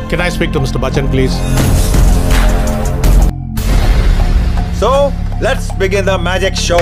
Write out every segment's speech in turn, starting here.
Can I speak to Mr. Bachchan, please? So, let's begin the magic show.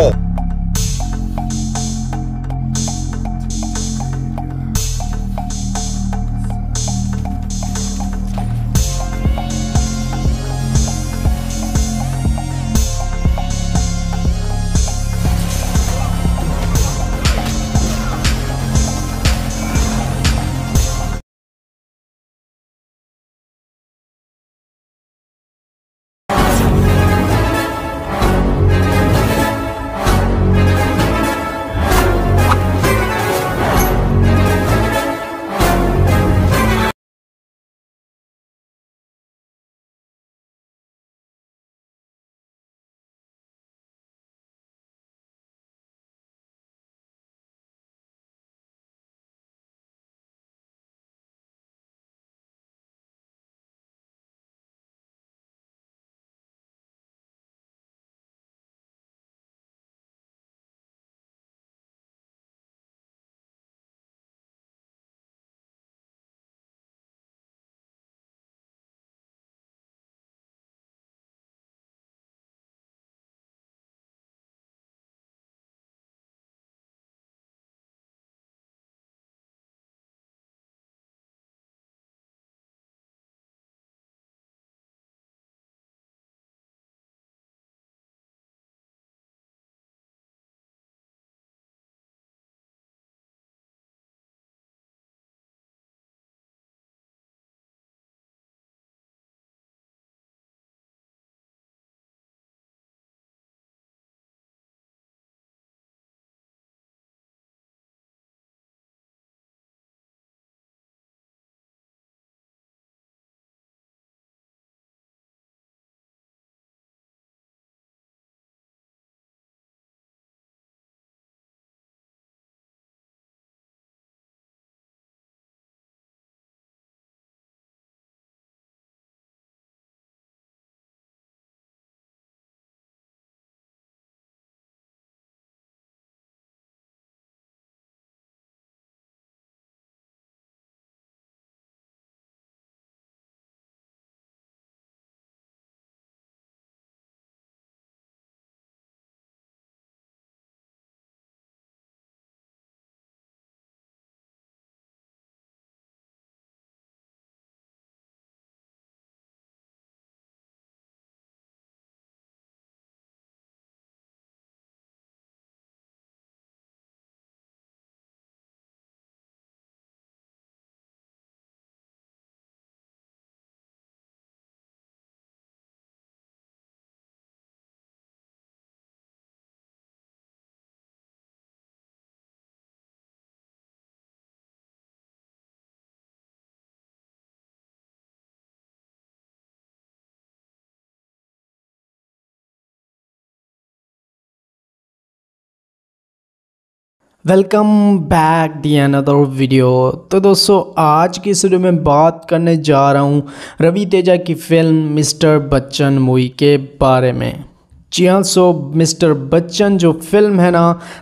Welcome back the another video. तो दोस्तों आज की इस video में बात करने जा रहा हूँ रवि तेजा की फिल्म मिस्टर बच्चन मूवी के बारे में। जी हाँ, सो मिस्टर बच्चन जो फिल्म है ना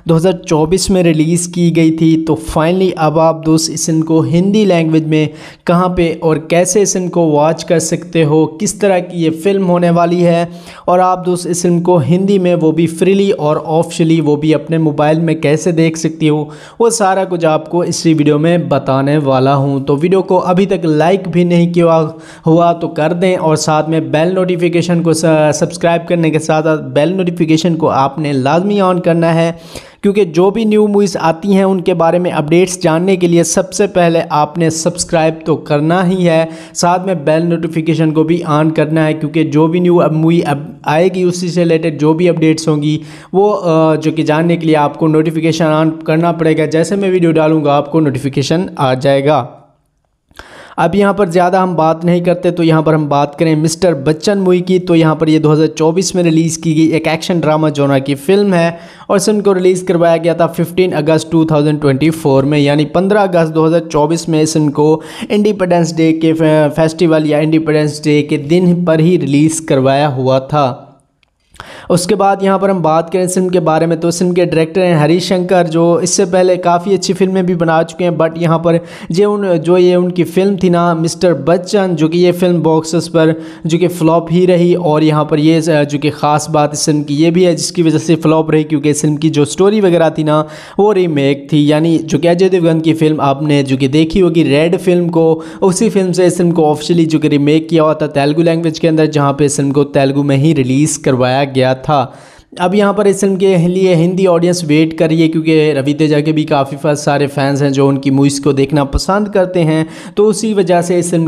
2024 में रिलीज़ की गई थी। तो फाइनली अब आप दोस्त इस इनको हिंदी लैंग्वेज में कहाँ पे और कैसे इस इनको वॉच कर सकते हो, किस तरह की ये फ़िल्म होने वाली है, और आप दोस्त इस फिल्म को हिंदी में वो भी फ्रीली और ऑफिशियली वो भी अपने मोबाइल में कैसे देख सकती हो, वो सारा कुछ आपको इसी वीडियो में बताने वाला हूँ। तो वीडियो को अभी तक लाइक भी नहीं किया हुआ तो कर दें, और साथ में बेल नोटिफिकेशन को सब्सक्राइब करने के साथ बेल नोटिफिकेशन को आपने लाजमी ऑन करना है, क्योंकि जो भी न्यू मूवीज़ आती हैं उनके बारे में अपडेट्स जानने के लिए सबसे पहले आपने सब्सक्राइब तो करना ही है, साथ में बेल नोटिफिकेशन को भी ऑन करना है, क्योंकि जो भी न्यू मूवी अब आएगी उसी से रिलेटेड जो भी अपडेट्स होंगी वो जो कि जानने के लिए आपको नोटिफिकेशन ऑन करना पड़ेगा। जैसे मैं वीडियो डालूँगा आपको नोटिफिकेशन आ जाएगा। अब यहाँ पर ज़्यादा हम बात नहीं करते, तो यहाँ पर हम बात करें मिस्टर बच्चन मूवी की। तो यहाँ पर ये 2024 में रिलीज़ की गई एक एक्शन ड्रामा जोनर की फ़िल्म है, और इस इनको रिलीज़ करवाया गया था 15 अगस्त 2024 में, यानी 15 अगस्त 2024 में इस इनको इंडिपेंडेंस डे के फेस्टिवल या इंडिपेंडेंस डे के दिन पर ही रिलीज़ करवाया हुआ था। उसके बाद यहाँ पर हम बात करें इस फिल्म के बारे में तो इस फिल्म के डायरेक्टर हैं हरीश शंकर, जो इससे पहले काफ़ी अच्छी फिल्में भी बना चुके हैं। बट यहाँ पर जो ये उनकी फ़िल्म थी ना मिस्टर बच्चन, जो कि ये फिल्म बॉक्स ऑफिस पर जो कि फ़्लॉप ही रही। और यहाँ पर ये जो कि ख़ास बात इस फिल्म की ये भी है जिसकी वजह से फ़्लॉप रही, क्योंकि इस फिल्म की जो स्टोरी वगैरह थी ना वो रीमेक थी। यानी जो कि अजय देवगन की फ़िल्म आपने जो कि देखी होगी रेड फिल्म को, उसी फिल्म से इस फिल्म को ऑफिशियली जो कि रीमेक किया हुआ था तेलुगु लैंग्वेज के अंदर, जहाँ पे इस फिल्म को तेलुगु में ही रिलीज़ करवाया गया था। अब यहाँ पर इस फिल्म के लिए हिंदी ऑडियंस वेट कर रही है, क्योंकि रवि तेजा के भी काफ़ी सारे फैंस हैं जो उनकी मूवीज़ को देखना पसंद करते हैं। तो उसी वजह से इस फिल्म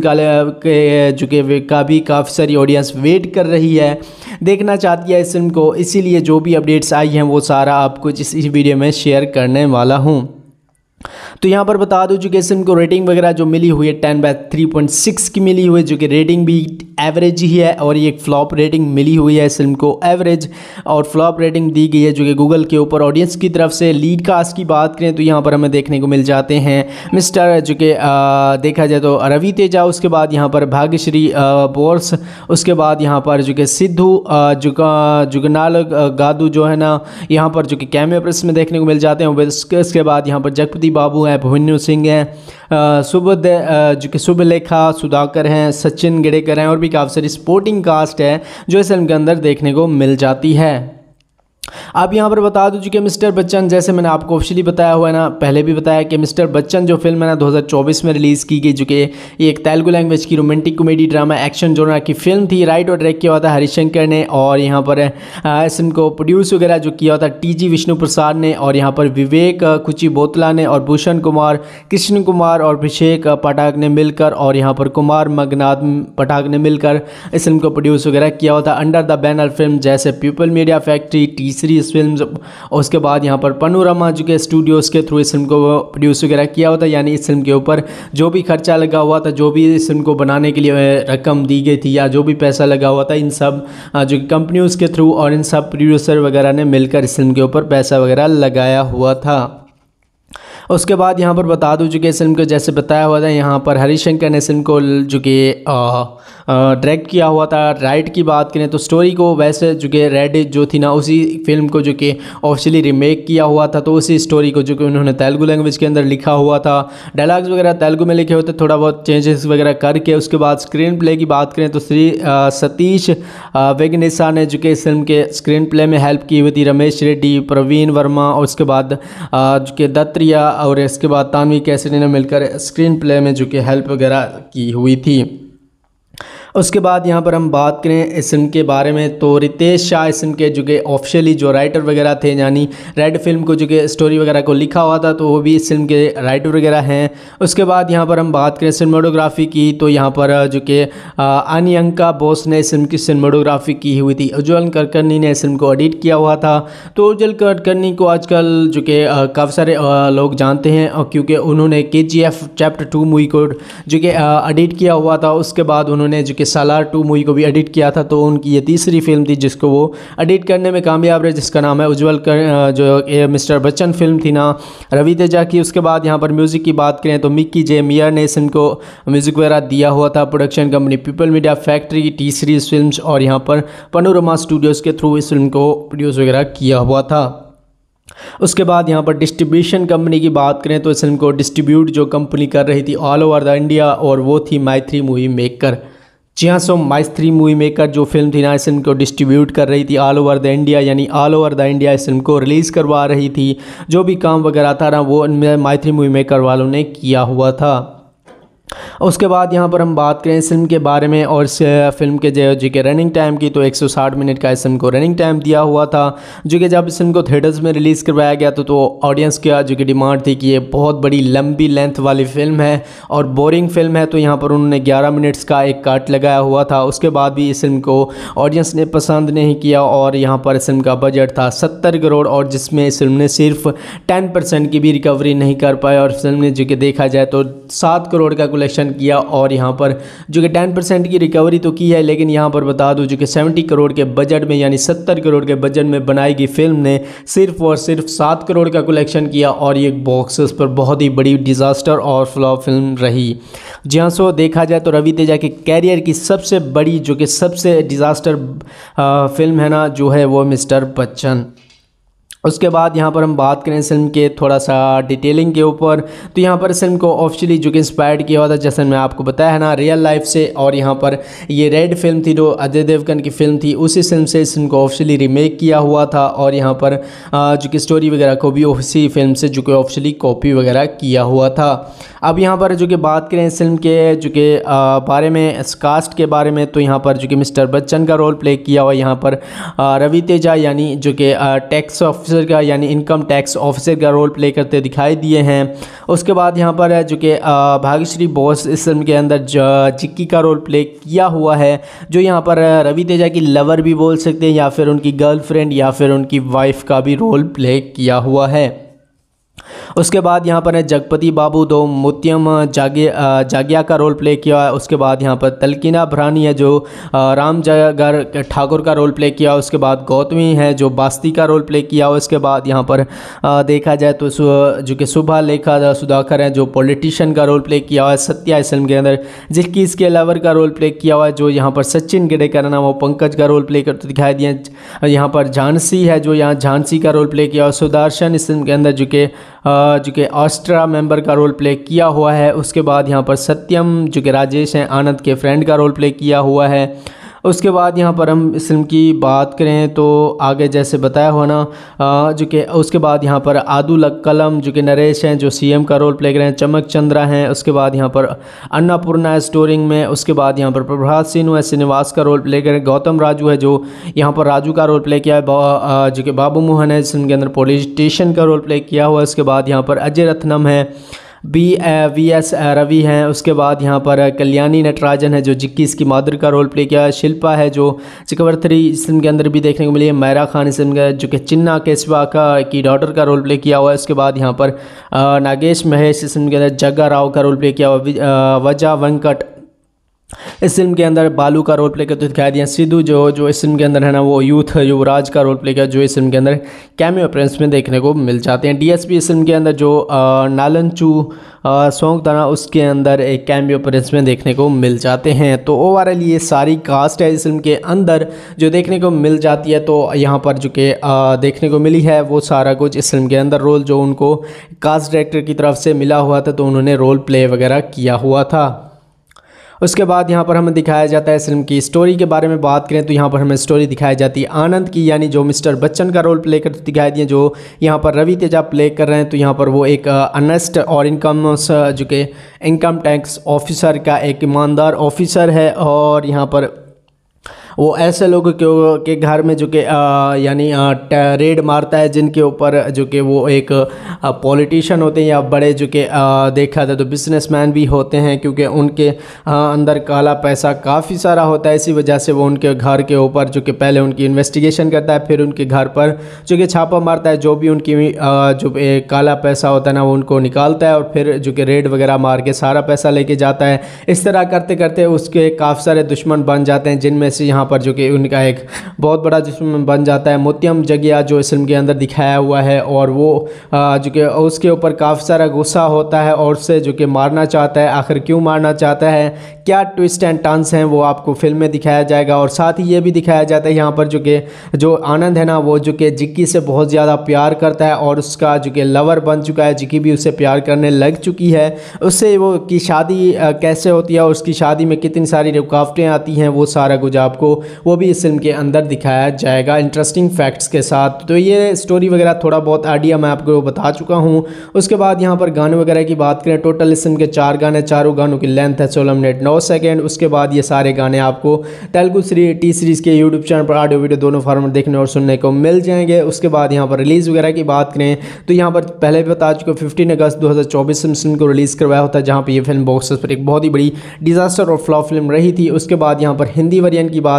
जो कि काफ़ी सारी ऑडियंस वेट कर रही है, देखना चाहती है इस फिल्म को। इसीलिए जो भी अपडेट्स आई हैं वो सारा आपको इस वीडियो में शेयर करने वाला हूँ। तो यहाँ पर बता दूं कि इस फिल्म को रेटिंग वगैरह जो मिली हुई है 10/3.6 की मिली हुई है, जो कि रेटिंग भी एवरेज ही है। और ये एक फ्लॉप रेटिंग मिली हुई है इस फिल्म को एवरेज, और फ्लॉप रेटिंग दी गई है जो कि गूगल के ऊपर ऑडियंस की तरफ से। लीड कास्ट की बात करें तो यहाँ पर हमें देखने को मिल जाते हैं मिस्टर जो कि देखा जाए तो रवि तेजा, उसके बाद यहाँ पर भाग्यश्री बोर्स, उसके बाद यहाँ पर जो कि सिद्धू जुगनाल गादू जो है ना यहाँ पर जो कि कैमियो प्रेस में देखने को मिल जाते हैं। उसके बाद यहाँ पर जगपति बाबू हैं, भुवन्यु सिंह हैं, जो कि शुभलेखा सुधाकर हैं, सचिन गिडेकर हैं, और भी काफ़ी सारी सपोर्टिंग कास्ट है जो इस फिल्म के अंदर देखने को मिल जाती है। अब यहाँ पर बता दूं कि मिस्टर बच्चन, जैसे मैंने आपको ऑफिशियली बताया हुआ है ना, पहले भी बताया कि मिस्टर बच्चन जो फिल्म है ना 2024 में रिलीज़ की गई, जो कि एक तेलुगु लैंग्वेज की romantic comedy drama action genre की फिल्म थी। राइट और डायरेक्ट किया हुआ था हरीश शंकर ने, और यहाँ पर इस फिल्म को प्रोड्यूस वगैरह जो किया हुआ था TG विष्णु प्रसाद ने, और यहाँ पर विवेक कुचिबोतला ने, और भूषण कुमार, कृष्ण कुमार और अभिषेक पाठक ने मिलकर, और यहाँ पर कुमार मगनाथ पाठक ने मिलकर इस फिल्म को प्रोड्यूस वगैरह किया हुआ था अंडर द बैनर फिल्म जैसे people media factory, series films. और उसके बाद यहाँ पर पनोरमा जो के स्टूडियोज़ के थ्रू इस फिल्म को प्रोड्यूस वगैरह किया हुआ था। यानी इस फिल्म के ऊपर जो भी खर्चा लगा हुआ था, जो भी इस फिल्म को बनाने के लिए रकम दी गई थी, या जो भी पैसा लगा हुआ था, इन सब जो कंपनियों के थ्रू और इन सब प्रोड्यूसर वगैरह ने मिलकर इस फिल्म के ऊपर पैसा वगैरह लगाया हुआ था। उसके बाद यहाँ पर बता दूं कि इस फिल्म को जैसे बताया हुआ था, यहाँ पर हरीश शंकर ने इस फिल्म को जो कि डायरेक्ट किया हुआ था। राइट की बात करें तो स्टोरी को वैसे जो कि रेड जो थी ना उसी फिल्म को जो कि ऑफिशियली रीमेक किया हुआ था, तो उसी स्टोरी को जो कि उन्होंने तेलुगु लैंग्वेज के अंदर लिखा हुआ था। डायलॉग्स वगैरह तेलुगु में लिखे हुए थे, थोड़ा बहुत चेंजेस वगैरह करके। उसके बाद स्क्रीन प्ले की बात करें तो सतीश वेगनेसा ने जो कि इस फिल्म के स्क्रीन प्ले में हेल्प की हुई थी, रमेश रेड्डी, प्रवीण वर्मा, और उसके बाद जो कि दत्तरिया और इसके बाद तानवी कैसरी ने मिलकर स्क्रीन प्ले में जो कि हेल्प वगैरह की हुई थी। उसके बाद यहाँ पर हम बात करें इस फिल्म के बारे में तो रितेश शाह इस फिल्म के जो कि ऑफिशियली जो राइटर वगैरह थे, यानी रेड फिल्म को जो कि स्टोरी वगैरह को लिखा हुआ था, तो वो भी इस फिल्म के राइटर वगैरह हैं। उसके बाद यहाँ पर हम बात करें सिनेमेटोग्राफी की तो यहाँ पर जो कि अनियंका बोस ने इस फिल्म की सिनेमेटोग्राफी की हुई थी। उज्ज्वल कुलकर्णी ने इस फिल्म को एडिट किया हुआ था। तो उज्ज्वल कुलकर्णी को आजकल जो कि काफ़ी सारे लोग जानते हैं, और क्योंकि उन्होंने KGF चैप्टर 2 मूवी को जो कि एडिट किया हुआ था। उसके बाद उन्होंने जो कि सालार 2 मूवी को भी एडिट किया था, तो उनकी ये तीसरी फिल्म थी जिसको वो एडिट करने में कामयाब रहे, जिसका नाम है उज्ज्वल जो मिस्टर बच्चन फिल्म थी ना रवि तेजा की। उसके बाद यहाँ पर म्यूज़िक की बात करें तो मिक्की जे मियर ने इस फिल्म को म्यूज़िक वगैरह दिया हुआ था। Production company people media factory, T series films, और यहाँ पर पनोरमा स्टूडियोज़ के थ्रू इस फिल्म को प्रोड्यूस वगैरह किया हुआ था। उसके बाद यहाँ पर डिस्ट्रीब्यूशन कंपनी की बात करें तो इस फिल्म को डिस्ट्रीब्यूट जो कंपनी कर रही थी ऑल ओवर द इंडिया, और वो थी माई3 मूवी मेकर। जी हाँ, सो माई3 मूवी मेकर जो फिल्म थी ना इस फिल्म को डिस्ट्रीब्यूट कर रही थी ऑल ओवर द इंडिया, यानी ऑल ओवर द इंडिया इस फिल्म को रिलीज़ करवा रही थी। जो भी काम वगैरह था ना वो माई3 मूवी मेकर वालों ने किया हुआ था। उसके बाद यहाँ पर हम बात करें इस फिल्म के बारे में और इस फिल्म के जो कि रनिंग टाइम की, तो 160 मिनट का इस फिल्म को रनिंग टाइम दिया हुआ था। जो कि जब इस फिल्म को थिएटर्स में रिलीज़ करवाया गया तो ऑडियंस की जो कि डिमांड थी कि ये बहुत बड़ी लंबी लेंथ वाली फिल्म है और बोरिंग फिल्म है, तो यहाँ पर उन्होंने 11 मिनट्स का एक कट लगाया हुआ था। उसके बाद भी इस फिल्म को ऑडियंस ने पसंद नहीं किया, और यहाँ पर इस फिल्म का बजट था 70 करोड़, और जिसमें इस फिल्म ने सिर्फ 10% की भी रिकवरी नहीं कर पाया, और फिल्म ने जो कि देखा जाए तो 7 करोड़ का कलेक्शन किया और यहाँ पर जो कि 10% की रिकवरी तो की है, लेकिन यहाँ पर बता दूं जो कि 70 करोड़ के बजट में यानी 70 करोड़ के बजट में बनाई गई फिल्म ने सिर्फ और सिर्फ 7 करोड़ का कलेक्शन किया और ये बॉक्स ऑफिस पर बहुत ही बड़ी डिज़ास्टर और फ्लॉप फिल्म रही। जहाँ सो देखा जाए तो रवि तेजा के कैरियर की सबसे बड़ी जो कि सबसे डिज़ास्टर फिल्म है ना जो है वो मिस्टर बच्चन। उसके बाद यहाँ पर हम बात करें इस फिल्म के थोड़ा सा डिटेलिंग के ऊपर, तो यहाँ पर इस फिल्म को ऑफिशियली जो कि इंस्पायर्ड किया हुआ था, जैसे मैं आपको बताया है ना, रियल लाइफ से। और यहाँ पर ये रेड फिल्म थी जो अजय देवगन की फिल्म थी, उसी फिल्म से इस फिल्म को ऑफिशियली रीमेक किया हुआ था। और यहाँ पर जो कि स्टोरी वगैरह को भी उसी फिल्म से जो कि ऑफिशियली कॉपी वगैरह किया हुआ था। अब यहाँ पर जो कि बात करें इस फिल्म के जो कि बारे में, इस कास्ट के बारे में, तो यहाँ पर जो कि मिस्टर बच्चन का रोल प्ले किया हुआ यहाँ पर रवि तेजा यानी जो कि टैक्स ऑफिसर का यानी इनकम टैक्स ऑफिसर का रोल प्ले करते दिखाई दिए हैं। उसके बाद यहाँ पर जो कि भाग्यश्री बोस इस फिल्म के अंदर जिक्की का रोल प्ले किया हुआ है, जो यहाँ पर रवि तेजा की लवर भी बोल सकते हैं या फिर उनकी गर्लफ्रेंड या फिर उनकी वाइफ का भी रोल प्ले किया हुआ है। उसके बाद यहाँ पर है जगपति बाबू दो मुत्यम जागिया का रोल प्ले किया है। उसके बाद यहाँ पर तलकीना भरानी है जो राम जगर ठाकुर का रोल प्ले किया। उसके बाद गौतमी है जो बास्ती का रोल प्ले किया। उसके बाद यहाँ पर देखा जाए तो जो कि सुभा लेखा सुधाकर है जो पॉलिटिशियन का रोल प्ले किया हुआ है सत्या इस फिल्म के अंदर, जिसकी इसके लवर का रोल प्ले किया हुआ है जो यहाँ पर सचिन गिडेकर ना वो पंकज का रोल प्ले करते दिखाई दिए। यहाँ पर झांसी है जो यहाँ झांसी का रोल प्ले किया हुआ। सुदर्शन इस फिल्म के अंदर जो कि ऑस्ट्रा मेंबर का रोल प्ले किया हुआ है। उसके बाद यहाँ पर सत्यम जो कि राजेश हैं आनंद के फ्रेंड का रोल प्ले किया हुआ है। उसके बाद यहाँ पर हम इस फिल्म की बात करें तो आगे जैसे बताया हुआ ना जो कि उसके बाद यहाँ पर आदुल कलम जो कि नरेश हैं जो सीएम का रोल प्ले कर रहे हैं, चमक चंद्रा हैं। उसके बाद यहाँ पर अन्नपूर्णा स्टोरिंग में। उसके बाद यहाँ पर प्रभात सिन्हा है श्रीनिवास का रोल प्ले कर रहे हैं। गौतम राजू है जो यहाँ पर राजू का रोल प्ले किया है। जो कि बाबू मोहन है जिसके अंदर पॉलिटिशियन का रोल प्ले किया हुआ है। उसके बाद यहाँ पर अजय रत्नम है, वी.एस. रवि हैं। उसके बाद यहाँ पर कल्याणी नटराजन है जो जिक्की इसकी मादर का रोल प्ले किया है। शिल्पा है जो चक्रवर्ती इस फिल्म के अंदर भी देखने को मिली है। मैरा खान इस फिल्म का जो कि चिन्ना केशवा की डॉटर का रोल प्ले किया हुआ है। उसके बाद यहाँ पर नागेश महेश इस फिल्म के अंदर जग्गा राव का रोल प्ले किया हुआ। वजा वेंकट इस फिल्म के अंदर बालू का रोल प्ले करते दिखाई दिया। सिद्धू जो इस फिल्म के अंदर है ना वो यूथ युवराज का रोल प्ले किया जो इस फिल्म के अंदर कैमियो अपीयरेंस में देखने को मिल जाते हैं। डीएसपी इस फिल्म के अंदर जो नालनचू सॉन्ग था ना उसके अंदर एक कैमियो अपीयरेंस में देखने को मिल जाते हैं। तो ओवरऑल ये सारी कास्ट है इस फिल्म के अंदर जो देखने को मिल जाती है। तो यहाँ पर जो कि देखने को मिली है वो सारा कुछ इस फिल्म के अंदर रोल जो उनको कास्ट डायरेक्टर की तरफ से मिला हुआ था तो उन्होंने रोल प्ले वगैरह किया हुआ था। उसके बाद यहाँ पर हमें दिखाया जाता है इस फिल्म की स्टोरी के बारे में बात करें तो यहाँ पर हमें स्टोरी दिखाई जाती है आनंद की, यानी जो मिस्टर बच्चन का रोल प्ले करते दिखाई दिए जो यहाँ पर रवि तेजा प्ले कर रहे हैं। तो यहाँ पर वो एक अनेस्ट और जो कि इनकम टैक्स ऑफिसर का एक ईमानदार ऑफिसर है और यहाँ पर वो ऐसे लोगों के घर में जो कि यानी रेड मारता है जिनके ऊपर जो कि वो एक पॉलिटिशियन होते हैं या बड़े जो कि देखा जाए तो बिजनेसमैन भी होते हैं, क्योंकि उनके अंदर काला पैसा काफ़ी सारा होता है। इसी वजह से वो उनके घर के ऊपर जो कि पहले उनकी इन्वेस्टिगेशन करता है, फिर उनके घर पर जो कि छापा मारता है, जो भी उनकी जो काला पैसा होता है ना वो उनको निकालता है और फिर जो कि रेड वगैरह मार के सारा पैसा लेके जाता है। इस तरह करते करते उसके काफ़ी सारे दुश्मन बन जाते हैं, जिनमें से यहाँ पर जो कि उनका एक बहुत बड़ा दुश्मन बन जाता है मुत्यम जगिया जो इस फिल्म के अंदर दिखाया हुआ है। और वो जो कि उसके ऊपर काफ़ी सारा गुस्सा होता है और उससे जो कि मारना चाहता है। आखिर क्यों मारना चाहता है, क्या ट्विस्ट एंड टर्न्स हैं, वो आपको फिल्म में दिखाया जाएगा। और साथ ही ये भी दिखाया जाता है यहाँ पर जो आनंद है ना वो जो कि जिक्की से बहुत ज़्यादा प्यार करता है और उसका जो कि लवर बन चुका है, जिक्की भी उससे प्यार करने लग चुकी है। उससे वो की शादी कैसे होती है और उसकी शादी में कितनी सारी रुकावटें आती हैं, वो सारा कुछ आपको वो भी इस फिल्म के अंदर दिखाया जाएगा इंटरेस्टिंग फैक्ट्स के साथ। तो ये स्टोरी वगैरह थोड़ा बहुत आइडिया मैं आपको बता चुका हूँ। उसके बाद यहाँ पर गाने वगैरह की बात करें, टोटल इस फिल्म के 4 गाने, चारों गानों की लेंथ है 16 मिनट 9 सेकेंड। उसके बाद ये सारे गाने आपको तेलुगु टी सीरीज़ के यूट्यूब चैनल पर ऑडियो वीडियो दोनों फॉर्मेट देखने और सुनने को मिल जाएंगे। उसके बाद यहाँ पर रिलीज़ वगैरह की बात करें तो यहाँ पर पहले भी बता चुके 15 अगस्त 2024 में फिल्म को रिलीज़ करवाया होता है, जहाँ पर यह फिल्म बॉक्स ऑफिस पर एक बहुत ही बड़ी डिजास्टर और फ्लॉप फिल्म रही थी। उसके बाद यहाँ पर हिंदी वर्जन की बात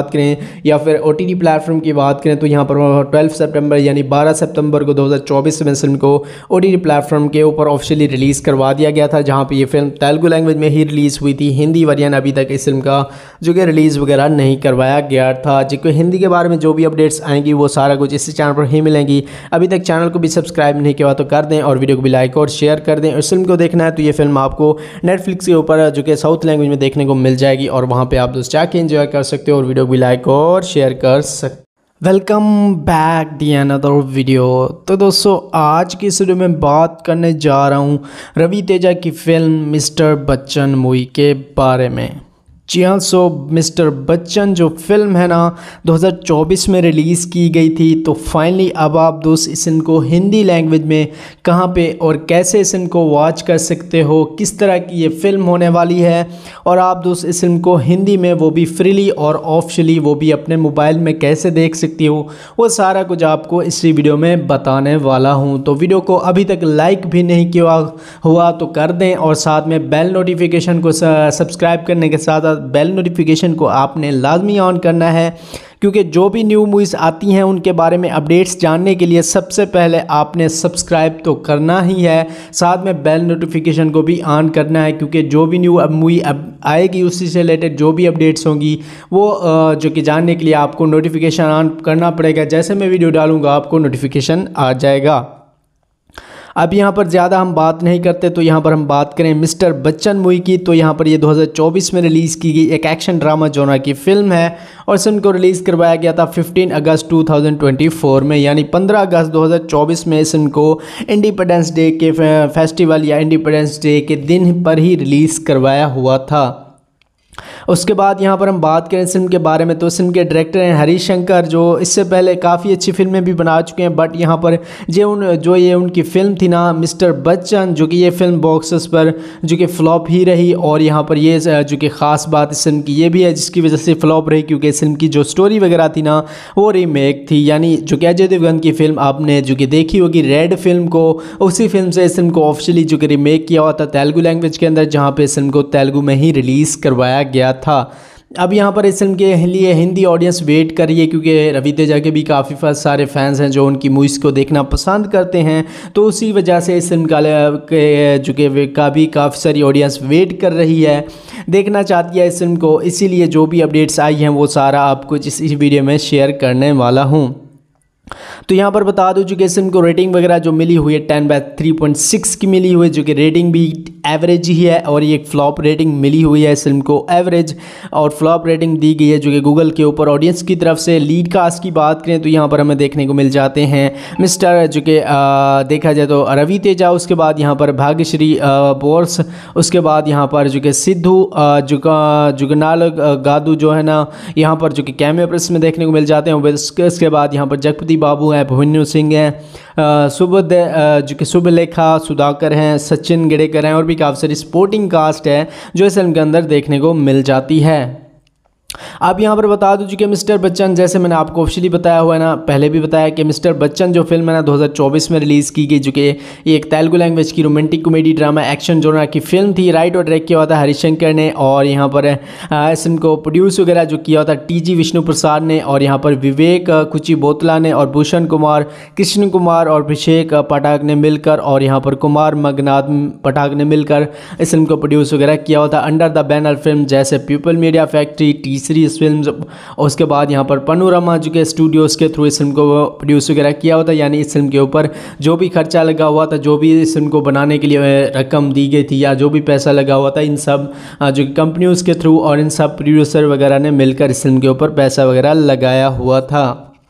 बात करें या फिर OTT प्लेटफॉर्म की बात करें तो यहाँ पर 12 सितंबर यानी 12 सितंबर को 2024 में इस फिल्म को OTT प्लेटफॉर्म के ऊपर ऑफिशियली रिलीज़ करवा दिया गया था, जहाँ पे ये फिल्म तेलुगु लैंग्वेज में ही रिलीज़ हुई थी। हिंदी वर्जन अभी तक इस फिल्म का जो कि रिलीज़ वगैरह नहीं करवाया गया था। जिसको हिंदी के बारे में जो भी अपडेट्स आएंगी वो सारा कुछ इसी चैनल पर ही मिलेंगी। अभी तक चैनल को भी सब्सक्राइब नहीं किया तो कर दें और वीडियो को भी लाइक और शेयर कर दें। इस फिल्म को देखना है तो ये फिल्म आपको नेटफ्लिक्स के ऊपर जो कि साउथ लैंग्वेज में देखने को मिल जाएगी और वहाँ पे आप दोस्त जाके एंजॉय कर सकते हो और वीडियो को भी लाइक और शेयर कर सकते। Welcome back the another video. तो दोस्तों आज की इस वीडियो में बात करने जा रहा हूँ रवि तेजा की फिल्म मिस्टर बच्चन मूवी के बारे में। जी हाँ, सो मिस्टर बच्चन जो फिल्म है ना 2024 में रिलीज़ की गई थी। तो फाइनली अब आप दोस्त इस फिल्म को हिंदी लैंग्वेज में कहाँ पे और कैसे इस फिल्म को वॉच कर सकते हो, किस तरह की ये फिल्म होने वाली है और आप दोस्त इस फिल्म को हिंदी में वो भी फ्रीली और ऑफिशियली वो भी अपने मोबाइल में कैसे देख सकती हो, वो सारा कुछ आपको इसी वीडियो में बताने वाला हूँ। तो वीडियो को अभी तक लाइक भी नहीं किया हुआ तो कर दें और साथ में बेल नोटिफिकेशन को सब्सक्राइब करने के साथ बेल नोटिफिकेशन को आपने लाजमी ऑन करना है, क्योंकि जो भी न्यू मूवीज़ आती हैं उनके बारे में अपडेट्स जानने के लिए सबसे पहले आपने सब्सक्राइब तो करना ही है, साथ में बेल नोटिफिकेशन को भी ऑन करना है, क्योंकि जो भी न्यू मूवी आएगी उसी से रिलेटेड जो भी अपडेट्स होंगी वो जो कि जानने के लिए आपको नोटिफिकेशन ऑन करना पड़ेगा। जैसे मैं वीडियो डालूँगा आपको नोटिफिकेशन आ जाएगा। अब यहाँ पर ज़्यादा हम बात नहीं करते तो यहाँ पर हम बात करें मिस्टर बच्चन मूवी की। तो यहाँ पर ये 2024 में रिलीज़ की गई एक एक्शन ड्रामा जॉनर की फ़िल्म है और इस फिल्म को रिलीज़ करवाया गया था 15 अगस्त 2024 में, यानी 15 अगस्त 2024 में इस फिल्म को इंडिपेंडेंस डे के फेस्टिवल या इंडिपेंडेंस डे के दिन पर ही रिलीज़ करवाया हुआ था। उसके बाद यहाँ पर हम बात करें फिल्म के बारे में तो फिल्म के डायरेक्टर हैं हरीश शंकर, जो इससे पहले काफ़ी अच्छी फिल्में भी बना चुके हैं। बट यहाँ पर जो ये उनकी फ़िल्म थी ना मिस्टर बच्चन, जो कि ये फिल्म बॉक्सेस पर जो कि फ़्लॉप ही रही और यहाँ पर ये जो कि ख़ास बात इस फिल्म की ये भी है जिसकी वजह से फ़्लॉप रही, क्योंकि इस फिल्म की जो स्टोरी वगैरह थी ना वो रीमेक थी। यानी जो कि अजय देवगन की फ़िल्म आपने जो कि देखी होगी रेड फिल्म को, उसी फिल्म से इस फिल्म को ऑफिशियली जो कि रीमेक किया हुआ था तेलुगु लैंग्वेज के अंदर, जहाँ पर इस फिल्म को तेलुगु में ही रिलीज़ करवाया गया था। अब यहाँ पर इस फिल्म के लिए हिंदी ऑडियंस वेट कर रही है, क्योंकि रवि तेजा के भी काफ़ी सारे फैंस हैं जो उनकी मूवीज़ को देखना पसंद करते हैं। तो उसी वजह से इस फिल्म जो कि काफ़ी सारी ऑडियंस वेट कर रही है, देखना चाहती है इस फिल्म को। इसीलिए जो भी अपडेट्स आई हैं वो सारा आपको इस वीडियो में शेयर करने वाला हूँ। तो यहाँ पर बता दूं जो कि इस फिल्म को रेटिंग वगैरह जो मिली हुई है 10/3.6 की मिली हुई है, जो कि रेटिंग भी एवरेज ही है और ये एक फ्लॉप रेटिंग मिली हुई है इस फिल्म को एवरेज, और फ्लॉप रेटिंग दी गई है जो कि गूगल के ऊपर ऑडियंस की तरफ से। लीड कास्ट की बात करें तो यहाँ पर हमें देखने को मिल जाते हैं मिस्टर जो कि देखा जाए तो रवि तेजा, उसके बाद यहाँ पर भाग्यश्री बोर्स, उसके बाद यहाँ पर जो कि सिद्धू जुगनाल गादू जो है ना यहाँ पर जो कि कैमियो प्रेस में देखने को मिल जाते हैं। उसके बाद यहाँ पर जगपति बाबू हैं, भुवन्यु सिंह हैं, जो कि शुभलेखा सुधाकर हैं, सचिन गिडेकर हैं और भी काफ़ी सारी सपोर्टिंग कास्ट है जो इस फिल्म के अंदर देखने को मिल जाती है। अब यहाँ पर बता दूं कि मिस्टर बच्चन, जैसे मैंने आपको ऑफिशियली बताया हुआ है ना, पहले भी बताया कि मिस्टर बच्चन जो फिल्म है ना 2024 में रिलीज़ की गई, जो कि ये एक तेलुगु लैंग्वेज की romantic comedy drama action genre की फिल्म थी। राइट और डायरेक्ट किया हुआ था हरीश शंकर ने और यहाँ पर इस फिल्म को प्रोड्यूस वगैरह जो किया हुआ था TG विष्णु प्रसाद ने और यहाँ पर विवेक कुची बोतला ने और भूषण कुमार, कृष्ण कुमार और अभिषेक पाठक ने मिलकर और यहाँ पर कुमार मगनाथ पाठक ने मिलकर इस फिल्म को प्रोड्यूस वगैरह किया हुआ था अंडर द बैनर फिल्म जैसे people media factory, series films और उसके बाद यहाँ पर पनोरमा जो कि स्टूडियोज़ के थ्रू इस फिल्म को प्रोड्यूस वगैरह किया हुआ था। यानी इस फिल्म के ऊपर जो भी खर्चा लगा हुआ था, जो भी इस फिल्म को बनाने के लिए रकम दी गई थी या जो भी पैसा लगा हुआ था, इन सब जो कंपनियों के थ्रू और इन सब प्रोड्यूसर वगैरह ने मिलकर इस फिल्म के ऊपर पैसा वगैरह लगाया हुआ था।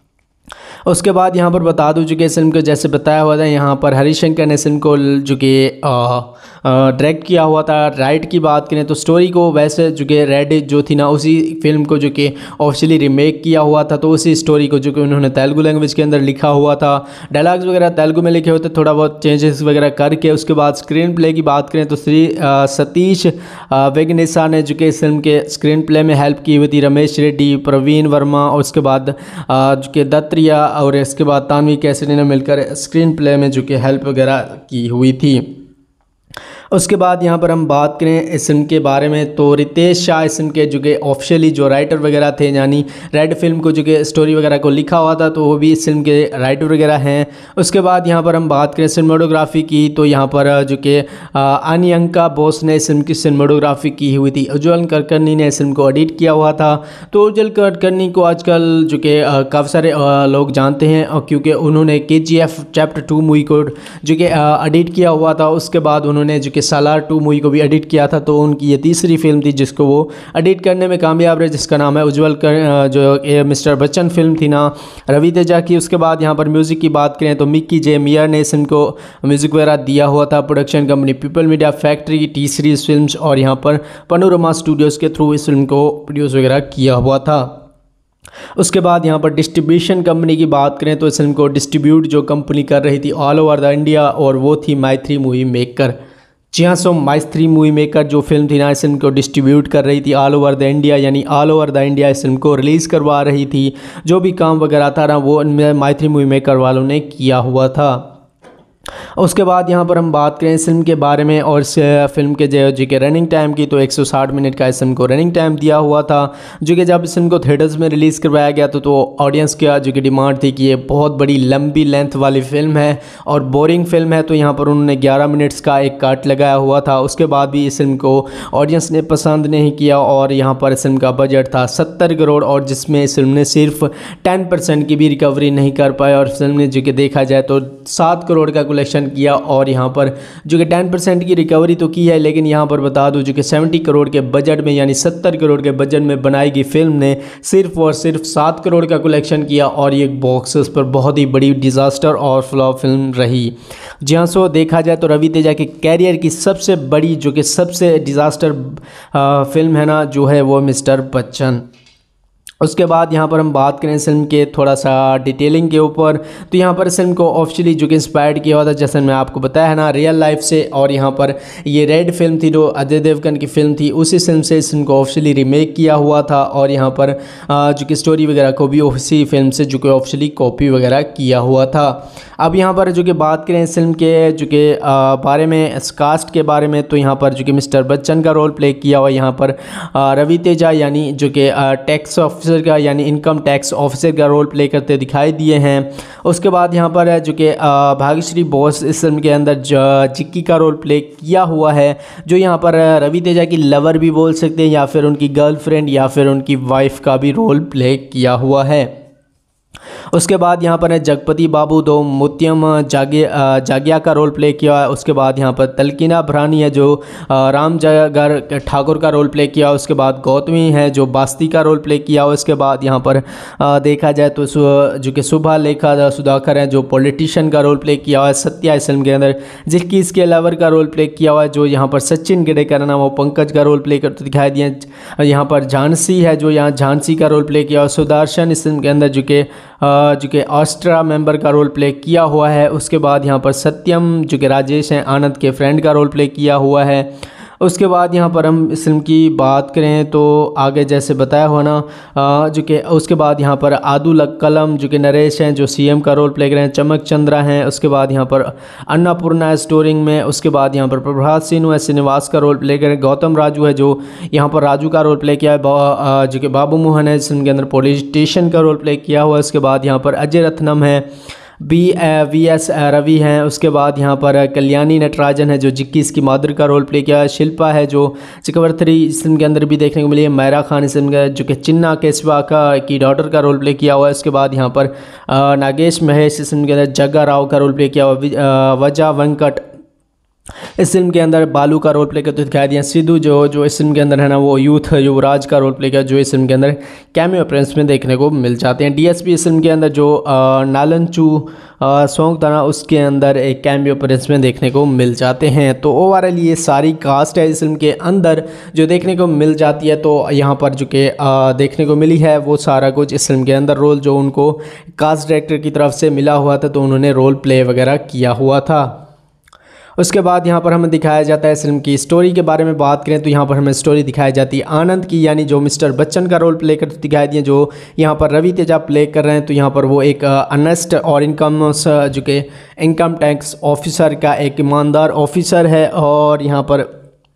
उसके बाद यहाँ पर बता दूँ जो कि इस फिल्म को जैसे बताया हुआ था, यहाँ पर हरीश शंकर ने इस फिल्म को जो कि डायरेक्ट किया हुआ था। राइट की बात करें तो स्टोरी को वैसे जो कि रेड जो थी ना उसी फिल्म को जो कि ऑफिशियली रीमेक किया हुआ था, तो उसी स्टोरी को जो कि उन्होंने तेलुगु लैंग्वेज के अंदर लिखा हुआ था। डायलॉग्स वगैरह तेलुगु में लिखे होते, थोड़ा बहुत चेंजेस वगैरह करके। उसके बाद स्क्रीन प्ले की बात करें तो सतीश वेगनेसा ने जो कि इस फिल्म के स्क्रीन प्ले में हेल्प की हुई थी, रमेश रेड्डी, प्रवीण वर्मा और उसके बाद जो कि दत्तरिया और इसके बाद तानवी कैसेडी ने मिलकर स्क्रीन प्ले में जो कि हेल्प वगैरह की हुई थी। उसके बाद यहाँ पर हम बात करें इस फिल्म के बारे में तो रितेश शाह इस फिल्म के जो कि ऑफिशियली जो राइटर वगैरह थे, यानी रेड फिल्म को जो कि स्टोरी वगैरह को लिखा हुआ था, तो वो भी इस फिल्म के राइटर वगैरह हैं। उसके बाद यहाँ पर हम बात करें सिनेमाटोग्राफी की तो यहाँ पर जो कि अनियंका बोस ने इस फिल्म की सिनेमाटोग्राफी की हुई थी। उज्ज्वल कुलकर्णी ने इस फिल्म को एडिट किया हुआ था। तो उज्ज्वल कुलकर्णी को आजकल जो कि काफ़ी सारे लोग जानते हैं और क्योंकि उन्होंने KGF चैप्टर 2 मूवी को जो कि एडिट किया हुआ था। उसके बाद उन्होंने जो कि सालार 2 मूवी को भी एडिट किया था। तो उनकी ये तीसरी फिल्म थी जिसको वो एडिट करने में कामयाब रहे, जिसका नाम है उज्ज्वल जो मिस्टर बच्चन फिल्म थी ना, रवि तेजा की। उसके बाद यहाँ पर म्यूज़िक की बात करें तो मिक्की जे मियर ने इस फिल्म को म्यूज़िक वगैरह दिया हुआ था। Production company people media factory, T series films और यहाँ पर पनोरमा स्टूडियोज़ के थ्रू इस फिल्म को प्रोड्यूस वगैरह किया हुआ था। उसके बाद यहाँ पर डिस्ट्रीब्यूशन कंपनी की बात करें तो इस फिल्म को डिस्ट्रीब्यूट जो कंपनी कर रही थी ऑल ओवर द इंडिया, और वो थी माई3 मूवी मेकर। जी हाँ, सो माई3 मूवी मेकर जो फिल्म थी ना, इस फिल्म को डिस्ट्रीब्यूट कर रही थी ऑल ओवर द इंडिया, यानी ऑल ओवर द इंडिया इस फिल्म को रिलीज़ करवा रही थी। जो भी काम वगैरह था ना वो माई3 मूवी मेकर वालों ने किया हुआ था। उसके बाद यहाँ पर हम बात करें इस फिल्म के बारे में और इस फिल्म के जो कि रनिंग टाइम की, तो 160 मिनट का इस फिल्म को रनिंग टाइम दिया हुआ था। जो कि जब इस फिल्म को थिएटर्स में रिलीज़ करवाया गया तो ऑडियंस का जो कि डिमांड थी कि ये बहुत बड़ी लंबी लेंथ वाली फ़िल्म है और बोरिंग फिल्म है, तो यहाँ पर उन्होंने 11 मिनट्स का एक काट लगाया हुआ था। उसके बाद भी इस फिल्म को ऑडियंस ने पसंद नहीं किया और यहाँ पर इस फिल्म का बजट था 70 करोड़, और जिसमें इस फिल्म ने सिर्फ 10% की भी रिकवरी नहीं कर पाया। और फिल्म ने जो कि देखा जाए तो 7 करोड़ का कलेक्शन किया और यहाँ पर जो कि 10% की रिकवरी तो की है, लेकिन यहाँ पर बता दूं जो कि 70 करोड़ के बजट में, यानी 70 करोड़ के बजट में बनाई गई फिल्म ने सिर्फ और सिर्फ 7 करोड़ का कलेक्शन किया और ये बॉक्स ऑफिस पर बहुत ही बड़ी डिज़ास्टर और फ्लॉप फिल्म रही। जी हाँ, सो देखा जाए तो रवि तेजा के कैरियर की सबसे बड़ी जो कि सबसे डिज़ास्टर फिल्म है ना, जो है वो मिस्टर बच्चन। उसके बाद यहाँ पर हम बात करें इस फिल्म के थोड़ा सा डिटेलिंग के ऊपर, तो यहाँ पर इस फिल्म को ऑफिशियली जो कि इंस्पायर्ड किया हुआ था, जैसे मैं आपको बताया है ना, रियल लाइफ से। और यहाँ पर ये रेड फिल्म थी जो अजय देवगन की फिल्म थी, उसी फिल्म से इस फिल्म को ऑफिशियली रीमेक किया हुआ था। और यहाँ पर जो कि स्टोरी वगैरह को भी उसी फिल्म से जो कि ऑफिशियली कॉपी वगैरह किया हुआ था। अब यहाँ पर जो कि बात करें इस फिल्म के जो कि बारे में, इस कास्ट के बारे में, तो यहाँ पर जो कि मिस्टर बच्चन का रोल प्ले किया हुआ यहाँ पर रवि तेजा, यानी जो कि टैक्स ऑफिसर का, यानी इनकम टैक्स ऑफिसर का रोल प्ले करते दिखाई दिए हैं। उसके बाद यहाँ पर जो कि भाग्यश्री बोस इस फिल्म के अंदर जिक्की का रोल प्ले किया हुआ है, जो यहाँ पर रवि तेजा की लवर भी बोल सकते हैं या फिर उनकी गर्लफ्रेंड या फिर उनकी वाइफ का भी रोल प्ले किया हुआ है। उसके बाद यहाँ पर है जगपति बाबू दो मुत्यम जागिया का रोल प्ले किया है। उसके बाद यहाँ पर तलकीना भरानी है जो राम जगर ठाकुर का रोल प्ले किया। उसके बाद गौतमी है जो बास्ती का रोल प्ले किया। उसके बाद यहाँ पर देखा जाए तो जो कि सुभा लेखा सुधाकर है जो पॉलिटिशियन का रोल प्ले किया हुआ है सत्या इस फिल्म के अंदर, जिसकी इसके लवर का रोल प्ले किया हुआ है जो यहाँ पर सचिन गिडेकर नाम वो पंकज का रोल प्ले करते दिखाई दिए। यहाँ पर झांसी है जो यहाँ झांसी का रोल प्ले किया हुआ। सुदर्शन इस फिल्म के अंदर जो कि ऑस्ट्रा मेंबर का रोल प्ले किया हुआ है। उसके बाद यहाँ पर सत्यम जो कि राजेश हैं आनंद के फ्रेंड का रोल प्ले किया हुआ है। उसके बाद यहाँ पर हम इस फिल्म की बात करें तो आगे जैसे बताया हुआ ना जो कि उसके बाद यहाँ पर आदुल कलम जो कि नरेश हैं जो सीएम का रोल प्ले कर रहे हैं, चमक चंद्रा हैं। उसके बाद यहाँ पर अन्नपूर्णा स्टोरिंग में। उसके बाद यहाँ पर प्रभात सिन्हू है श्रीनिवास का रोल प्ले कर रहे हैं। गौतम राजू है जो यहाँ पर राजू का रोल प्ले किया है। जो कि बाबू मोहन है जिसके अंदर पॉलिटिशियन का रोल प्ले किया हुआ है। उसके बाद यहाँ पर अजय रत्नम है, VS रवि हैं। उसके बाद यहाँ पर कल्याणी नटराजन है जो जिक्की इसकी मादर का रोल प्ले किया है। शिल्पा है जो चक्रवर्ती इस फिल्म के अंदर भी देखने को मिली है। मैरा खान इस फिल्म का जो कि चिन्ना केशवा की डॉटर का रोल प्ले किया हुआ है। उसके बाद यहाँ पर नागेश महेश इस फिल्म के अंदर जग्गा राव का रोल प्ले किया हुआ। वजा वेंकट इस फिल्म के अंदर बालू का रोल प्ले करते दिखाई दिया। सिद्धू जो इस फिल्म के अंदर है ना वो यूथ युवराज का रोल प्ले किया जो इस फिल्म के अंदर कैमियो अपीयरेंस में देखने को मिल जाते हैं। DSP इस फिल्म के अंदर जो नालनचू सॉन्ग था ना उसके अंदर एक कैमियो अपीयरेंस में देखने को मिल जाते हैं। तो ओवरऑल ये सारी कास्ट है इस फिल्म के अंदर जो देखने को मिल जाती है। तो यहाँ पर जो कि देखने को मिली है वो सारा कुछ इस फिल्म के अंदर रोल जो उनको कास्ट डायरेक्टर की तरफ से मिला हुआ था तो उन्होंने रोल प्ले वगैरह किया हुआ था। उसके बाद यहाँ पर हमें दिखाया जाता है इस फिल्म की स्टोरी के बारे में बात करें तो यहाँ पर हमें स्टोरी दिखाई जाती है आनंद की, यानी जो मिस्टर बच्चन का रोल प्ले कर दिखाई दिए, जो यहाँ पर रवि तेजा प्ले कर रहे हैं। तो यहाँ पर वो एक अनेस्ट और इनकम टैक्स ऑफिसर का एक ईमानदार ऑफिसर है, और यहाँ पर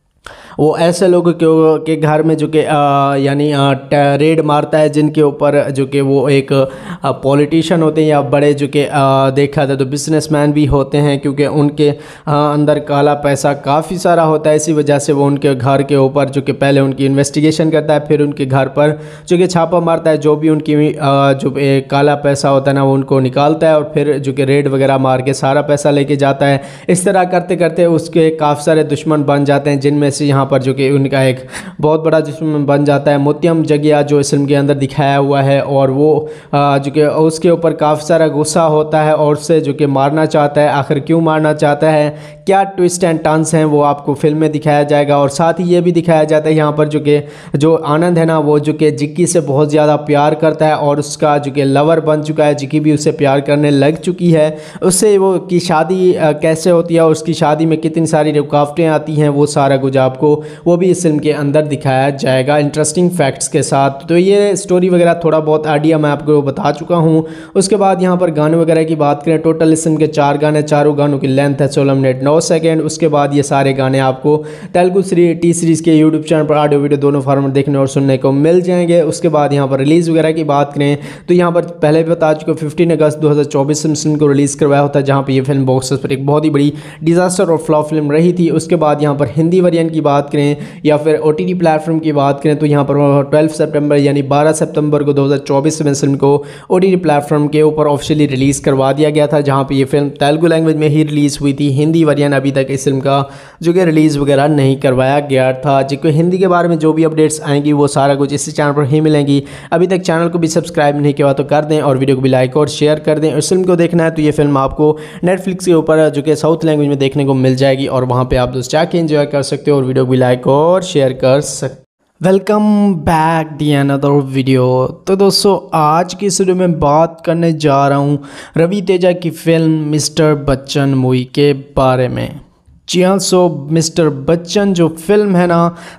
वो ऐसे लोगों के घर में जो कि यानी रेड मारता है जिनके ऊपर जो कि वो एक पॉलिटिशियन होते हैं या बड़े जो कि देखा जाए तो बिजनेसमैन भी होते हैं, क्योंकि उनके अंदर काला पैसा काफ़ी सारा होता है। इसी वजह से वो उनके घर के ऊपर जो कि पहले उनकी इन्वेस्टिगेशन करता है, फिर उनके घर पर जो कि छापा मारता है, जो भी उनकी जो काला पैसा होता है ना वो उनको निकालता है, और फिर जो कि रेड वगैरह मार के सारा पैसा लेके जाता है। इस तरह करते करते उसके काफ़ी सारे दुश्मन बन जाते हैं, जिनमें से यहाँ पर जो कि उनका एक बहुत बड़ा दुश्मन बन जाता है मोतियम जगिया, जो इस फिल्म के अंदर दिखाया हुआ है, और वो जो कि उसके ऊपर काफ़ी सारा गुस्सा होता है और उससे जो कि मारना चाहता है। आखिर क्यों मारना चाहता है, क्या ट्विस्ट एंड टर्न्स हैं, वो आपको फिल्म में दिखाया जाएगा। और साथ ही ये भी दिखाया जाता है यहाँ पर जो आनंद है ना, वो जो कि जिक्की से बहुत ज़्यादा प्यार करता है और उसका जो कि लवर बन चुका है, जिक्की भी उससे प्यार करने लग चुकी है। उससे वो की शादी कैसे होती है और उसकी शादी में कितनी सारी रुकावटें आती हैं, वो सारा कुछ आपको वो भी इस फिल्म के अंदर दिखाया जाएगा इंटरेस्टिंग फैक्ट्स के साथ। तो ये स्टोरी वगैरह थोड़ा बहुत आइडिया मैं आपको बता चुका हूँ। उसके बाद यहाँ पर गाने वगैरह की बात करें, टोटल इस फिल्म के 4 गाने, चारों गानों की लेंथ है 16 मिनट 9 सेकेंड। उसके बाद ये सारे गाने आपको तेलुगु टी सीरीज़ के यूट्यूब चैनल पर ऑडियो वीडियो दोनों फॉर्मेट देखने और सुनने को मिल जाएंगे। उसके बाद यहाँ पर रिलीज़ वगैरह की बात करें तो यहाँ पर पहले भी बता चुके 15 अगस्त 2024 में फिल्म को रिलीज़ करवाया होता है, जहाँ पर यह फिल्म बॉक्स ऑफिस पर एक बहुत ही बड़ी डिजास्टर और फ्लॉप फिल्म रही थी। उसके बाद यहाँ पर हिंदी वर्जन की बात करें या फिर OTT प्लेटफॉर्म की बात करें तो यहाँ पर 12 सितंबर यानी 12 सितंबर को 2024 में फिल्म को OTT प्लेटफॉर्म के ऊपर ऑफिशियली रिलीज़ करवा दिया गया था, जहाँ पे ये फिल्म तेलुगु लैंग्वेज में ही रिलीज़ हुई थी। हिंदी वर्जन अभी तक इस फिल्म का जो कि रिलीज़ वगैरह नहीं करवाया गया था। जिसको हिंदी के बारे में जो भी अपडेट्स आएंगी वो सारा कुछ इसी चैनल पर ही मिलेंगी। अभी तक चैनल को भी सब्सक्राइब नहीं किया तो कर दें और वीडियो को भी लाइक और शेयर कर दें। इस फिल्म को देखना है तो ये फिल्म आपको नेटफ्लिक्स के ऊपर जो कि साउथ लैंग्वेज में देखने को मिल जाएगी, और वहाँ पर आप दोस्त जाके एंजॉय कर सकते हो और वीडियो को भी लाइक और शेयर कर सकते। Welcome back the another video. तो दोस्तों आज की इस वीडियो में बात करने जा रहा हूँ रवि तेजा की फिल्म मिस्टर बच्चन मूवी के बारे में। जी हाँ, सो मिस्टर बच्चन जो फिल्म है ना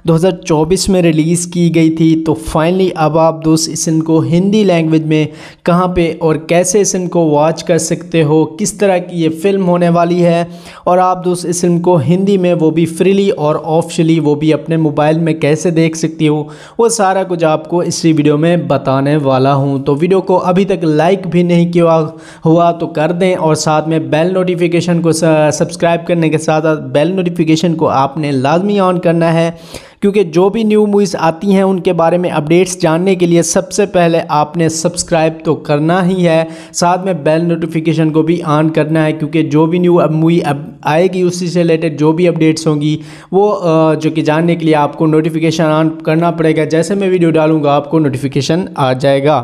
2024 में रिलीज़ की गई थी। तो फाइनली अब आप दोस्त इस फिल्म को हिंदी लैंग्वेज में कहाँ पे और कैसे इस फिल्म को वॉच कर सकते हो, किस तरह की ये फिल्म होने वाली है, और आप दोस्त इस फिल्म को हिंदी में वो भी फ्रीली और ऑफिशियली वो भी अपने मोबाइल में कैसे देख सकती हो, वो सारा कुछ आपको इसी वीडियो में बताने वाला हूँ। तो वीडियो को अभी तक लाइक भी नहीं किया हुआ तो कर दें, और साथ में बेल नोटिफिकेशन को सब्सक्राइब करने के साथ बेल नोटिफिकेशन को आपने लाजमी ऑन करना है, क्योंकि जो भी न्यू मूवीज़ आती हैं उनके बारे में अपडेट्स जानने के लिए सबसे पहले आपने सब्सक्राइब तो करना ही है, साथ में बेल नोटिफिकेशन को भी ऑन करना है, क्योंकि जो भी न्यू मूवी अब आएगी उसी से रिलेटेड जो भी अपडेट्स होंगी वो जो कि जानने के लिए आपको नोटिफिकेशन ऑन करना पड़ेगा। जैसे मैं वीडियो डालूँगा आपको नोटिफिकेशन आ जाएगा।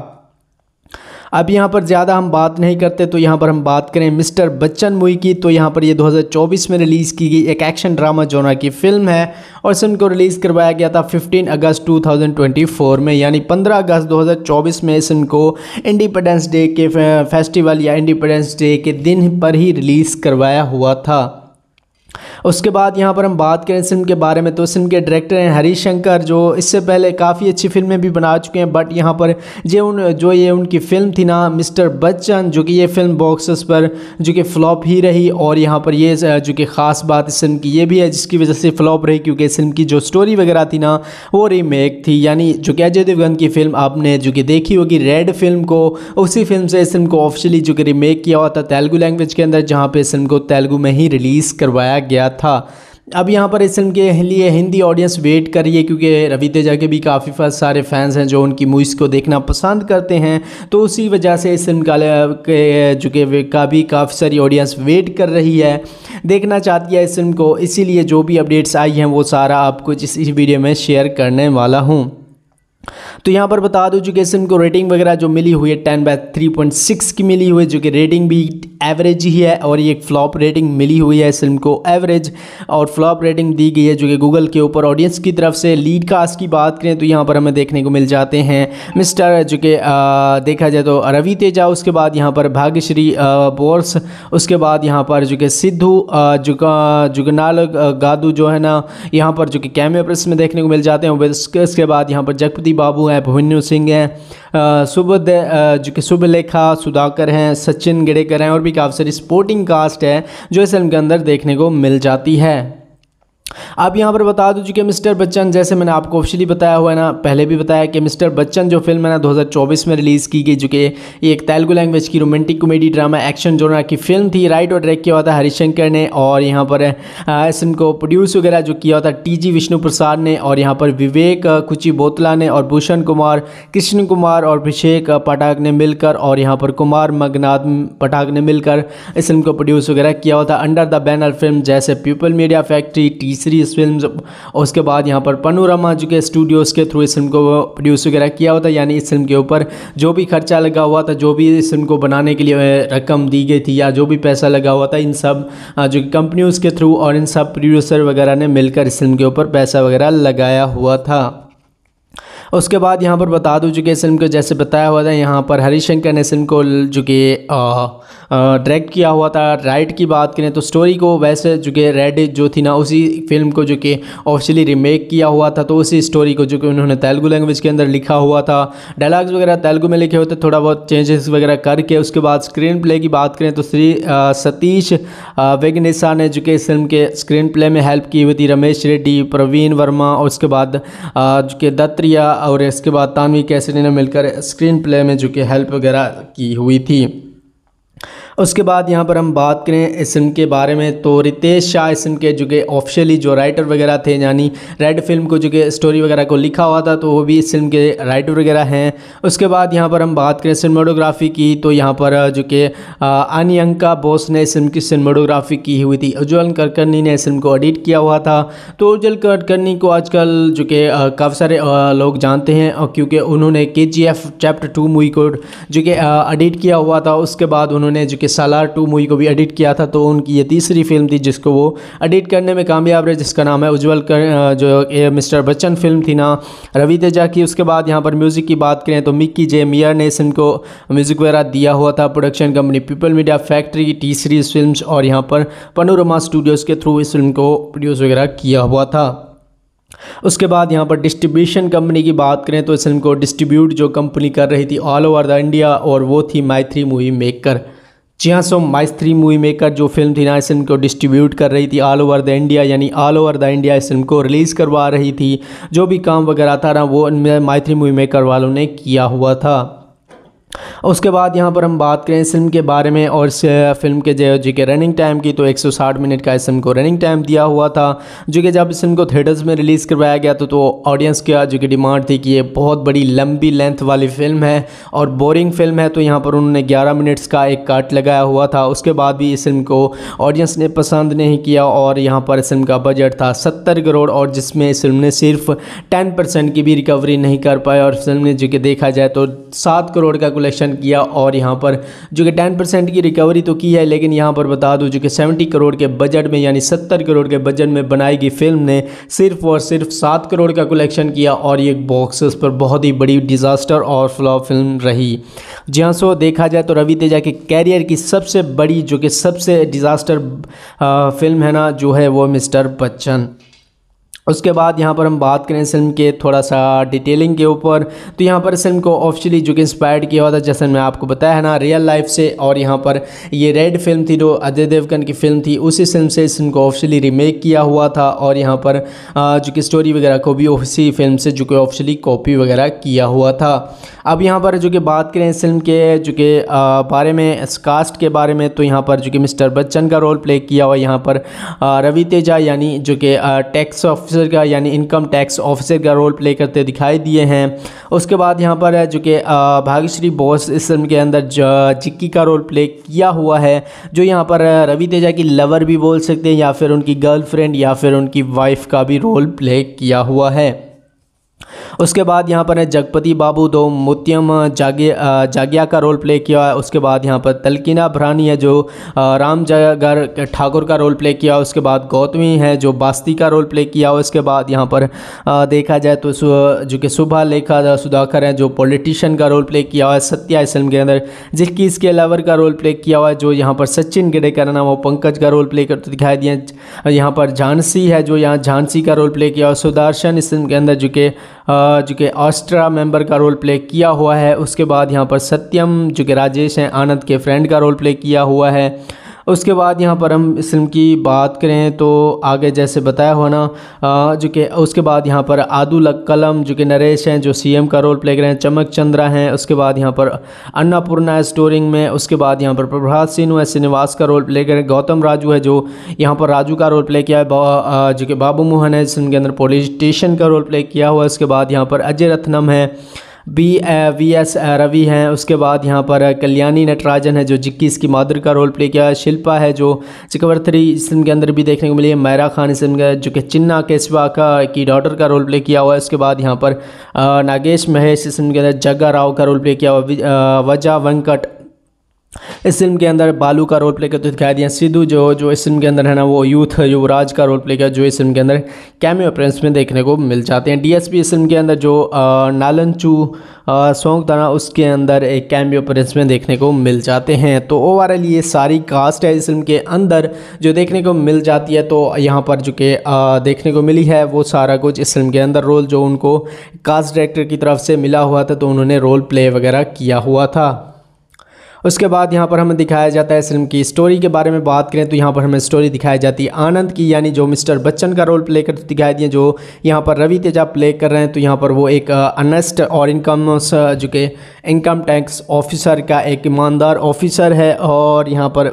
अब यहाँ पर ज़्यादा हम बात नहीं करते, तो यहाँ पर हम बात करें मिस्टर बच्चन मूवी की। तो यहाँ पर ये 2024 में रिलीज़ की गई एक एक्शन ड्रामा जोनर की फ़िल्म है, और इस फिल्म को रिलीज़ करवाया गया था 15 अगस्त 2024 में, यानी 15 अगस्त 2024 में इस फिल्म को इंडिपेंडेंस डे के फेस्टिवल या इंडिपेंडेंस डे के दिन पर ही रिलीज़ करवाया हुआ था। उसके बाद यहाँ पर हम बात करें इस फिल्म के बारे में, तो इस फिल्म के डायरेक्टर हैं हरीश शंकर, जो इससे पहले काफ़ी अच्छी फिल्में भी बना चुके हैं। बट यहाँ पर जो ये उनकी फ़िल्म थी ना मिस्टर बच्चन, जो कि ये फिल्म बॉक्सेस पर जो कि फ़्लॉप ही रही। और यहाँ पर ये जो कि ख़ास बात इस फिल्म की ये भी है जिसकी वजह से फ़्लॉप रही, क्योंकि इस फिल्म की जो स्टोरी वगैरह थी ना वो रीमेक थी, यानी जो कि अजय देवगन की फ़िल्म आपने जो कि देखी होगी रेड फिल्म को, उसी फिल्म से इस फिल्म को ऑफिशियली जो कि रीमेक किया हुआ था तेलुगु लैंग्वेज के अंदर, जहाँ पर इस फिल्म को तेलुगु में ही रिलीज़ करवाया गया था। अब यहाँ पर इस फिल्म के लिए हिंदी ऑडियंस वेट कर रही है, क्योंकि रवि तेजा के भी काफ़ी सारे फैंस हैं जो उनकी मूवीज़ को देखना पसंद करते हैं। तो उसी वजह से इस फिल्म का जो कि काफ़ी सारी ऑडियंस वेट कर रही है, देखना चाहती है इस फिल्म को। इसीलिए जो भी अपडेट्स आई हैं वो सारा आपको इस वीडियो में शेयर करने वाला हूँ। तो यहाँ पर बता दूं कि इस फिल्म को रेटिंग वगैरह जो मिली हुई है 10/3.6 की मिली हुई है, जो कि रेटिंग भी एवरेज ही है। और ये एक फ्लॉप रेटिंग मिली हुई है इस फिल्म को, एवरेज और फ्लॉप रेटिंग दी गई है जो कि गूगल के ऊपर ऑडियंस की तरफ से। लीड कास्ट की बात करें तो यहाँ पर हमें देखने को मिल जाते हैं मिस्टर जो कि देखा जाए तो रवि तेजा, उसके बाद यहाँ पर भाग्यश्री बोर्स, उसके बाद यहाँ पर जो कि सिद्धू जुगनाल गादू जो है ना यहाँ पर जो कि कैमियो प्रेस में देखने को मिल जाते हैं। उसके बाद यहाँ पर जगपति बाबू हैं, भुवन्यु सिंह हैं, जो कि शुभलेखा सुधाकर हैं, सचिन गिडेकर हैं और भी काफ़ी सारी सपोर्टिंग कास्ट है जो इस फिल्म के अंदर देखने को मिल जाती है। अब यहाँ पर बता दूं कि मिस्टर बच्चन, जैसे मैंने आपको ऑफिशियली बताया हुआ है ना, पहले भी बताया कि मिस्टर बच्चन जो फिल्म है ना 2024 में रिलीज़ की गई, जो कि एक तेलुगु लैंग्वेज की romantic comedy drama action genre की फिल्म थी। राइट और डायरेक्ट किया हुआ था हरिशंकर ने, और यहाँ पर इस फिल्म को प्रोड्यूस वगैरह जो किया हुआ था TG विष्णु प्रसाद ने, और यहाँ पर विवेक कुची बोतला ने और भूषण कुमार, कृष्ण कुमार और अभिषेक पाठक ने मिलकर, और यहाँ पर कुमार मगनाथ पाठक ने मिलकर इस फिल्म को प्रोड्यूस वगैरह किया हुआ था अंडर द बैनर फिल्म जैसे people media factory, series films. और उसके बाद यहाँ पर पनोरमा जो के स्टूडियोज़ के थ्रू इस फिल्म को प्रोड्यूस वगैरह किया हुआ था। यानी इस फिल्म के ऊपर जो भी खर्चा लगा हुआ था, जो भी इस फिल्म को बनाने के लिए रकम दी गई थी या जो भी पैसा लगा हुआ था, इन सब जो कंपनियों के थ्रू और इन सब प्रोड्यूसर वगैरह ने मिलकर इस फिल्म के ऊपर पैसा वगैरह लगाया हुआ था। उसके बाद यहाँ पर बता दूं कि इस फिल्म को जैसे बताया हुआ था, यहाँ पर हरिशंकर ने इस फिल्म को जो कि डायरेक्ट किया हुआ था। राइट की बात करें तो स्टोरी को वैसे जो कि रेड जो थी ना, उसी फिल्म को जो कि ऑफिशियली रीमेक किया हुआ था, तो उसी स्टोरी को जो कि उन्होंने तेलुगु लैंग्वेज के अंदर लिखा हुआ था। डायलॉग्स वगैरह तेलुगु में लिखे हुए थे, थोड़ा बहुत चेंजेस वगैरह करके। उसके बाद स्क्रीन प्ले की बात करें तो सतीश वेगनेसा ने जो कि इस फिल्म के स्क्रीन प्ले में हेल्प की हुई थी, रमेश रेड्डी, प्रवीण वर्मा और उसके बाद जो कि दत्तरिया और इसके बाद तानवी कैसरी ने मिलकर स्क्रीन प्ले में जो कि हेल्प वगैरह की हुई थी। उसके बाद यहाँ पर हम बात करें इस फिल्म के बारे में तो रितेश शाह इस फिल्म के जो कि ऑफिशियली जो राइटर वगैरह थे, यानी रेड फिल्म को जो कि स्टोरी वगैरह को लिखा हुआ था, तो वो भी इस फिल्म के राइटर वगैरह हैं। उसके बाद यहाँ पर हम बात करें सिनेमेटोग्राफी की तो यहाँ पर जो कि अनियंका बोस ने इस फिल्म की सिनेमेटोग्राफी की हुई थी। उज्ज्वल कुलकर्णी ने इस फिल्म को एडिट किया हुआ था। तो उज्ज्वल कुलकर्णी को आजकल जो कि काफ़ी सारे लोग जानते हैं, और क्योंकि उन्होंने KGF चैप्टर 2 मूवी को जो कि एडिट किया हुआ था। उसके बाद उन्होंने जो कि सालार 2 मूवी को भी एडिट किया था, तो उनकी ये तीसरी फिल्म थी जिसको वो एडिट करने में कामयाब रहे, जिसका नाम है उज्ज्वल जो मिस्टर बच्चन फिल्म थी ना रवि तेजा की। उसके बाद यहाँ पर म्यूज़िक की बात करें तो मिक्की जे मियर ने इस फिल्म को म्यूज़िक वगैरह दिया हुआ था। Production company people media factory, T series films और यहाँ पर पनोरमा स्टूडियोज़ के थ्रू इस फिल्म को प्रोड्यूस वगैरह किया हुआ था। उसके बाद यहाँ पर डिस्ट्रीब्यूशन कंपनी की बात करें तो इस फिल्म को डिस्ट्रीब्यूट जो कंपनी कर रही थी ऑल ओवर द इंडिया, और वो थी माई3 मूवी मेकर। जी हाँ, सो माई3 मूवी मेकर जो फिल्म थी ना, इस फिल्म को डिस्ट्रीब्यूट कर रही थी ऑल ओवर द इंडिया, यानी ऑल ओवर द इंडिया इस फिल्म को रिलीज़ करवा रही थी। जो भी काम वगैरह था ना, वो माई3 मूवी मेकर वालों ने किया हुआ था। उसके बाद यहाँ पर हम बात करें इस फिल्म के बारे में और इस फिल्म के जो कि रनिंग टाइम की, तो 160 मिनट का इस फिल्म को रनिंग टाइम दिया हुआ था। जो कि जब इस फिल्म को थिएटर्स में रिलीज़ करवाया गया तो ऑडियंस की जो कि डिमांड थी कि ये बहुत बड़ी लंबी लेंथ वाली फिल्म है और बोरिंग फिल्म है, तो यहाँ पर उन्होंने 11 मिनट्स का एक कट लगाया हुआ था। उसके बाद भी इस फिल्म को ऑडियंस ने पसंद नहीं किया, और यहाँ पर इस फिल्म का बजट था 70 करोड़, और जिसमें इस फिल्म ने सिर्फ 10% की भी रिकवरी नहीं कर पाया, और फिल्म ने जो कि देखा जाए तो 7 करोड़ का कलेक्शन किया। और यहाँ पर जो कि 10% की रिकवरी तो की है, लेकिन यहाँ पर बता दूं जो कि 70 करोड़ के बजट में, यानी 70 करोड़ के बजट में बनाई गई फिल्म ने सिर्फ और सिर्फ 7 करोड़ का कलेक्शन किया, और ये बॉक्स ऑफिस पर बहुत ही बड़ी डिज़ास्टर और फ्लॉप फिल्म रही। जी हाँ, सो देखा जाए तो रवि तेजा के कैरियर की सबसे बड़ी जो कि सबसे डिज़ास्टर फिल्म है ना, जो है वो मिस्टर बच्चन। उसके बाद यहाँ पर हम बात करें इस फिल्म के थोड़ा सा डिटेलिंग के ऊपर, तो यहाँ पर इस फिल्म को ऑफिशियली जो कि इंस्पायर्ड किया हुआ था, जैसे मैं आपको बताया है ना, रियल लाइफ से। और यहाँ पर ये रेड फिल्म थी जो अजय देवगन की फिल्म थी, उसी फिल्म से इस फिल्म को ऑफिशियली रीमेक किया हुआ था। और यहाँ पर जो कि स्टोरी वगैरह को भी उसी फिल्म से जो कि ऑफिशियली कॉपी वगैरह किया हुआ था। अब यहाँ पर जो कि बात करें इस फिल्म के जो कि बारे में, इस कास्ट के बारे में, तो यहाँ पर जो कि मिस्टर बच्चन का रोल प्ले किया हुआ यहाँ पर रवि तेजा, यानी जो कि टैक्स ऑफिसर का, यानी इनकम टैक्स ऑफिसर का रोल प्ले करते दिखाई दिए हैं। उसके बाद यहाँ पर जो कि भाग्यश्री बोस इस फिल्म के अंदर चिक्की का रोल प्ले किया हुआ है, जो यहाँ पर रवि तेजा की लवर भी बोल सकते हैं, या फिर उनकी गर्लफ्रेंड या फिर उनकी वाइफ का भी रोल प्ले किया हुआ है। उसके बाद यहाँ पर है जगपति बाबू दो मुत्यम जागिया का रोल प्ले किया है। उसके बाद यहाँ पर तलकीना भरानी है जो राम जगर ठाकुर का रोल प्ले किया। उसके बाद गौतमी है जो बास्ती का रोल प्ले किया। उसके बाद यहाँ पर देखा जाए तो जो कि सुभा लेखा सुधाकर है जो पॉलिटिशियन का रोल प्ले किया हुआ है सत्या इस फिल्म के अंदर, जिसकी इसके लवर का रोल प्ले किया हुआ है जो यहाँ पर सचिन गिडेकर नाम वो पंकज का रोल प्ले करते दिखाई दिया। यहाँ पर झांसी है जो यहाँ झांसी का रोल प्ले किया और सुदर्शन इस फिल्म के अंदर जो कि ऑस्ट्रा मेंबर का रोल प्ले किया हुआ है। उसके बाद यहाँ पर सत्यम जो कि राजेश हैं आनंद के फ्रेंड का रोल प्ले किया हुआ है। उसके बाद यहाँ पर हम इस फिल्म की बात करें तो आगे जैसे बताया हुआ ना जो कि उसके बाद यहाँ पर आदुल कलम जो कि नरेश हैं जो सीएम का रोल प्ले कर रहे हैं, चमक चंद्रा हैं। उसके बाद यहाँ पर अन्नपूर्णा स्टोरिंग में। उसके बाद यहाँ पर प्रभात सिन्हा है श्रीनिवास का रोल प्ले कर रहे हैं। गौतम राजू है जो यहाँ पर राजू का रोल प्ले किया है। जो कि बाबू मोहन है जिस फिल्म के अंदर पॉलिटिशियन का रोल प्ले किया हुआ है। उसके बाद यहाँ पर अजय रत्नम है, वी.एस. रवि हैं। उसके बाद यहाँ पर कल्याणी नटराजन है जो जिक्की इसकी मादर का रोल प्ले किया है। शिल्पा है जो चक्रवर्ती इस फिल्म के अंदर भी देखने को मिली है। मैरा खान इस फिल्म का जो कि चिन्ना केशवा की डॉटर का रोल प्ले किया हुआ है। उसके बाद यहाँ पर नागेश महेश इस फिल्म के अंदर जग्गा राव का रोल प्ले किया हुआ। वजा वेंकट इस फिल्म के अंदर बालू का रोल प्ले करते दिखाई दिया। सिद्धू जो इस फिल्म के अंदर है ना वो यूथ युवराज का रोल प्ले किया जो इस फिल्म के अंदर कैमियो अपीयरेंस में देखने को मिल जाते हैं। डीएसपी इस फिल्म के अंदर जो नालनचू सॉन्ग था ना उसके अंदर एक कैमियो अपीयरेंस में देखने को मिल जाते हैं। तो ओवरऑल ये सारी कास्ट है इस फिल्म के अंदर जो देखने को मिल जाती है। तो यहाँ पर जो कि देखने को मिली है वो सारा कुछ इस फिल्म के अंदर रोल जो उनको कास्ट डायरेक्टर की तरफ से मिला हुआ था तो उन्होंने रोल प्ले वगैरह किया हुआ था। उसके बाद यहाँ पर हमें दिखाया जाता है इस फिल्म की स्टोरी के बारे में बात करें तो यहाँ पर हमें स्टोरी दिखाई जाती है आनंद की, यानी जो मिस्टर बच्चन का रोल प्ले करते दिखाई दिए जो यहाँ पर रवि तेजा प्ले कर रहे हैं। तो यहाँ पर वो एक अनेस्ट और जो कि इनकम टैक्स ऑफिसर का एक ईमानदार ऑफिसर है और यहाँ पर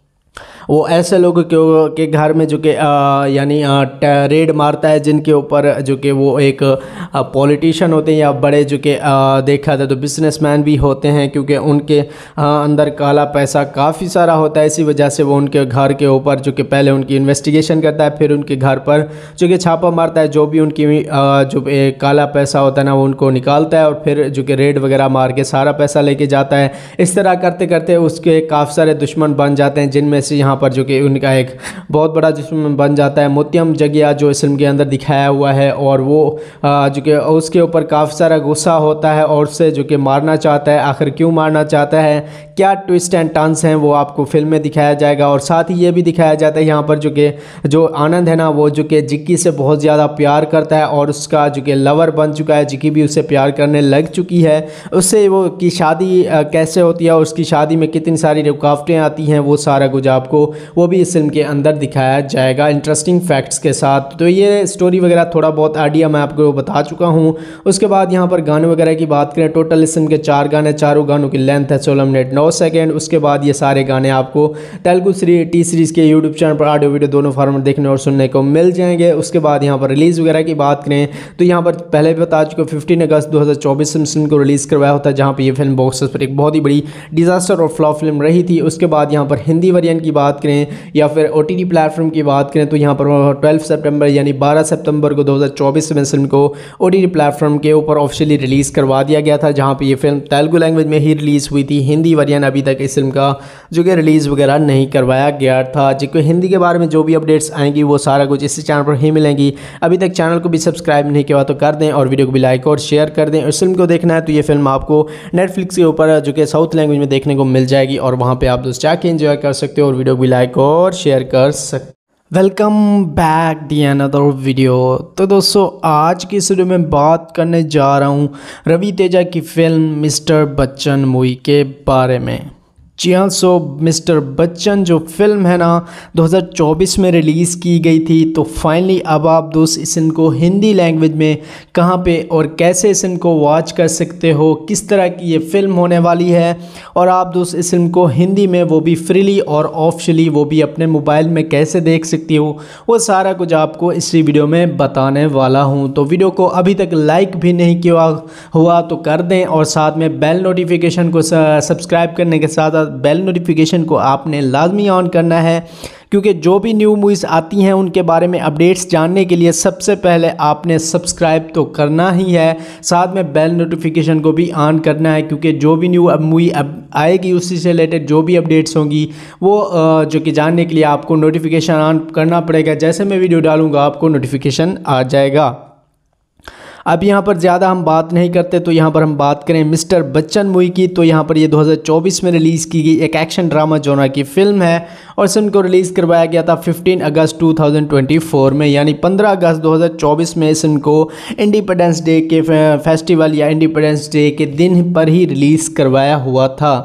वो ऐसे लोगों के घर में जो कि यानी रेड मारता है जिनके ऊपर जो कि वो एक पॉलिटिशियन होते हैं या बड़े जो कि देखा जाए तो बिजनेसमैन भी होते हैं, क्योंकि उनके अंदर काला पैसा काफ़ी सारा होता है। इसी वजह से वो उनके घर के ऊपर जो कि पहले उनकी इन्वेस्टिगेशन करता है, फिर उनके घर पर जो कि छापा मारता है, जो भी उनकी जो काला पैसा होता है ना वो उनको निकालता है और फिर जो कि रेड वगैरह मार के सारा पैसा लेके जाता है। इस तरह करते करते उसके काफ़ी सारे दुश्मन बन जाते हैं, जिनमें से यहाँ पर जो कि उनका एक बहुत बड़ा दुश्मन बन जाता है मुत्यम जगिया जो इस फिल्म के अंदर दिखाया हुआ है। और वो जो कि उसके ऊपर काफ़ी सारा गुस्सा होता है और उससे जो कि मारना चाहता है। आखिर क्यों मारना चाहता है, क्या ट्विस्ट एंड टर्न्स हैं, वो आपको फिल्म में दिखाया जाएगा। और साथ ही ये भी दिखाया जाता है यहाँ पर जो आनंद है ना वो जो कि जिक्की से बहुत ज़्यादा प्यार करता है और उसका जो कि लवर बन चुका है, जिक्की भी उससे प्यार करने लग चुकी है। उससे वो की शादी कैसे होती है और उसकी शादी में कितनी सारी रुकावटें आती हैं, वो सारा कुछ आपको वो भी इस फिल्म के अंदर दिखाया जाएगा इंटरेस्टिंग फैक्ट्स के साथ। तो ये स्टोरी वगैरह थोड़ा बहुत आइडिया मैं आपको बता चुका हूँ। उसके बाद यहाँ पर गाने वगैरह की बात करें, टोटल इस फिल्म के 4 गाने, चारों गानों की लेंथ है 16 मिनट 9 सेकेंड। उसके बाद ये सारे गाने आपको तेलुगु टी सीरीज़ के यूट्यूब चैनल पर ऑडियो वीडियो दोनों फॉर्मेट देखने और सुनने को मिल जाएंगे। उसके बाद यहाँ पर रिलीज़ वगैरह की बात करें तो यहाँ पर पहले भी बता चुके 15 अगस्त 2024 में फिल्म को रिलीज़ करवाया होता है, जहाँ पर यह फिल्म बॉक्स पर एक बहुत ही बड़ी डिजास्टर और फ्लॉप फिल्म रही थी। उसके बाद यहाँ पर हिंदी वेरिएंट की बात करें या फिर OTT प्लेटफॉर्म की बात करें तो यहाँ पर 12 सितंबर यानी 12 सितंबर को 2024 में फिल्म को OTT प्लेटफॉर्म के ऊपर ऑफिशियली रिलीज़ करवा दिया गया था, जहाँ पे ये फिल्म तेलुगु लैंग्वेज में ही रिलीज़ हुई थी। हिंदी वेरिएंट अभी तक इस फिल्म का जो कि रिलीज़ वगैरह नहीं करवाया गया था। जिसको हिंदी के बारे में जो भी अपडेट्स आएंगी वो सारा कुछ इसी चैनल पर ही मिलेंगी। अभी तक चैनल को भी सब्सक्राइब नहीं किया तो कर दें और वीडियो को भी लाइक और शेयर कर दें। इस फिल्म को देखना है तो ये फिल्म आपको नेटफ्लिक्स के ऊपर जो कि साउथ लैंग्वेज में देखने को मिल जाएगी और वहाँ पर आप दोस्त जाके एंजॉय कर सकते हो और वीडियो को भी लाइक और शेयर कर सकते। Welcome back the another video. तो दोस्तों आज की इस वीडियो में बात करने जा रहा हूँ रवि तेजा की फिल्म मिस्टर बच्चन मूवी के बारे में। जी हाँ, सो मिस्टर बच्चन जो फिल्म है ना 2024 में रिलीज़ की गई थी। तो फाइनली अब आप दोस्त इस इनको हिंदी लैंग्वेज में कहाँ पे और कैसे इस इनको वॉच कर सकते हो, किस तरह की ये फिल्म होने वाली है और आप दोस्त इस फिल्म को हिंदी में वो भी फ्रीली और ऑफिशियली वो भी अपने मोबाइल में कैसे देख सकती हो, वो सारा कुछ आपको इसी वीडियो में बताने वाला हूँ। तो वीडियो को अभी तक लाइक भी नहीं किया हुआ तो कर दें और साथ में बेल नोटिफिकेशन को सब्सक्राइब करने के साथ साथ बेल नोटिफिकेशन को आपने लाजमी ऑन करना है, क्योंकि जो भी न्यू मूवीज़ आती हैं उनके बारे में अपडेट्स जानने के लिए सबसे पहले आपने सब्सक्राइब तो करना ही है, साथ में बेल नोटिफिकेशन को भी ऑन करना है, क्योंकि जो भी न्यू मूवी अब आएगी उसी से रिलेटेड जो भी अपडेट्स होंगी वो जो कि जानने के लिए आपको नोटिफिकेशन ऑन करना पड़ेगा। जैसे मैं वीडियो डालूँगा आपको नोटिफिकेशन आ जाएगा। अब यहाँ पर ज़्यादा हम बात नहीं करते, तो यहाँ पर हम बात करें मिस्टर बच्चन मूवी की। तो यहाँ पर ये 2024 में रिलीज़ की गई एक एक्शन ड्रामा जॉनर की फ़िल्म है और इस फिल्म को रिलीज़ करवाया गया था 15 अगस्त 2024 में, यानी 15 अगस्त 2024 में इस फिल्म को इंडिपेंडेंस डे के फेस्टिवल या इंडिपेंडेंस डे के दिन पर ही रिलीज़ करवाया हुआ था।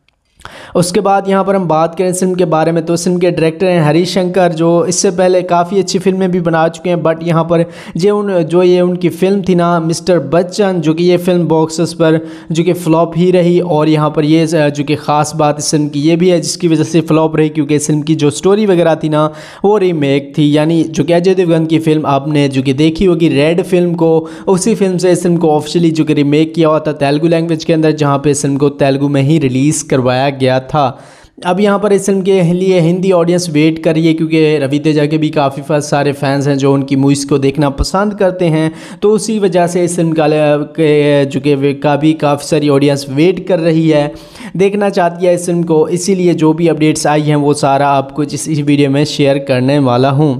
उसके बाद यहाँ पर हम बात करें फिल्म के बारे में, तो फिल्म के डायरेक्टर हैं हरीश शंकर, जो इससे पहले काफ़ी अच्छी फिल्में भी बना चुके हैं, बट यहाँ पर ये उनकी फ़िल्म थी ना मिस्टर बच्चन, जो कि ये फिल्म बॉक्सेस पर जो कि फ़्लॉप ही रही। और यहाँ पर ये जो कि ख़ास बात इस फिल्म की ये भी है जिसकी वजह से फ़्लॉप रही, क्योंकि इस फिल्म की जो स्टोरी वगैरह थी ना वो रीमेक थी, यानी जो कि अजय देवगन की फ़िल्म आपने जो कि देखी होगी रेड फिल्म को, उसी फिल्म से इस फिल्म को ऑफिशियली जो कि रीमेक किया हुआ था तेलुगु लैंग्वेज के अंदर, जहाँ पर इस फिल्म को तेलुगु में ही रिलीज़ करवाया गया था। अब यहाँ पर इस फिल्म के लिए हिंदी ऑडियंस वेट कर रही है, क्योंकि रवि तेजा के भी काफ़ी सारे फैंस हैं जो उनकी मूवीज़ को देखना पसंद करते हैं, तो उसी वजह से इस फिल्म जो कि काफ़ी सारी ऑडियंस वेट कर रही है, देखना चाहती है इस फिल्म को। इसीलिए जो भी अपडेट्स आई हैं वो सारा आपको इस वीडियो में शेयर करने वाला हूँ।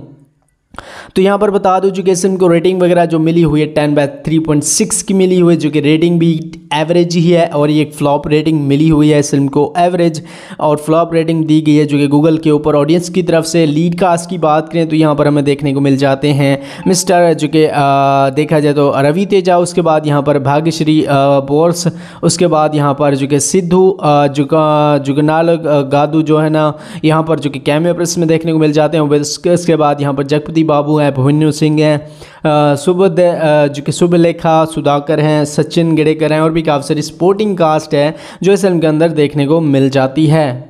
तो यहाँ पर बता दूं जो कि इस फिल्म को रेटिंग वगैरह जो मिली हुई है 10/3.6 की मिली हुई है, जो कि रेटिंग भी एवरेज ही है, और ये एक फ्लॉप रेटिंग मिली हुई है इस फिल्म को एवरेज, और फ्लॉप रेटिंग दी गई है जो कि गूगल के ऊपर ऑडियंस की तरफ से। लीड कास्ट की बात करें तो यहाँ पर हमें देखने को मिल जाते हैं मिस्टर जो कि देखा जाए तो रवि तेजा, उसके बाद यहाँ पर भाग्यश्री बोर्स, उसके बाद यहाँ पर जो कि सिद्धू जुगनाल गादू जो है ना यहाँ पर जो कि कैमियो प्रेस में देखने को मिल जाते हैं। उसके बाद यहाँ पर जगपति बाबू हैं, भुवन्यु सिंह हैं, जो कि शुभलेखा सुधाकर हैं, सचिन गेड़ेकर हैं, और भी काफ़ी सारी सपोर्टिंग कास्ट है जो इस फिल्म के अंदर देखने को मिल जाती है।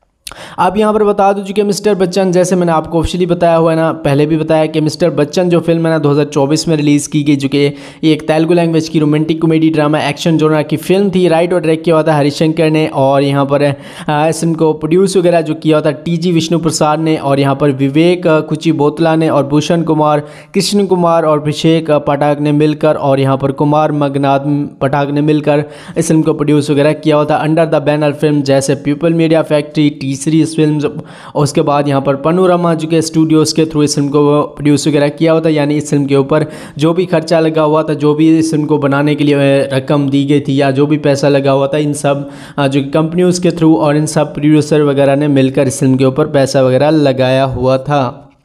अब यहाँ पर बता दूं कि मिस्टर बच्चन, जैसे मैंने आपको ऑफिशियली बताया हुआ है ना, पहले भी बताया कि मिस्टर बच्चन जो फिल्म है ना 2024 में रिलीज़ की गई, जो कि ये एक तेलुगु लैंग्वेज की romantic comedy drama action genre की फिल्म थी। राइट और डायरेक्ट किया हुआ था हरीश शंकर ने, और यहाँ पर इस फिल्म को प्रोड्यूस वगैरह जो किया हुआ था TG विष्णु प्रसाद ने, और यहाँ पर विवेक कुची बोतला ने, और भूषण कुमार, कृष्ण कुमार और अभिषेक पाठक ने मिलकर, और यहाँ पर कुमार मगनाथ पाठक ने मिलकर इस फिल्म को प्रोड्यूस वगैरह किया हुआ था अंडर द बैनर फिल्म जैसे people media factory, series films, और उसके बाद यहाँ पर पनोरमा जो कि स्टूडियोज़ के थ्रू इस फिल्म को प्रोड्यूस वगैरह किया हुआ था। यानी इस फिल्म के ऊपर जो भी खर्चा लगा हुआ था, जो भी इस फिल्म को बनाने के लिए रकम दी गई थी, या जो भी पैसा लगा हुआ था, इन सब जो कंपनियों के थ्रू और इन सब प्रोड्यूसर वगैरह ने मिलकर इस फिल्म के ऊपर पैसा वगैरह लगाया हुआ था।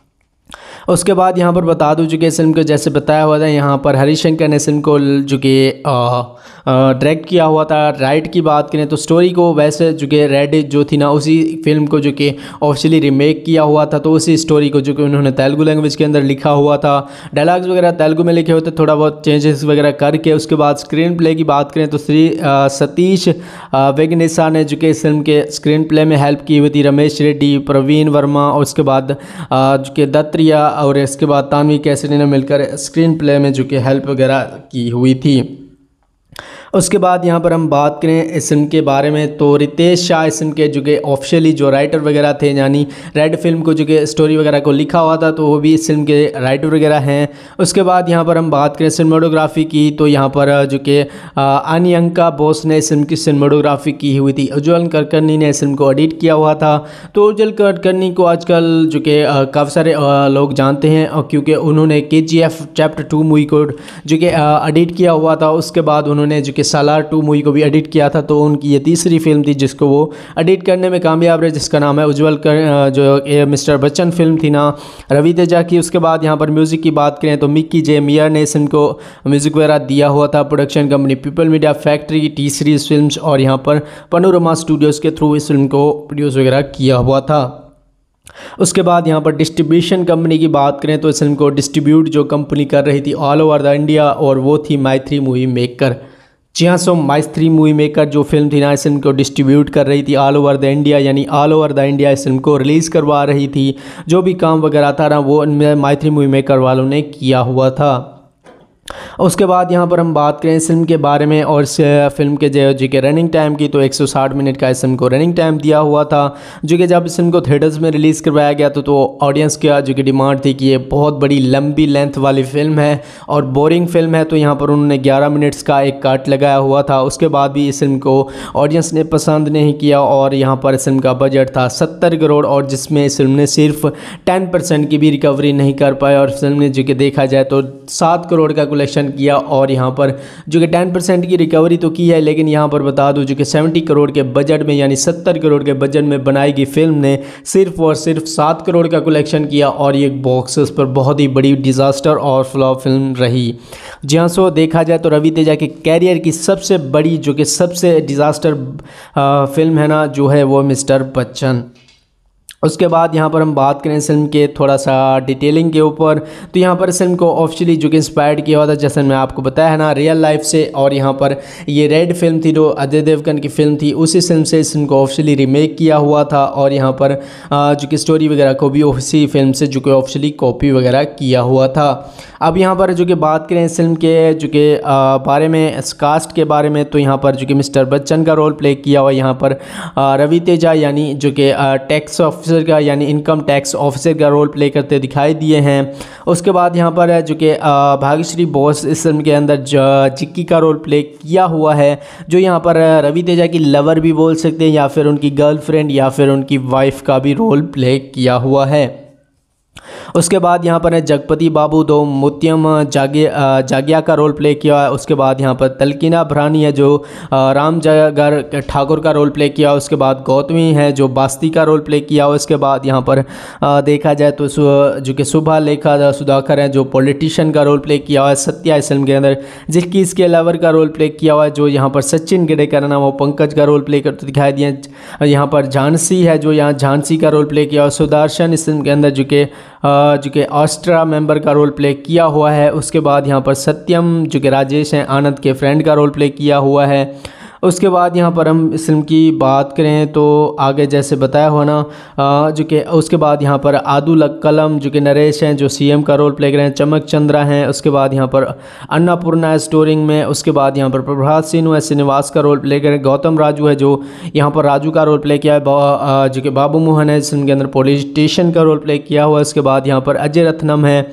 उसके बाद यहाँ पर बता दूं जो कि इस फिल्म को जैसे बताया हुआ था, यहाँ पर हरीश शंकर ने इस फिल्म को जो कि डायरेक्ट किया हुआ था। राइट की बात करें तो स्टोरी को वैसे जो कि रेड जो थी ना उसी फिल्म को जो कि ऑफिशियली रीमेक किया हुआ था, तो उसी स्टोरी को जो कि उन्होंने तेलुगु लैंग्वेज के अंदर लिखा हुआ था, डायलॉग्स वगैरह तेलुगु में लिखे हुए थे, थोड़ा बहुत चेंजेस वगैरह करके। उसके बाद स्क्रीन प्ले की बात करें तो सतीश वेगनेसा ने जो कि इस फिल्म के स्क्रीन प्ले में हेल्प की हुई थी, रमेश रेड्डी, प्रवीण वर्मा, और उसके बाद जो कि दत्तरिया, और इसके बाद तानवी कैसेटी ने मिलकर स्क्रीन प्ले में जो कि हेल्प वगैरह की हुई थी। उसके बाद यहाँ पर हम बात करें इस फिल्म के बारे में तो रितेश शाह इस फिल्म के जो कि ऑफिशियली जो राइटर वगैरह थे, यानी रेड फिल्म को जो कि स्टोरी वगैरह को लिखा हुआ था, तो वो भी इस फिल्म के राइटर वगैरह हैं। उसके बाद यहाँ पर हम बात करें सिनेमेटोग्राफी की, तो यहाँ पर जो कि अनियंका बोस ने इस फिल्म की सिनेमेटोग्राफी की हुई थी। उज्ज्वल कुलकर्णी ने इस फिल्म को एडिट किया हुआ था। तो उज्ज्वल कुलकर्णी को आजकल जो कि काफ़ी सारे लोग जानते हैं, क्योंकि उन्होंने KGF चैप्टर 2 मूवी को जो कि एडिट किया हुआ था। उसके बाद उन्होंने जो कि सालार 2 मूवी को भी एडिट किया था, तो उनकी ये तीसरी फिल्म थी जिसको वो एडिट करने में कामयाब रहे, जिसका नाम है उज्ज्वल जो मिस्टर बच्चन फिल्म थी ना रवि तेजा की। उसके बाद यहाँ पर म्यूज़िक की बात करें तो मिक्की जे मियर ने इस फिल्म को म्यूज़िक वगैरह दिया हुआ था। Production company people media factory, T series films, और यहाँ पर पनोरमा स्टूडियोज़ के थ्रू इस फिल्म को प्रोड्यूस वगैरह किया हुआ था। उसके बाद यहाँ पर डिस्ट्रीब्यूशन कंपनी की बात करें तो इस फिल्म को डिस्ट्रीब्यूट जो कंपनी कर रही थी ऑल ओवर द इंडिया, और वो थी माई3 मूवी मेकर। जी हाँ, सो माई3 मूवी मेकर जो फिल्म थी ना इस फिल्म को डिस्ट्रीब्यूट कर रही थी ऑल ओवर द इंडिया, यानी ऑल ओवर द इंडिया इस फिल्म को रिलीज़ करवा रही थी। जो भी काम वगैरह था ना वो माई3 मूवी मेकर वालों ने किया हुआ था। उसके बाद यहाँ पर हम बात करें इस फिल्म के बारे में और इस फिल्म के जो कि रनिंग टाइम की, तो 160 मिनट का इस फिल्म को रनिंग टाइम दिया हुआ था। जो कि जब इस फिल्म को थिएटर्स में रिलीज़ करवाया गया तो ऑडियंस का जो कि डिमांड थी कि ये बहुत बड़ी लंबी लेंथ वाली फ़िल्म है और बोरिंग फिल्म है, तो यहाँ पर उन्होंने 11 मिनट्स का एक कट लगाया हुआ था। उसके बाद भी इस फिल्म को ऑडियंस ने पसंद नहीं किया और यहाँ पर इस फिल्म का बजट था 70 करोड़ और जिसमें इस फिल्म ने सिर्फ 10% की भी रिकवरी नहीं कर पाया और फिल्म ने जो कि देखा जाए तो 7 करोड़ का कलेक्शन किया और यहाँ पर जो कि 10% की रिकवरी तो की है, लेकिन यहाँ पर बता दूं जो कि 70 करोड़ के बजट में यानी 70 करोड़ के बजट में बनाई गई फिल्म ने सिर्फ और सिर्फ 7 करोड़ का कलेक्शन किया और ये बॉक्स ऑफिस पर बहुत ही बड़ी डिज़ास्टर और फ्लॉप फिल्म रही। जहाँ सो देखा जाए तो रवि तेजा के कैरियर की सबसे बड़ी जो कि सबसे डिज़ास्टर फिल्म है ना, जो है वो मिस्टर बच्चन। उसके बाद यहाँ पर हम बात करें इस फिल्म के थोड़ा सा डिटेलिंग के ऊपर, तो यहाँ पर इस फिल्म को ऑफिशियली जो कि इंस्पायर्ड किया हुआ था, जैसे मैं आपको बताया है ना, रियल लाइफ से। और यहाँ पर ये रेड फिल्म थी जो अजय देवगन की फिल्म थी, उसी फिल्म से इस फिल्म को ऑफिशियली रीमेक किया हुआ था और यहाँ पर जो कि स्टोरी वगैरह को भी उसी फिल्म से जो कि ऑफिशियली कॉपी वगैरह किया हुआ था। अब यहाँ पर जो कि बात करें इस फिल्म के जो कि बारे में, इस कास्ट के बारे में, तो यहाँ पर जो कि मिस्टर बच्चन का रोल प्ले किया हुआ यहाँ पर रवि तेजा यानी जो कि टैक्स ऑफिसर का यानी इनकम टैक्स ऑफिसर का रोल प्ले करते दिखाई दिए हैं। उसके बाद यहाँ पर जो कि भाग्यश्री बोस इस फिल्म के अंदर जिक्की का रोल प्ले किया हुआ है, जो यहाँ पर रवि तेजा की लवर भी बोल सकते हैं या फिर उनकी गर्लफ्रेंड या फिर उनकी वाइफ का भी रोल प्ले किया हुआ है। उसके बाद यहाँ पर है जगपति बाबू दो मुत्यम जागिया का रोल प्ले किया है। उसके बाद यहाँ पर तलकीना भरानी है जो राम जगर ठाकुर का रोल प्ले किया। उसके बाद गौतमी है जो बास्ती का रोल प्ले किया। उसके बाद यहाँ पर देखा जाए तो जो कि सुभा लेखा सुधाकर है जो पॉलिटिशियन का रोल प्ले किया हुआ है सत्या इस फिल्म के अंदर, जिसकी इसके अलावर का रोल प्ले किया हुआ है। जो यहाँ पर सचिन गिडेकर नाम वो पंकज का रोल प्ले करते दिखाई दिए। यहाँ पर झांसी है जो यहाँ झांसी का रोल प्ले किया हुआ। सुदर्शन इस फिल्म के अंदर जो कि ऑस्ट्रा मेंबर का रोल प्ले किया हुआ है। उसके बाद यहाँ पर सत्यम जो कि राजेश हैं आनंद के फ्रेंड का रोल प्ले किया हुआ है। उसके बाद यहाँ पर हम इस फिल्म की बात करें तो आगे जैसे बताया हुआ ना जो कि उसके बाद यहाँ पर आदुल कलम जो कि नरेश हैं जो सीएम का रोल प्ले कर रहे हैं, चमक चंद्रा हैं। उसके बाद यहाँ पर अन्नपूर्णा स्टोरिंग में। उसके बाद यहाँ पर प्रभात सिन्हा है श्रीनिवास का रोल प्ले कर रहे हैं। गौतम राजू है जो यहाँ पर राजू का रोल प्ले किया है। जो कि बाबू मोहन है जिसके अंदर पॉलिटिशियन का रोल प्ले किया हुआ है। उसके बाद यहाँ पर अजय रत्नम है,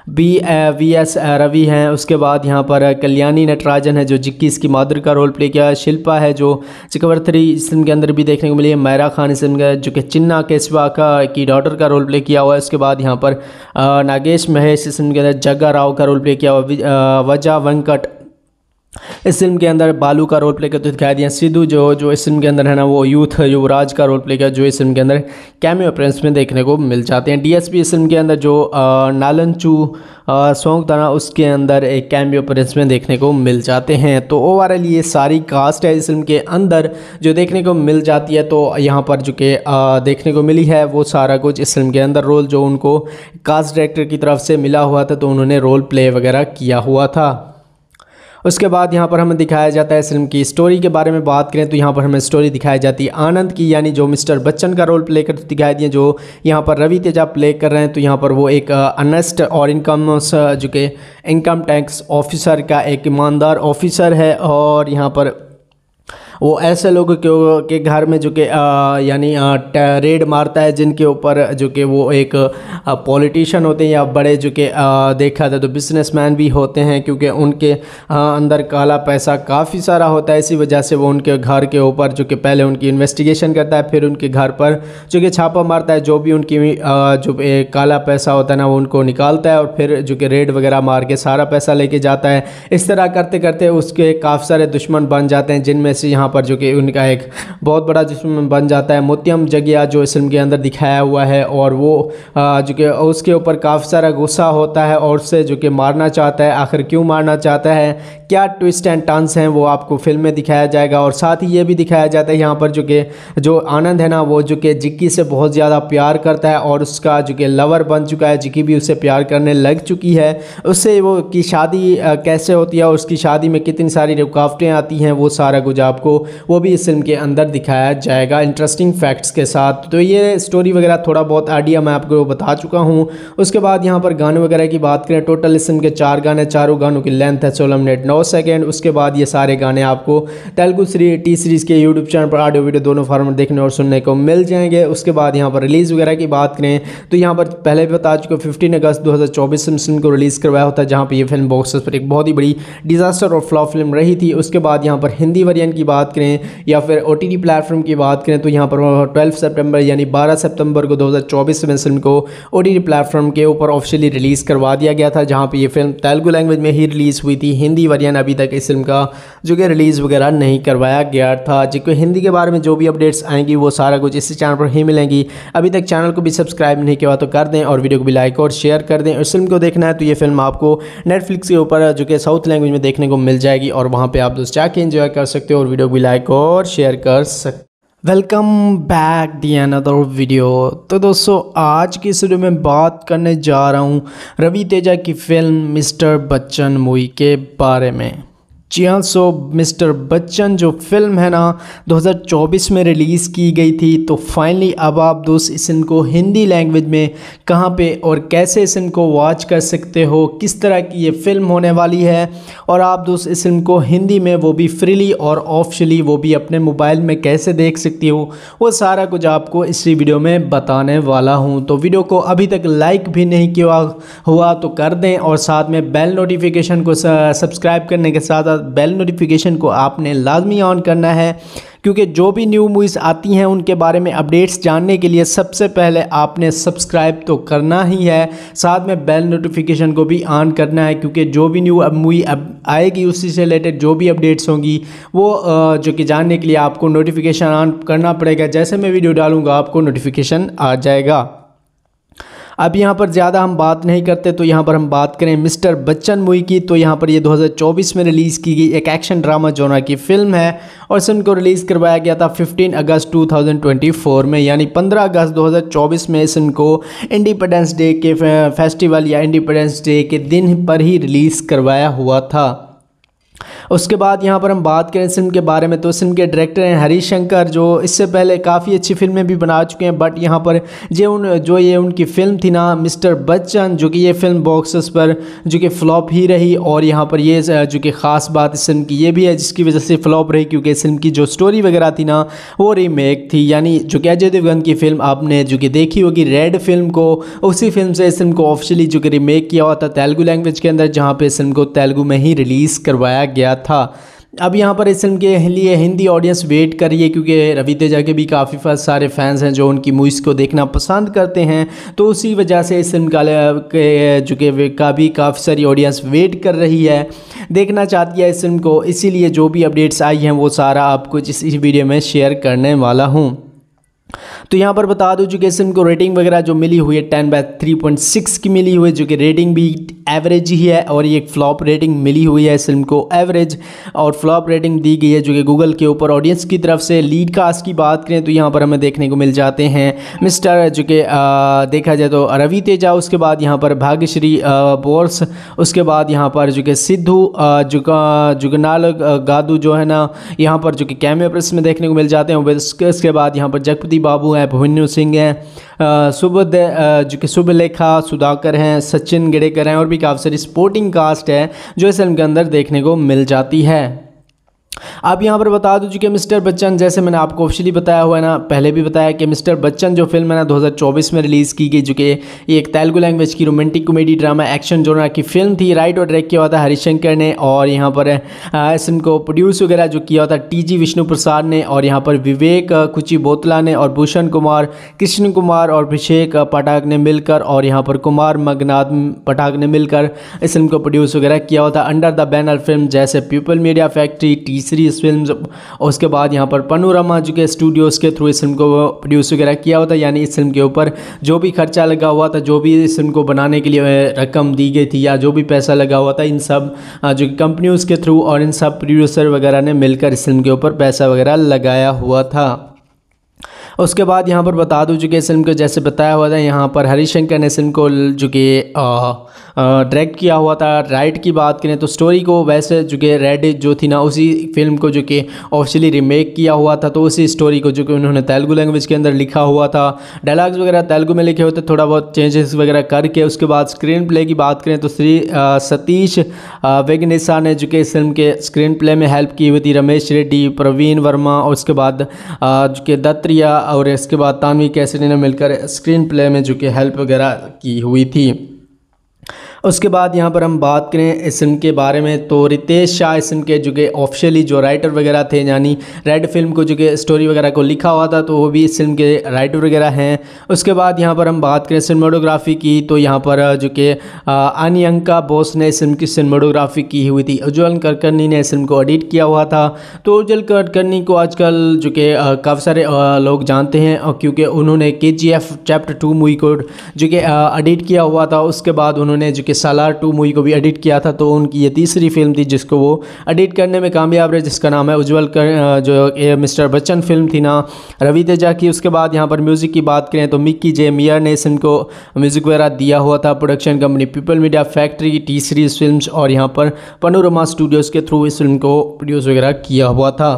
वी.एस. रवि हैं। उसके बाद यहाँ पर कल्याणी नटराजन है जो जिक्की इसकी मादर का रोल प्ले किया है। शिल्पा है जो चक्रवर्ती इस फिल्म के अंदर भी देखने को मिली है। मैरा खान इस फिल्म का जो कि चिन्ना केशवा की डॉटर का रोल प्ले किया हुआ है। उसके बाद यहाँ पर नागेश महेश इस फिल्म के अंदर जग्गा राव का रोल प्ले किया हुआ। वजा वेंकट इस फिल्म के अंदर बालू का रोल प्ले करते दिखाई दिया। सिद्धू जो इस फिल्म के अंदर है ना वो यूथ युवराज का रोल प्ले किया जो इस फिल्म के अंदर कैमियो अपीयरेंस में देखने को मिल जाते हैं। डीएसपी इस फिल्म के अंदर जो नालनचू सॉन्ग था ना उसके अंदर एक कैमियो अपीयरेंस में देखने को मिल जाते हैं। तो ओवरऑल ये सारी कास्ट है इस फिल्म के अंदर जो देखने को मिल जाती है। तो यहाँ पर जो कि देखने को मिली है वो सारा कुछ इस फिल्म के अंदर रोल जो उनको कास्ट डायरेक्टर की तरफ से मिला हुआ था तो उन्होंने रोल प्ले वगैरह किया हुआ था। उसके बाद यहाँ पर हमें दिखाया जाता है इस फिल्म की स्टोरी के बारे में बात करें तो यहाँ पर हमें स्टोरी दिखाई जाती है आनंद की, यानी जो मिस्टर बच्चन का रोल प्ले करते दिखाई दिए जो यहाँ पर रवि तेजा प्ले कर रहे हैं। तो यहाँ पर वो एक अनेस्ट और जो कि इनकम टैक्स ऑफिसर का एक ईमानदार ऑफिसर है और यहाँ पर वो ऐसे लोगों के घर में जो कि यानी रेड मारता है जिनके ऊपर जो कि वो एक पॉलिटिशियन होते हैं या बड़े जो कि देखा जाए तो बिजनेसमैन भी होते हैं, क्योंकि उनके अंदर काला पैसा काफ़ी सारा होता है। इसी वजह से वो उनके घर के ऊपर जो कि पहले उनकी इन्वेस्टिगेशन करता है, फिर उनके घर पर जो कि छापा मारता है, जो भी उनकी जो काला पैसा होता है ना वो उनको निकालता है और फिर जो कि रेड वगैरह मार के सारा पैसा लेके जाता है। इस तरह करते करते उसके काफ़ी सारे दुश्मन बन जाते हैं, जिनमें से यहाँ पर जो कि उनका एक बहुत बड़ा दुश्मन बन जाता है मुत्यम जगिया जो इस फिल्म के अंदर दिखाया हुआ है। और वो जो कि उसके ऊपर काफ़ी सारा गुस्सा होता है और उससे जो कि मारना चाहता है। आखिर क्यों मारना चाहता है, क्या ट्विस्ट एंड टर्न्स हैं, वो आपको फिल्म में दिखाया जाएगा। और साथ ही ये भी दिखाया जाता है यहाँ पर जो आनंद है ना वो जो कि जिक्की से बहुत ज़्यादा प्यार करता है और उसका जो कि लवर बन चुका है, जिक्की भी उससे प्यार करने लग चुकी है। उससे वो की शादी कैसे होती है और उसकी शादी में कितनी सारी रुकावटें आती हैं, वो सारा कुछ आपको वो भी इस फिल्म के अंदर दिखाया जाएगा इंटरेस्टिंग फैक्ट्स के साथ। तो ये स्टोरी वगैरह थोड़ा बहुत आइडिया मैं आपको बता चुका हूँ। उसके बाद यहाँ पर गाने वगैरह की बात करें, टोटल इस फिल्म के 4 गाने, चारों गानों की लेंथ है 16 मिनट 9 सेकेंड। उसके बाद ये सारे गाने आपको तेलुगु टी सीरीज़ के यूट्यूब चैनल पर ऑडियो वीडियो दोनों फॉर्मेट देखने और सुनने को मिल जाएंगे। उसके बाद यहाँ पर रिलीज़ वगैरह की बात करें तो यहाँ पर पहले भी बता चुके 15 अगस्त 2024 में फिल्म को रिलीज़ करवाया होता है, जहाँ पर यह फिल्म बॉक्स ऑफिस पर एक बहुत ही बड़ी डिजास्टर और फ्लॉप फिल्म रही थी। उसके बाद यहाँ पर हिंदी वर्जन की बात करें या फिर OTT प्लेटफॉर्म की बात करें तो यहाँ पर 12 सितंबर यानी 12 सितंबर को 2024 में फिल्म को OTT प्लेटफॉर्म के ऊपर ऑफिशियली रिलीज़ करवा दिया गया था, जहाँ पे ये फिल्म तेलुगु लैंग्वेज में ही रिलीज़ हुई थी। हिंदी वर्जन अभी तक इस फिल्म का जो कि रिलीज़ वगैरह नहीं करवाया गया था। जो हिंदी के बारे में जो भी अपडेट्स आएंगी वो सारा कुछ इसी चैनल पर ही मिलेंगी। अभी तक चैनल को भी सब्सक्राइब नहीं किया तो कर दें और वीडियो को भी लाइक और शेयर कर दें। इस फिल्म को देखना है तो ये फिल्म आपको नेटफ्लिक्स के ऊपर जो कि साउथ लैंग्वेज में देखने को मिल जाएगी और वहाँ पर आप दोस्त जाके एंजॉय कर सकते हो और वीडियो को भी लाइक और शेयर कर सकते। Welcome back the another video. तो दोस्तों आज की इस वीडियो में बात करने जा रहा हूँ रवि तेजा की फिल्म मिस्टर बच्चन मूवी के बारे में। जी हाँ, मिस्टर बच्चन जो फिल्म है ना 2024 में रिलीज़ की गई थी। तो फाइनली अब आप दोस्त इस फिल्म को हिंदी लैंग्वेज में कहाँ पे और कैसे इस फिल्म को वॉच कर सकते हो, किस तरह की ये फिल्म होने वाली है और आप दोस्त इस फिल्म को हिंदी में वो भी फ्रीली और ऑफिशियली वो भी अपने मोबाइल में कैसे देख सकती हो, वो सारा कुछ आपको इसी वीडियो में बताने वाला हूँ। तो वीडियो को अभी तक लाइक भी नहीं किया हुआ तो कर दें और साथ में बेल नोटिफिकेशन को सब्सक्राइब करने के साथ बेल नोटिफिकेशन को आपने लाजमी ऑन करना है, क्योंकि जो भी न्यू मूवीज़ आती हैं उनके बारे में अपडेट्स जानने के लिए सबसे पहले आपने सब्सक्राइब तो करना ही है, साथ में बेल नोटिफिकेशन को भी ऑन करना है, क्योंकि जो भी न्यू मूवी अब आएगी उसी से रिलेटेड जो भी अपडेट्स होंगी वो जो कि जानने के लिए आपको नोटिफिकेशन ऑन करना पड़ेगा। जैसे मैं वीडियो डालूँगा आपको नोटिफिकेशन आ जाएगा। अब यहाँ पर ज़्यादा हम बात नहीं करते तो यहाँ पर हम बात करें मिस्टर बच्चन मूवी की। तो यहाँ पर ये 2024 में रिलीज़ की गई एक एक्शन ड्रामा जोनर की फ़िल्म है और इस फिल्म को रिलीज़ करवाया गया था 15 अगस्त 2024 में, यानी 15 अगस्त 2024 में इस फिल्म को इंडिपेंडेंस डे के फेस्टिवल या इंडिपेंडेंस डे के दिन पर ही रिलीज़ करवाया हुआ था। उसके बाद यहाँ पर हम बात करें इस फिल्म के बारे में तो इस फिल्म के डायरेक्टर हैं हरीश शंकर, जो इससे पहले काफ़ी अच्छी फिल्में भी बना चुके हैं। बट यहाँ पर जो ये उनकी फ़िल्म थी ना मिस्टर बच्चन, जो कि ये फिल्म बॉक्सेस पर जो कि फ़्लॉप ही रही। और यहाँ पर ये जो कि ख़ास बात इस फिल्म की ये भी है जिसकी वजह से फ़्लॉप रही, क्योंकि इस फिल्म की जो स्टोरी वगैरह थी ना वो रीमेक थी, यानी जो कि अजय देवगन की फ़िल्म आपने जो कि देखी होगी रेड फिल्म को, उसी फिल्म से इस फिल्म को ऑफिशियली जो कि रीमेक किया हुआ था तेलुगु लैंग्वेज के अंदर, जहाँ पर इस फिल्म को तेलुगु में ही रिलीज़ करवाया गया था। अब यहाँ पर इस फिल्म के लिए हिंदी ऑडियंस वेट कर रही है, क्योंकि रवि तेजा के भी काफ़ी सारे फैंस हैं जो उनकी मूवीज़ को देखना पसंद करते हैं। तो उसी वजह से इस फिल्म का जो कि काफ़ी सारी ऑडियंस वेट कर रही है, देखना चाहती है इस फिल्म को। इसीलिए जो भी अपडेट्स आई हैं वो सारा आपको इस वीडियो में शेयर करने वाला हूँ। तो यहाँ पर बता दूं कि इस फिल्म को रेटिंग वगैरह जो मिली हुई है 10/3.6 की मिली हुई है, जो कि रेटिंग भी एवरेज ही है। और ये एक फ्लॉप रेटिंग मिली हुई है इस फिल्म को एवरेज, और फ्लॉप रेटिंग दी गई है जो कि गूगल के ऊपर ऑडियंस की तरफ से। लीड कास्ट की बात करें तो यहाँ पर हमें देखने को मिल जाते हैं मिस्टर जो कि देखा जाए तो रवि तेजा, उसके बाद यहाँ पर भाग्यश्री बोर्स, उसके बाद यहाँ पर जो कि सिद्धू जुगनाल गादू जो है ना यहाँ पर जो कि कैमियो प्रेस में देखने को मिल जाते हैं। उसके बाद यहाँ पर जगपति बाबू हैं, भुवन्यु सिंह हैं, जो कि सुभलेखा सुधाकर हैं, सचिन गिडेकर हैं और भी काफ़ी सारी स्पोर्टिंग कास्ट है जो इस फिल्म के अंदर देखने को मिल जाती है। अब यहाँ पर बता दूं कि मिस्टर बच्चन, जैसे मैंने आपको ऑफिशियली बताया हुआ है ना, पहले भी बताया कि मिस्टर बच्चन जो फिल्म है ना 2024 में रिलीज़ की गई, जो कि ये एक तेलुगु लैंग्वेज की romantic comedy drama action genre की फिल्म थी। राइट और डायरेक्ट किया हुआ था हरीश शंकर ने, और यहाँ पर इस फिल्म को प्रोड्यूस वगैरह जो किया हुआ था TG विष्णु प्रसाद ने, और यहाँ पर विवेक कुची बोतला ने और भूषण कुमार, कृष्ण कुमार और अभिषेक पाठक ने मिलकर, और यहाँ पर कुमार मगनाथ पाठक ने मिलकर इस फिल्म को प्रोड्यूस वगैरह किया हुआ था अंडर द बैनर फिल्म जैसे people media factory, series films. और उसके बाद यहाँ पर पनोरमा जो के स्टूडियोज़ के थ्रू इस फिल्म को प्रोड्यूस वगैरह किया हुआ था, यानी इस फिल्म के ऊपर जो भी खर्चा लगा हुआ था, जो भी इस फिल्म को बनाने के लिए रकम दी गई थी या जो भी पैसा लगा हुआ था, इन सब जो कंपनियों के थ्रू और इन सब प्रोड्यूसर वगैरह ने मिलकर इस फिल्म के ऊपर पैसा वगैरह लगाया हुआ था। उसके बाद यहाँ पर बता दूं जो कि इस फिल्म को जैसे बताया हुआ था, यहाँ पर हरीश शंकर ने इस फिल्म को जो कि डायरेक्ट किया हुआ था। राइट की बात करें तो स्टोरी को वैसे जो कि रेड जो थी ना उसी फिल्म को जो कि ऑफिशियली रीमेक किया हुआ था, तो उसी स्टोरी को जो कि उन्होंने तेलुगु लैंग्वेज के अंदर लिखा हुआ था। डायलॉग्स वगैरह तेलुगु में लिखे होते, थोड़ा बहुत चेंजेस वगैरह करके। उसके बाद स्क्रीन प्ले की बात करें तो सतीश वेगनेसा ने जो कि इस फिल्म के स्क्रीन प्ले में हेल्प की हुई थी। रमेश रेड्डी, प्रवीण वर्मा और उसके बाद जो कि दत्त्रिया और इसके बाद तानवी कैसरी ने मिलकर स्क्रीन प्ले में जो कि हेल्प वगैरह की हुई थी। उसके बाद यहाँ पर हम बात करें इस फिल्म के बारे में तो रितेश शाह इस फिल्म के जो कि ऑफिशियली जो राइटर वगैरह थे, यानी रेड फिल्म को जो कि स्टोरी वगैरह को लिखा हुआ था, तो वो भी इस फिल्म के राइटर वगैरह हैं। उसके बाद यहाँ पर हम बात करें सिनेमेटोग्राफी की तो यहाँ पर जो कि अनियंका बोस ने इस फिल्म की सिनेमेटोग्राफी की हुई थी। उज्ज्वल कुलकर्णी ने इस फिल्म को एडिट किया हुआ था। तो उज्ज्वल कुलकर्णी को आजकल जो कि काफ़ी सारे लोग जानते हैं और क्योंकि उन्होंने KGF चैप्टर 2 मूवी को जो कि एडिट किया हुआ था। उसके बाद उन्होंने जो कि सालार 2 मूवी को भी एडिट किया था, तो उनकी ये तीसरी फिल्म थी जिसको वो एडिट करने में कामयाब रहे, जिसका नाम है उज्ज्वल जो मिस्टर बच्चन फिल्म थी ना रवि तेजा की। उसके बाद यहाँ पर म्यूज़िक की बात करें तो मिक्की जे मियर ने इस फिल्म को म्यूज़िक वगैरह दिया हुआ था। Production company people media factory, T series films और यहाँ पर पनोरमा स्टूडियोज़ के थ्रू इस फिल्म को प्रोड्यूस वगैरह किया हुआ था।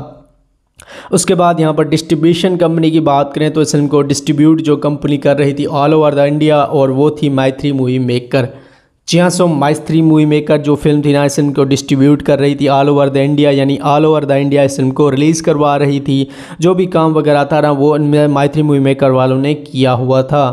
उसके बाद यहाँ पर डिस्ट्रीब्यूशन कंपनी की बात करें तो इस फिल्म को डिस्ट्रीब्यूट जो कंपनी कर रही थी ऑल ओवर द इंडिया, और वो थी माई3 मूवी मेकर। जी हाँ, सो माई3 मूवी मेकर जो फिल्म थी ना इस फिल्म को डिस्ट्रीब्यूट कर रही थी ऑल ओवर द इंडिया, यानी ऑल ओवर द इंडिया इस फिल्म को रिलीज़ करवा रही थी। जो भी काम वगैरह था ना वो माई3 मूवी मेकर वालों ने किया हुआ था।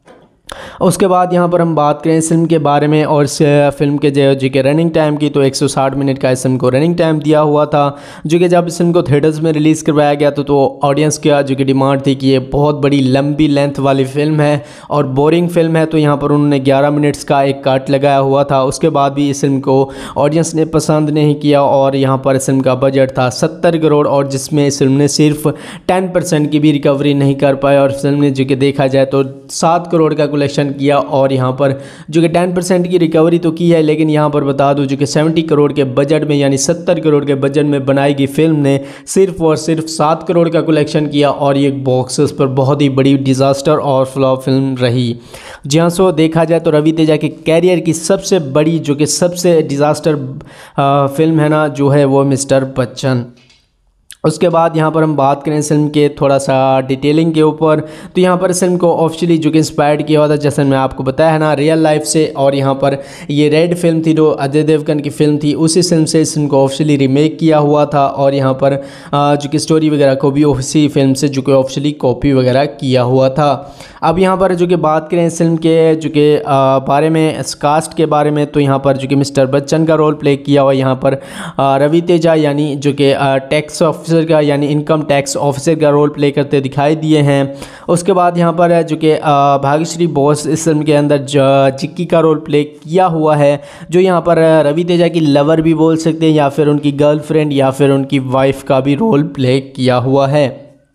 उसके बाद यहाँ पर हम बात करें इस फिल्म के बारे में और इस फिल्म के जो कि रनिंग टाइम की, तो 160 मिनट का इस फिल्म को रनिंग टाइम दिया हुआ था। जो कि जब इस फिल्म को थिएटर्स में रिलीज़ करवाया गया तो ऑडियंस का जो कि डिमांड थी कि ये बहुत बड़ी लंबी लेंथ वाली फ़िल्म है और बोरिंग फिल्म है, तो यहाँ पर उन्होंने 11 मिनट्स का एक कट लगाया हुआ था। उसके बाद भी इस फिल्म को ऑडियंस ने पसंद नहीं किया और यहाँ पर इस फिल्म का बजट था 70 करोड़, और जिसमें इस फिल्म ने सिर्फ 10% की भी रिकवरी नहीं कर पाया। और फिल्म ने जो कि देखा जाए तो 7 करोड़ का कलेक्शन किया और यहाँ पर जो कि 10% की रिकवरी तो की है, लेकिन यहाँ पर बता दूं जो कि 70 करोड़ के बजट में यानी 70 करोड़ के बजट में बनाई गई फिल्म ने सिर्फ और सिर्फ 7 करोड़ का कलेक्शन किया और ये बॉक्स ऑफिस पर बहुत ही बड़ी डिज़ास्टर और फ्लॉप फिल्म रही। जी हाँ, सो देखा जाए तो रवि तेजा के कैरियर की सबसे बड़ी जो कि सबसे डिज़ास्टर फिल्म है ना जो है वो मिस्टर बच्चन। उसके बाद यहाँ पर हम बात करें इस फिल्म के थोड़ा सा डिटेलिंग के ऊपर, तो यहाँ पर इस फिल्म को ऑफिशियली जो कि इंस्पायर्ड किया हुआ था, जैसे मैं आपको बताया है ना, रियल लाइफ से। और यहाँ पर ये रेड फिल्म थी जो अजय देवगन की फिल्म थी, उसी फिल्म से इस फिल्म को ऑफिशियली रीमेक किया हुआ था। और यहाँ पर जो कि स्टोरी वगैरह को भी उसी फिल्म से जो कि ऑफिशियली कॉपी वगैरह किया हुआ था। अब यहाँ पर जो कि बात करें इस फिल्म के जो कि बारे में, इस कास्ट के बारे में, तो यहाँ पर जो कि मिस्टर बच्चन का रोल प्ले किया हुआ यहाँ पर रवि तेजा यानी जो कि टैक्स ऑफिसर का यानी इनकम टैक्स ऑफिसर का रोल प्ले करते दिखाई दिए हैं। उसके बाद यहाँ पर जो कि भाग्यश्री बोस इस फिल्म के अंदर जिक्की का रोल प्ले किया हुआ है, जो यहाँ पर रवि तेजा की लवर भी बोल सकते हैं या फिर उनकी गर्लफ्रेंड या फिर उनकी वाइफ का भी रोल प्ले किया हुआ है।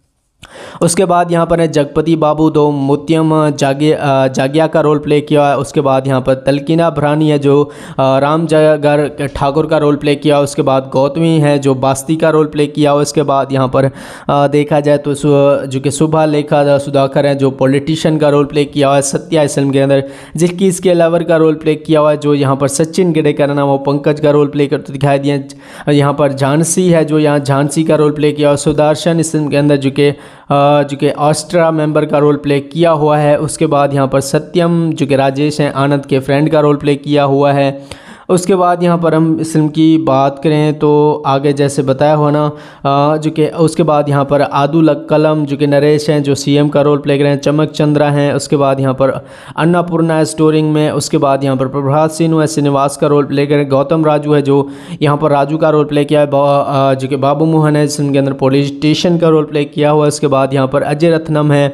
उसके बाद यहाँ पर जगपति बाबू दो मुत्यम जागिया का रोल प्ले किया है। उसके बाद यहाँ पर तलकीना भरानी है जो राम जगर ठाकुर का रोल प्ले किया। उसके बाद गौतमी है जो बास्ती का रोल प्ले किया। उसके बाद यहाँ पर देखा जाए तो जो कि सुभा लेखा सुधाकर है जो पॉलिटिशियन का रोल प्ले किया हुआ है सत्या इस फिल्म के अंदर, जिसकी इसके लवर का रोल प्ले किया हुआ है जो यहाँ पर सचिन गिडेकर नाम वो पंकज का रोल प्ले करते दिखाई दिए। यहाँ पर झांसी है जो यहाँ झांसी का रोल प्ले किया हुआ। सुदर्शन इस फिल्म के अंदर जो कि ऑस्ट्रा मेंबर का रोल प्ले किया हुआ है। उसके बाद यहाँ पर सत्यम जो कि राजेश हैं आनंद के फ्रेंड का रोल प्ले किया हुआ है। उसके बाद यहाँ पर हम इस फिल्म की बात करें तो आगे जैसे बताया हुआ ना जो कि उसके बाद यहाँ पर आदुल कलम जो कि नरेश हैं जो सीएम का रोल प्ले कर रहे हैं। चमक चंद्रा हैं। उसके बाद यहाँ पर अन्नपूर्णा है स्टोरिंग में। उसके बाद यहाँ पर प्रभात सिन्हा है श्रीनिवास का रोल प्ले कर रहे हैं। गौतम राजू है जो यहाँ पर राजू का रोल प्ले किया है। जो कि बाबू मोहन है इस फिल्म के अंदर पॉलिटिशियन का रोल प्ले किया हुआ है। उसके बाद यहाँ पर अजय रत्नम है,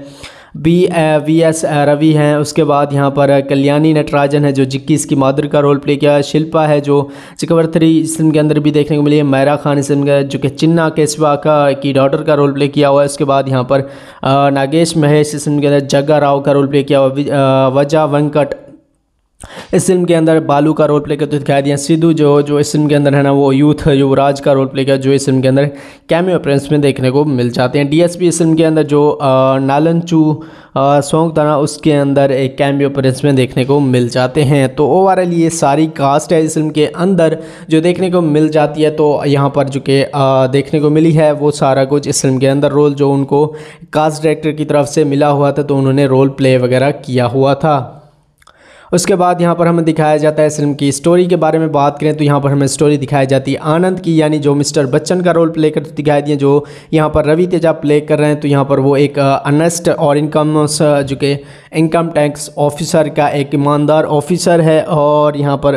VS रवि हैं। उसके बाद यहाँ पर कल्याणी नटराजन है जो जिक्की इसकी मादर का रोल प्ले किया है। शिल्पा है जो चक्रवर्ती इस फिल्म के अंदर भी देखने को मिली है। मैरा खान इस फिल्म का जो कि चिन्ना केशवा की डॉटर का रोल प्ले किया हुआ है। उसके बाद यहाँ पर नागेश महेश इस फिल्म के अंदर जग्गा राव का रोल प्ले किया हुआ। वजा वेंकट इस फिल्म के अंदर बालू का रोल प्ले करते दिखाई दिया। सिद्धू जो इस फिल्म के अंदर है ना वो यूथ युवराज का रोल प्ले किया, जो इस फिल्म के अंदर कैमियो अपीयरेंस में देखने को मिल जाते हैं। डीएसपी इस फिल्म के अंदर जो नालनचू सॉन्ग था ना उसके अंदर एक कैमियो अपीयरेंस में देखने को मिल जाते हैं। तो ओवरऑल ये सारी कास्ट है इस फिल्म के अंदर जो देखने को मिल जाती है। तो यहाँ पर जो कि देखने को मिली है वो सारा कुछ इस फिल्म के अंदर रोल जो उनको कास्ट डायरेक्टर की तरफ से मिला हुआ था, तो उन्होंने रोल प्ले वगैरह किया हुआ था। उसके बाद यहाँ पर हमें दिखाया जाता है फिल्म की स्टोरी के बारे में बात करें तो यहाँ पर हमें स्टोरी दिखाई जाती है आनंद की, यानी जो मिस्टर बच्चन का रोल प्ले करते दिखाई दिए, जो यहाँ पर रवि तेजा प्ले कर रहे हैं। तो यहाँ पर वो एक अनेस्ट और जो कि इनकम टैक्स ऑफिसर का एक ईमानदार ऑफिसर है, और यहाँ पर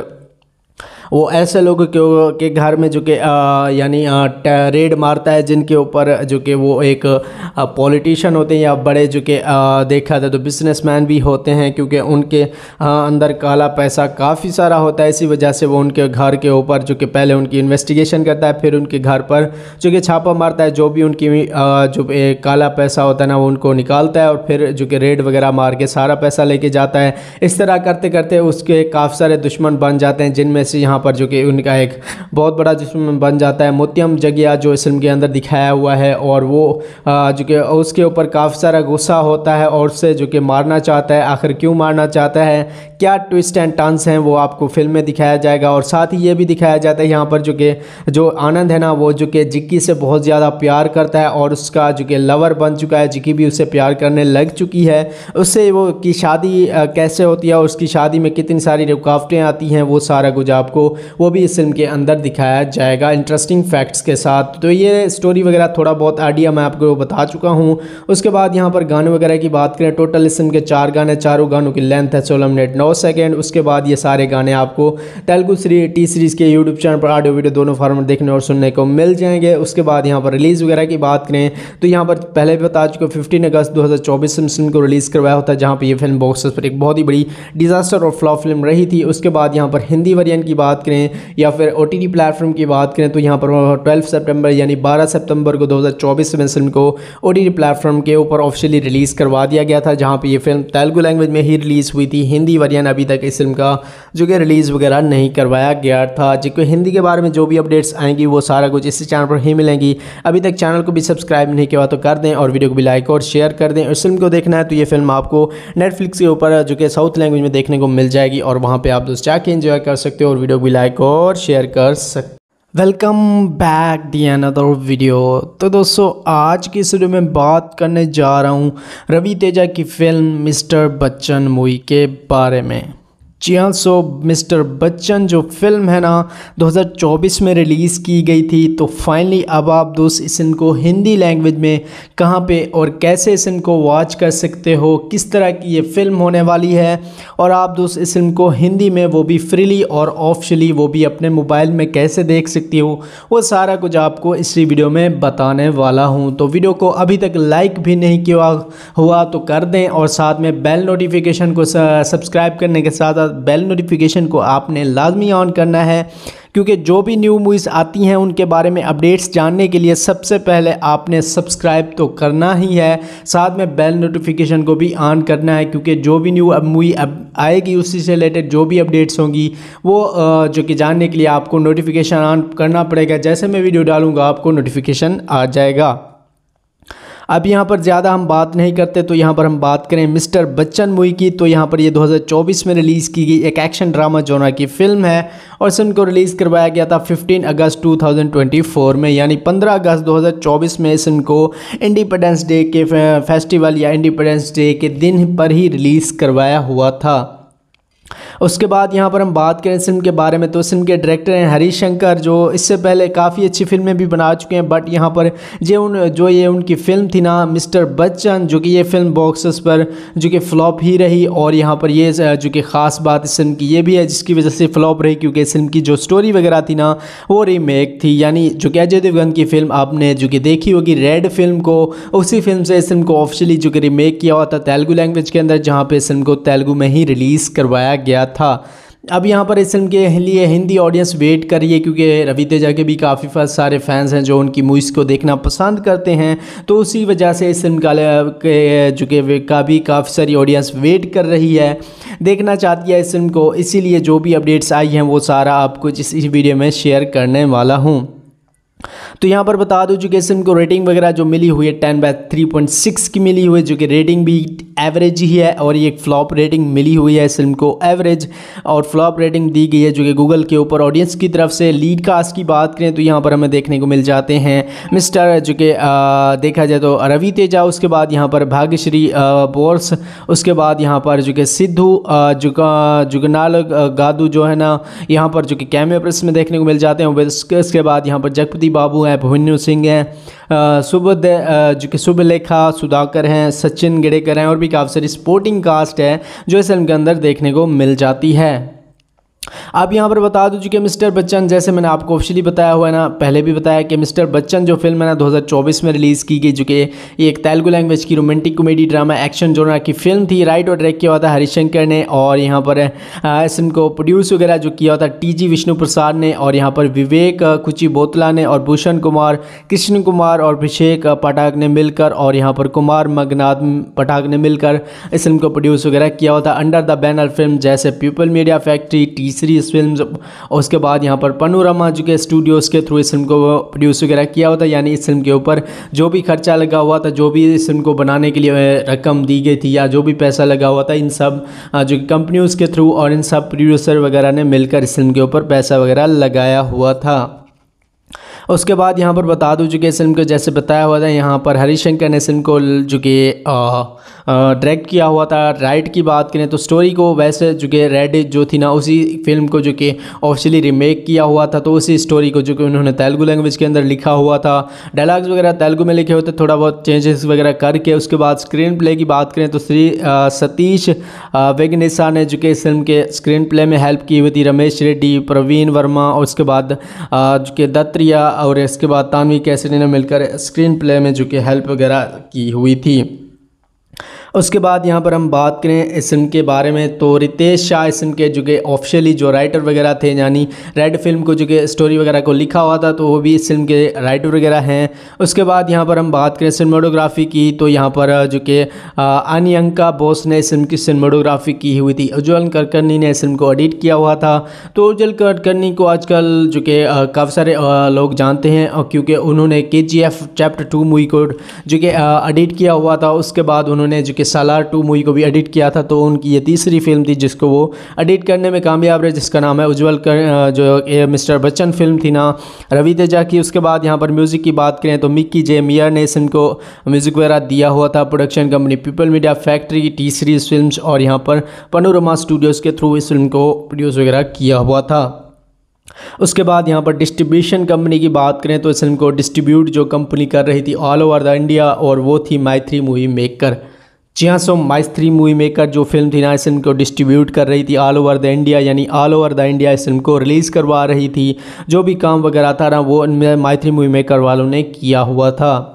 वो ऐसे लोगों के घर में जो कि यानी रेड मारता है जिनके ऊपर जो कि वो एक पॉलिटिशियन होते हैं या बड़े जो कि देखा जाए तो बिजनेसमैन भी होते हैं, क्योंकि उनके अंदर काला पैसा काफ़ी सारा होता है। इसी वजह से वो उनके घर के ऊपर जो कि पहले उनकी इन्वेस्टिगेशन करता है, फिर उनके घर पर जो कि छापा मारता है, जो भी उनकी जो काला पैसा होता है ना वो उनको निकालता है, और फिर जो कि रेड वगैरह मार के सारा पैसा लेके जाता है। इस तरह करते करते उसके काफ़ी सारे दुश्मन बन जाते हैं, जिनमें से यहाँ पर जो कि उनका एक बहुत बड़ा दुश्मन बन जाता है मोतियम जगिया, जो इस फिल्म के अंदर दिखाया हुआ है। और वो जो कि उसके ऊपर काफ़ी सारा गुस्सा होता है और उससे जो कि मारना चाहता है। आखिर क्यों मारना चाहता है, क्या ट्विस्ट एंड टर्न्स हैं, वो आपको फिल्म में दिखाया जाएगा। और साथ ही ये भी दिखाया जाता है यहाँ पर जो आनंद है ना वो जो कि जिक्की से बहुत ज़्यादा प्यार करता है, और उसका जो कि लवर बन चुका है, जिक्की भी उससे प्यार करने लग चुकी है। उससे वो की शादी कैसे होती है और उसकी शादी में कितनी सारी रुकावटें आती हैं, वो सारा कुछ आपको वो भी इस फिल्म के अंदर दिखाया जाएगा इंटरेस्टिंग फैक्ट्स के साथ। तो ये स्टोरी वगैरह थोड़ा बहुत आइडिया मैं आपको बता चुका हूँ। उसके बाद यहाँ पर गाने वगैरह की बात करें, टोटल इस फिल्म के 4 गाने, चारों गानों की लेंथ है 16 मिनट 9 सेकेंड। उसके बाद ये सारे गाने आपको तेलुगु टी सीरीज़ के यूट्यूब चैनल पर ऑडियो वीडियो दोनों फॉर्मेट देखने और सुनने को मिल जाएंगे। उसके बाद यहाँ पर रिलीज़ वगैरह की बात करें तो यहाँ पर पहले भी बता चुके 15 अगस्त 2024 में फिल्म को रिलीज़ करवाया होता है, जहाँ पर यह फिल्म बॉक्स पर एक बहुत ही बड़ी डिजास्टर और फ्लॉप फिल्म रही थी। उसके बाद यहाँ पर हिंदी वर्जन की बात करें या फिर OTT प्लेटफॉर्म की बात करें तो यहाँ पर 12 सितंबर यानी 12 सितंबर को 2024 में फिल्म को OTT प्लेटफॉर्म के ऊपर ऑफिशियली रिलीज़ करवा दिया गया था, जहाँ पे ये फिल्म तेलुगु लैंग्वेज में ही रिलीज़ हुई थी। हिंदी वर्जन अभी तक इस फिल्म का जो कि रिलीज़ वगैरह नहीं करवाया गया था। जिसको हिंदी के बारे में जो भी अपडेट्स आएंगी वो सारा कुछ इसी चैनल पर ही मिलेंगी। अभी तक चैनल को भी सब्सक्राइब नहीं किया तो कर दें और वीडियो को भी लाइक और शेयर कर दें। इस फिल्म को देखना है तो ये फिल्म आपको नेटफ्लिक्स के ऊपर जो कि साउथ लैंग्वेज में देखने को मिल जाएगी, और वहाँ पर आप दोस्त जाके एंजॉय कर सकते हो और वीडियो को भी लाइक और शेयर कर सकते। Welcome back the another video. तो दोस्तों आज की इस वीडियो में बात करने जा रहा हूँ रवि तेजा की फिल्म मिस्टर बच्चन मूवी के बारे में। जी हाँ, सो मिस्टर बच्चन जो फिल्म है ना 2024 में रिलीज़ की गई थी। तो फाइनली अब आप दोस्त इस इनको हिंदी लैंग्वेज में कहाँ पे और कैसे इस इनको वॉच कर सकते हो, किस तरह की ये फिल्म होने वाली है, और आप दोस्त इस फिल्म को हिंदी में वो भी फ्रीली और ऑफिशियली वो भी अपने मोबाइल में कैसे देख सकती हो, वो सारा कुछ आपको इसी वीडियो में बताने वाला हूँ। तो वीडियो को अभी तक लाइक भी नहीं किया हुआ तो कर दें, और साथ में बेल नोटिफिकेशन को सब्सक्राइब करने के साथ बेल नोटिफिकेशन को आपने लाजमी ऑन करना है, क्योंकि जो भी न्यू मूवीज़ आती हैं उनके बारे में अपडेट्स जानने के लिए सबसे पहले आपने सब्सक्राइब तो करना ही है, साथ में बेल नोटिफिकेशन को भी ऑन करना है, क्योंकि जो भी न्यू मूवी आएगी उसी से रिलेटेड जो भी अपडेट्स होंगी वो जो कि जानने के लिए आपको नोटिफिकेशन ऑन करना पड़ेगा। जैसे मैं वीडियो डालूँगा आपको नोटिफिकेशन आ जाएगा। अब यहाँ पर ज़्यादा हम बात नहीं करते, तो यहाँ पर हम बात करें मिस्टर बच्चन मूवी की। तो यहाँ पर ये 2024 में रिलीज़ की गई एक एक्शन ड्रामा जॉनर की फ़िल्म है, और इस फिल्म को रिलीज़ करवाया गया था 15 अगस्त 2024 में, यानी 15 अगस्त 2024 में इस फिल्म को इंडिपेंडेंस डे के फेस्टिवल या इंडिपेंडेंस डे के दिन पर ही रिलीज़ करवाया हुआ था। उसके बाद यहाँ पर हम बात करें फिल्म के बारे में, तो फिल्म के डायरेक्टर हैं हरीश शंकर, जो इससे पहले काफ़ी अच्छी फिल्में भी बना चुके हैं। बट यहाँ पर जो ये उनकी फ़िल्म थी ना मिस्टर बच्चन, जो कि ये फिल्म बॉक्सेस पर जो कि फ़्लॉप ही रही। और यहाँ पर ये जो कि ख़ास बात इस फिल्म की ये भी है जिसकी वजह से फ़्लॉप रही, क्योंकि इस फिल्म की जो स्टोरी वगैरह थी ना वो रीमेक थी, यानी जो कि अजय देवगन की फ़िल्म आपने जो कि देखी होगी रेड फिल्म को, उसी फिल्म से इस फिल्म को ऑफिशियली जो कि रीमेक किया हुआ था तेलुगु लैंग्वेज के अंदर, जहाँ पर इस फिल्म को तेलुगु में ही रिलीज़ करवाया गया था। अब यहाँ पर इस फिल्म के लिए हिंदी ऑडियंस वेट कर रही है, क्योंकि रवि तेजा के भी काफ़ी सारे फैंस हैं जो उनकी मूवीज़ को देखना पसंद करते हैं। तो उसी वजह से इस फिल्म का भी काफ़ी सारी ऑडियंस वेट कर रही है, देखना चाहती है इस फिल्म को। इसीलिए जो भी अपडेट्स आई हैं वो सारा आपको इस वीडियो में शेयर करने वाला हूँ। तो यहाँ पर बता दूं कि इस फिल्म को रेटिंग वगैरह जो मिली हुई है 10/3.6 की मिली हुई है, जो कि रेटिंग भी एवरेज ही है। और ये एक फ्लॉप रेटिंग मिली हुई है इस फिल्म को, एवरेज और फ्लॉप रेटिंग दी गई है जो कि गूगल के ऊपर ऑडियंस की तरफ से। लीड कास्ट की बात करें तो यहाँ पर हमें देखने को मिल जाते हैं मिस्टर जो कि देखा जाए तो रवि तेजा, उसके बाद यहाँ पर भाग्यश्री बोर्स, उसके बाद यहाँ पर जो कि सिद्धू जुगनाल गादू जो है ना यहाँ पर जो कि कैमियो प्रेस में देखने को मिल जाते हैं। उसके बाद यहाँ पर जगपति बाबू हैं, भुवन्यु सिंह हैं, जो कि शुभलेखा सुधाकर हैं, सचिन गिडेकर हैं और भी काफ़ी सारी सपोर्टिंग कास्ट है जो इस फिल्म के अंदर देखने को मिल जाती है। अब यहाँ पर बता दूं कि मिस्टर बच्चन, जैसे मैंने आपको ऑफिशियली बताया हुआ है ना, पहले भी बताया कि मिस्टर बच्चन जो फिल्म है ना 2024 में रिलीज़ की गई, जो कि एक तेलुगु लैंग्वेज की romantic comedy drama action genre की फिल्म थी। राइट और डायरेक्ट किया हुआ था हरिशंकर ने, और यहाँ पर इस फिल्म को प्रोड्यूस वगैरह जो किया हुआ था TG विष्णु प्रसाद ने, और यहाँ पर विवेक कुची बोतला ने और भूषण कुमार, कृष्ण कुमार और अभिषेक पाठक ने मिलकर, और यहाँ पर कुमार मगनाथ पाठक ने मिलकर इस फिल्म को प्रोड्यूस वगैरह किया हुआ था अंडर द बैनर फिल्म जैसे people media factory, T-Series films. और उसके बाद यहाँ पर पनोरमा जो कि स्टूडियोज़ के थ्रू इस फिल्म को प्रोड्यूस वगैरह किया हुआ था। यानी इस फिल्म के ऊपर जो भी खर्चा लगा हुआ था, जो भी इस फिल्म को बनाने के लिए रकम दी गई थी या जो भी पैसा लगा हुआ था, इन सब जो कंपनियों के थ्रू और इन सब प्रोड्यूसर वगैरह ने मिलकर इस फिल्म के ऊपर पैसा वगैरह लगाया हुआ था। उसके बाद यहाँ पर बता दूं कि इस फिल्म को जैसे बताया हुआ था, यहाँ पर हरिशंकर ने इस फिल्म को जो कि डायरेक्ट किया हुआ था। राइट की बात करें तो स्टोरी को वैसे जो कि रेड जो थी ना, उसी फिल्म को जो कि ऑफिशियली रीमेक किया हुआ था, तो उसी स्टोरी को जो कि उन्होंने तेलुगु लैंग्वेज के अंदर लिखा हुआ था। डायलॉग्स वगैरह तेलुगु में लिखे होते, थोड़ा बहुत चेंजेस वगैरह करके। उसके बाद स्क्रीन प्ले की बात करें तो सतीश वेगनेसा ने जो कि इस फिल्म के स्क्रीन प्ले में हेल्प की हुई थी, रमेश रेड्डी, प्रवीण वर्मा और उसके बाद जो कि दत्तरिया और इसके बाद तानवी कैसरी ने मिलकर स्क्रीन प्ले में जो कि हेल्प वगैरह की हुई थी। उसके बाद यहाँ पर हम बात करें इस फिल्म के बारे में तो रितेश शाह इस फिल्म के जो कि ऑफिशियली जो राइटर वगैरह थे, यानी रेड फिल्म को जो कि स्टोरी वगैरह को लिखा हुआ था, तो वो भी इस फिल्म के राइटर वगैरह हैं। उसके बाद यहाँ पर हम बात करें सिनेमेटोग्राफी की तो यहाँ पर जो कि अनियंका बोस ने इस फिल्म की सिनेमेटोग्राफी की हुई थी। उज्ज्वल कुलकर्णी ने इस फिल्म को एडिट किया हुआ था। तो उज्ज्वल कुलकर्णी को आजकल जो कि काफ़ी सारे लोग जानते हैं, और क्योंकि उन्होंने KGF चैप्टर 2 मूवी को जो कि एडिट किया हुआ था। उसके बाद उन्होंने जो कि सालार 2 मूवी को भी एडिट किया था। तो उनकी ये तीसरी फिल्म थी जिसको वो एडिट करने में कामयाब रहे, जिसका नाम है उज्ज्वल जो मिस्टर बच्चन फिल्म थी ना रवि तेजा की। उसके बाद यहाँ पर म्यूज़िक की बात करें तो मिक्की जे मियर ने इस फिल्म को म्यूज़िक वगैरह दिया हुआ था। Production company people media factory, T-Series films और यहाँ पर पनोरमा स्टूडियोज़ के थ्रू इस फिल्म को प्रोड्यूस वगैरह किया हुआ था। उसके बाद यहाँ पर डिस्ट्रीब्यूशन कंपनी की बात करें तो इस फिल्म को डिस्ट्रीब्यूट जो कंपनी कर रही थी ऑल ओवर द इंडिया, और वो थी माई3 मूवी मेकर। जी हाँ, सो माई3 मूवी मेकर जो फिल्म थी ना, इस फिल्म को डिस्ट्रीब्यूट कर रही थी ऑल ओवर द इंडिया, यानी ऑल ओवर द इंडिया इस फिल्म को रिलीज़ करवा रही थी। जो भी काम वगैरह था ना वो माई3 मूवी मेकर वालों ने किया हुआ था।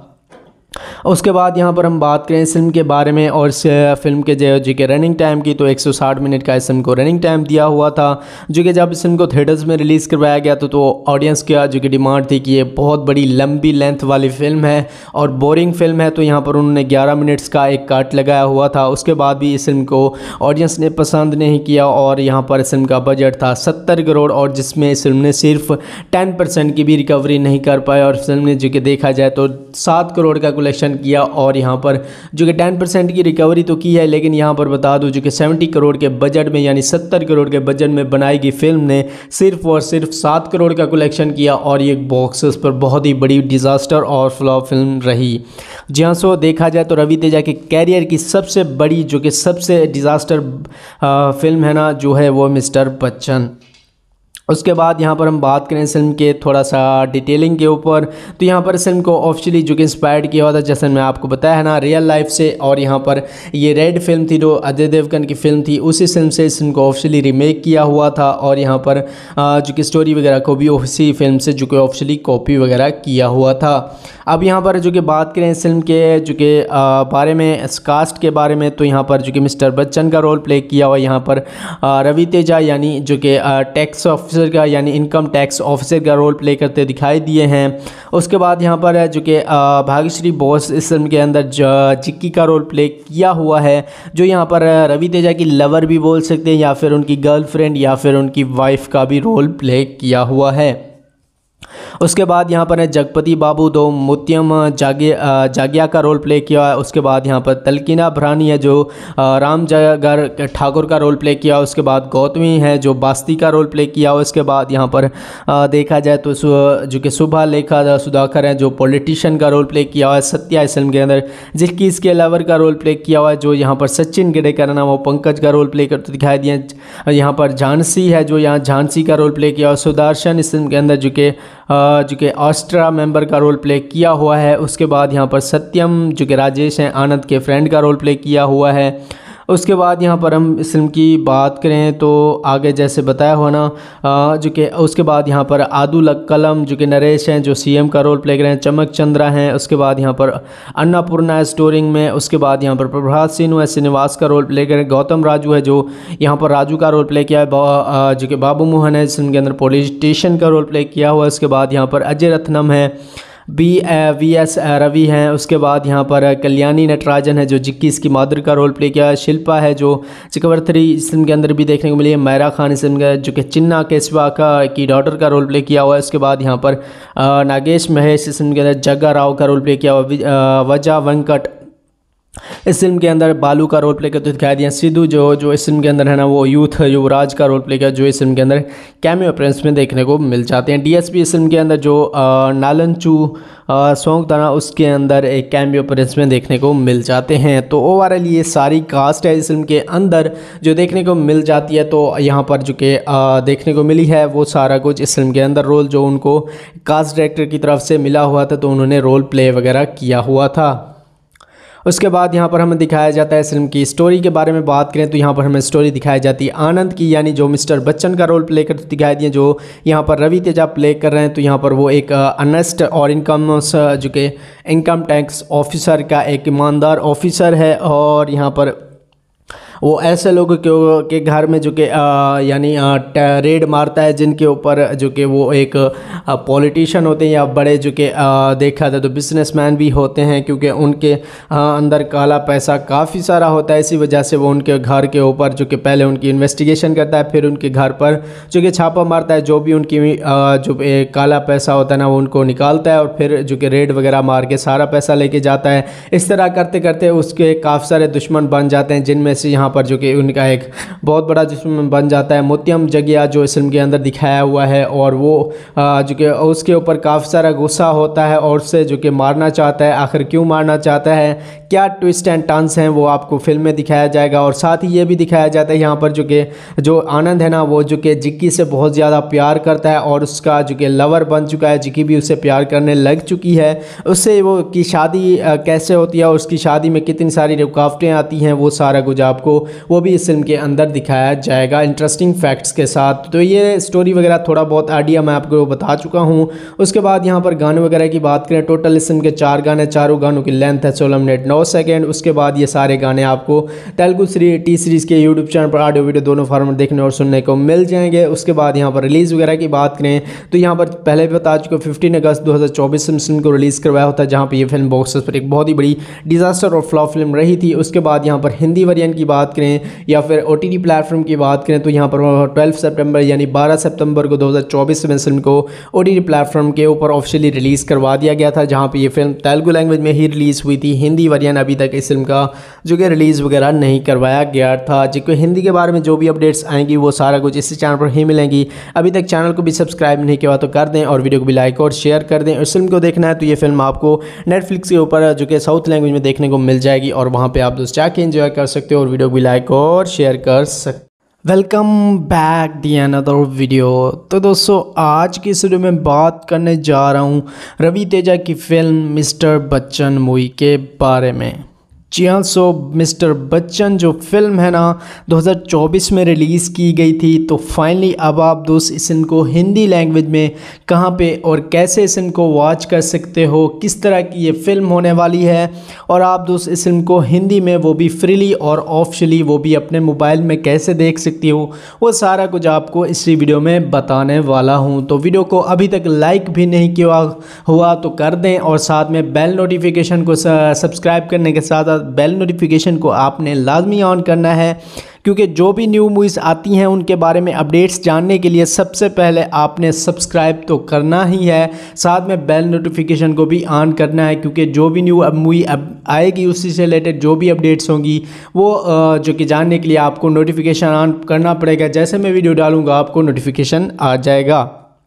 उसके बाद यहाँ पर हम बात करें इस फिल्म के बारे में और इस फिल्म के जो कि रनिंग टाइम की, तो 160 मिनट का इस फिल्म को रनिंग टाइम दिया हुआ था। जो कि जब इस फिल्म को थिएटर्स में रिलीज़ करवाया गया तो ऑडियंस का जो कि डिमांड थी कि ये बहुत बड़ी लंबी लेंथ वाली फिल्म है और बोरिंग फिल्म है, तो यहाँ पर उन्होंने 11 मिनट्स का एक काट लगाया हुआ था। उसके बाद भी इस फिल्म को ऑडियंस ने पसंद नहीं किया, और यहाँ पर इस फिल्म का बजट था 70 करोड़, और जिसमें इस फिल्म ने सिर्फ 10% की भी रिकवरी नहीं कर पाई। और फिल्म ने जो कि देखा जाए तो 7 करोड़ का कलेक्शन किया, और यहाँ पर जो कि 10% की रिकवरी तो की है, लेकिन यहाँ पर बता दूं जो कि 70 करोड़ के बजट में, यानी 70 करोड़ के बजट में बनाई गई फिल्म ने सिर्फ और सिर्फ 7 करोड़ का कलेक्शन किया, और ये बॉक्स ऑफिस पर बहुत ही बड़ी डिज़ास्टर और फ्लॉप फिल्म रही। जहाँ सो देखा जाए तो रवि तेजा के कैरियर की सबसे बड़ी जो कि सबसे डिज़ास्टर फिल्म है ना, जो है वो मिस्टर बच्चन। उसके बाद यहाँ पर हम बात करें इस फिल्म के थोड़ा सा डिटेलिंग के ऊपर, तो यहाँ पर इस फिल्म को ऑफिशियली जो कि इंस्पायर्ड किया हुआ था, जैसे मैं आपको बताया है ना, रियल लाइफ से। और यहाँ पर ये रेड फिल्म थी जो अजय देवगन की फिल्म थी, उसी फिल्म से इस फिल्म को ऑफिशियली रीमेक किया हुआ था। और यहाँ पर जो कि स्टोरी वगैरह को भी उसी फिल्म से जो कि ऑफिशियली कॉपी वगैरह किया हुआ था। अब यहाँ पर जो कि बात करें इस फिल्म के जो कि बारे में, इस कास्ट के बारे में, तो यहाँ पर जो कि मिस्टर बच्चन का रोल प्ले किया हुआ यहाँ पर रवि तेजा, यानी जो कि टैक्स ऑफिसर का, यानी इनकम टैक्स ऑफिसर का रोल प्ले करते दिखाई दिए हैं। उसके बाद यहाँ पर जो कि भाग्यश्री बोस इस फिल्म के अंदर जिक्की का रोल प्ले किया हुआ है, जो यहाँ पर रवि तेजा की लवर भी बोल सकते हैं, या फिर उनकी गर्लफ्रेंड, या फिर उनकी वाइफ का भी रोल प्ले किया हुआ है। उसके बाद यहाँ पर है जगपति बाबू दो मुत्यम जागिया का रोल प्ले किया है। उसके बाद यहाँ पर तलकीना भरानी है जो राम जगर ठाकुर का रोल प्ले किया। उसके बाद गौतमी है जो बास्ती का रोल प्ले किया। उसके बाद यहाँ पर देखा जाए तो जो कि सुभा लेखा सुधाकर है जो पॉलिटिशियन का रोल प्ले किया हुआ है सत्या इस फिल्म के अंदर, जिसकी इसके लवर का रोल प्ले किया हुआ है जो यहाँ पर सचिन गिडेकर नाम वो पंकज का रोल प्ले करते दिखाई दिए। यहाँ पर झांसी है जो यहाँ झांसी का रोल प्ले किया हुआ। सुदर्शन इस फिल्म के अंदर जो कि ऑस्ट्रा मेंबर का रोल प्ले किया हुआ है। उसके बाद यहाँ पर सत्यम जो कि राजेश हैं आनंद के फ्रेंड का रोल प्ले किया हुआ है। उसके बाद यहाँ पर हम इस फिल्म की बात करें तो आगे जैसे बताया हुआ ना जो कि उसके बाद यहाँ पर आदुल कलम जो कि नरेश हैं जो सीएम का रोल प्ले कर रहे हैं, चमक चंद्रा हैं। उसके बाद यहाँ पर अन्नपूर्णा स्टोरिंग में। उसके बाद यहाँ पर प्रभात सिन्हू है श्रीनिवास का रोल प्ले कर रहे हैं। गौतम राजू है जो यहाँ पर राजू का रोल प्ले किया है। जो कि बाबू मोहन है जिसके अंदर पॉलिटिशियन का रोल प्ले किया हुआ है। उसके बाद यहाँ पर अजय रत्नम है, वी.एस. रवि हैं। उसके बाद यहाँ पर कल्याणी नटराजन है जो जिक्की इसकी मादर का रोल प्ले किया है। शिल्पा है जो चक्रवर्ती इस फिल्म के अंदर भी देखने को मिली है। मैरा खान इस फिल्म का जो कि चिन्ना केशवा की डॉटर का रोल प्ले किया हुआ है। उसके बाद यहाँ पर नागेश महेश इस फिल्म के अंदर जग्गा राव का रोल प्ले किया हुआ। वजा वेंकट इस फिल्म के अंदर बालू का रोल प्ले करते दिखाई दिया। सिद्धू जो इस फिल्म के अंदर है ना वो यूथ युवराज का रोल प्ले किया जो इस फिल्म के अंदर कैमियो अपीयरेंस में देखने को मिल जाते हैं। डीएसपी इस फिल्म के अंदर जो नालनचू सॉन्ग था ना उसके अंदर एक कैमियो अपीयरेंस में देखने को मिल जाते हैं। तो ओवरऑल ये सारी कास्ट है इस फिल्म के अंदर जो देखने को मिल जाती है। तो यहाँ पर जो कि देखने को मिली है वो सारा कुछ इस फिल्म के अंदर रोल जो उनको कास्ट डायरेक्टर की तरफ से मिला हुआ था तो उन्होंने रोल प्ले वगैरह किया हुआ था। उसके बाद यहाँ पर हमें दिखाया जाता है फिल्म की स्टोरी के बारे में बात करें तो यहाँ पर हमें स्टोरी दिखाई जाती है आनंद की, यानी जो मिस्टर बच्चन का रोल प्ले करते दिखाई दिए जो यहाँ पर रवि तेजा प्ले कर रहे हैं। तो यहाँ पर वो एक अनेस्ट और जो कि इनकम टैक्स ऑफिसर का एक ईमानदार ऑफिसर है और यहाँ पर वो ऐसे लोगों के घर में जो कि यानी रेड मारता है जिनके ऊपर जो कि वो एक पॉलिटिशियन होते हैं या बड़े जो कि देखा जाए तो बिजनेसमैन भी होते हैं, क्योंकि उनके अंदर काला पैसा काफ़ी सारा होता है। इसी वजह से वो उनके घर के ऊपर जो कि पहले उनकी इन्वेस्टिगेशन करता है, फिर उनके घर पर जो कि छापा मारता है, जो भी उनकी जो काला पैसा होता है ना वो उनको निकालता है और फिर जो कि रेड वगैरह मार के सारा पैसा लेके जाता है। इस तरह करते करते उसके काफ़ी सारे दुश्मन बन जाते हैं, जिनमें से यहाँ पर जो कि उनका एक बहुत बड़ा दुश्मन बन जाता है मुत्यम जगिया जो इस फिल्म के अंदर दिखाया हुआ है। और वो जो कि उसके ऊपर काफ़ी सारा गुस्सा होता है और उससे जो कि मारना चाहता है। आखिर क्यों मारना चाहता है, क्या ट्विस्ट एंड टर्न्स हैं, वो आपको फिल्म में दिखाया जाएगा। और साथ ही ये भी दिखाया जाता है यहाँ पर जो आनंद है ना वो जो कि जिक्की से बहुत ज़्यादा प्यार करता है और उसका जो कि लवर बन चुका है, जिक्की भी उससे प्यार करने लग चुकी है। उससे वो की शादी कैसे होती है और उसकी शादी में कितनी सारी रुकावटें आती हैं, वो सारा कुछ आपको वो भी इस फिल्म के अंदर दिखाया जाएगा इंटरेस्टिंग फैक्ट्स के साथ। तो ये स्टोरी वगैरह थोड़ा बहुत आइडिया मैं आपको बता चुका हूँ। उसके बाद यहाँ पर गाने वगैरह की बात करें, टोटल इस फिल्म के 4 गाने, चारों गानों की लेंथ है 16 मिनट 9 सेकेंड। उसके बाद ये सारे गाने आपको तेलुगु टी सीरीज़ के यूट्यूब चैनल पर ऑडियो वीडियो दोनों फॉर्मेट देखने और सुनने को मिल जाएंगे। उसके बाद यहाँ पर रिलीज़ वगैरह की बात करें तो यहाँ पर पहले भी बता चुके 15 अगस्त 2024 में फिल्म को रिलीज़ करवाया होता है, जहाँ पर यह फिल्म बॉक्स ऑफिस पर एक बहुत ही बड़ी डिजास्टर और फ्लॉप फिल्म रही थी। उसके बाद यहाँ पर हिंदी वर्जन की बात करें या फिर OTT प्लेटफॉर्म की बात करें तो यहाँ पर 12 सितंबर यानी 12 सितंबर को 2024 में फिल्म को OTT प्लेटफॉर्म के ऊपर ऑफिशियली रिलीज़ करवा दिया गया था, जहाँ पे ये फिल्म तेलुगु लैंग्वेज में ही रिलीज़ हुई थी। हिंदी वर्जन अभी तक इस फिल्म का जो कि रिलीज़ वगैरह नहीं करवाया गया था। जिसको हिंदी के बारे में जो भी अपडेट्स आएंगी वो सारा कुछ इसी चैनल पर ही मिलेंगी। अभी तक चैनल को भी सब्सक्राइब नहीं किया तो कर दें और वीडियो को भी लाइक और शेयर कर दें। इस फिल्म को देखना है तो ये फिल्म आपको नेटफ्लिक्स के ऊपर जो कि साउथ लैंग्वेज में देखने को मिल जाएगी और वहाँ पर आप दोस्त जाके एंजॉय कर सकते हो और वीडियो को भी लाइक और शेयर कर सकते। Welcome back the another video. तो दोस्तों आज की इस वीडियो में बात करने जा रहा हूँ रवि तेजा की फिल्म मिस्टर बच्चन मूवी के बारे में। जी हाँ, मिस्टर बच्चन जो फिल्म है ना 2024 में रिलीज़ की गई थी। तो फाइनली अब आप दोस्त इस इनको हिंदी लैंग्वेज में कहाँ पे और कैसे इस इनको वॉच कर सकते हो, किस तरह की ये फिल्म होने वाली है, और आप दोस्त इस फिल्म को हिंदी में वो भी फ्रीली और ऑफिशियली वो भी अपने मोबाइल में कैसे देख सकती हो, वो सारा कुछ आपको इसी वीडियो में बताने वाला हूँ। तो वीडियो को अभी तक लाइक भी नहीं किया हुआ तो कर दें, और साथ में बेल नोटिफिकेशन को सब्सक्राइब करने के साथ बेल नोटिफिकेशन को आपने लाजमी ऑन करना है, क्योंकि जो भी न्यू मूवीज़ आती हैं उनके बारे में अपडेट्स जानने के लिए सबसे पहले आपने सब्सक्राइब तो करना ही है, साथ में बेल नोटिफिकेशन को भी ऑन करना है, क्योंकि जो भी न्यू मूवी अब आएगी उसी से रिलेटेड जो भी अपडेट्स होंगी वो जो कि जानने के लिए आपको नोटिफिकेशन ऑन करना पड़ेगा। जैसे मैं वीडियो डालूँगा आपको नोटिफिकेशन आ जाएगा।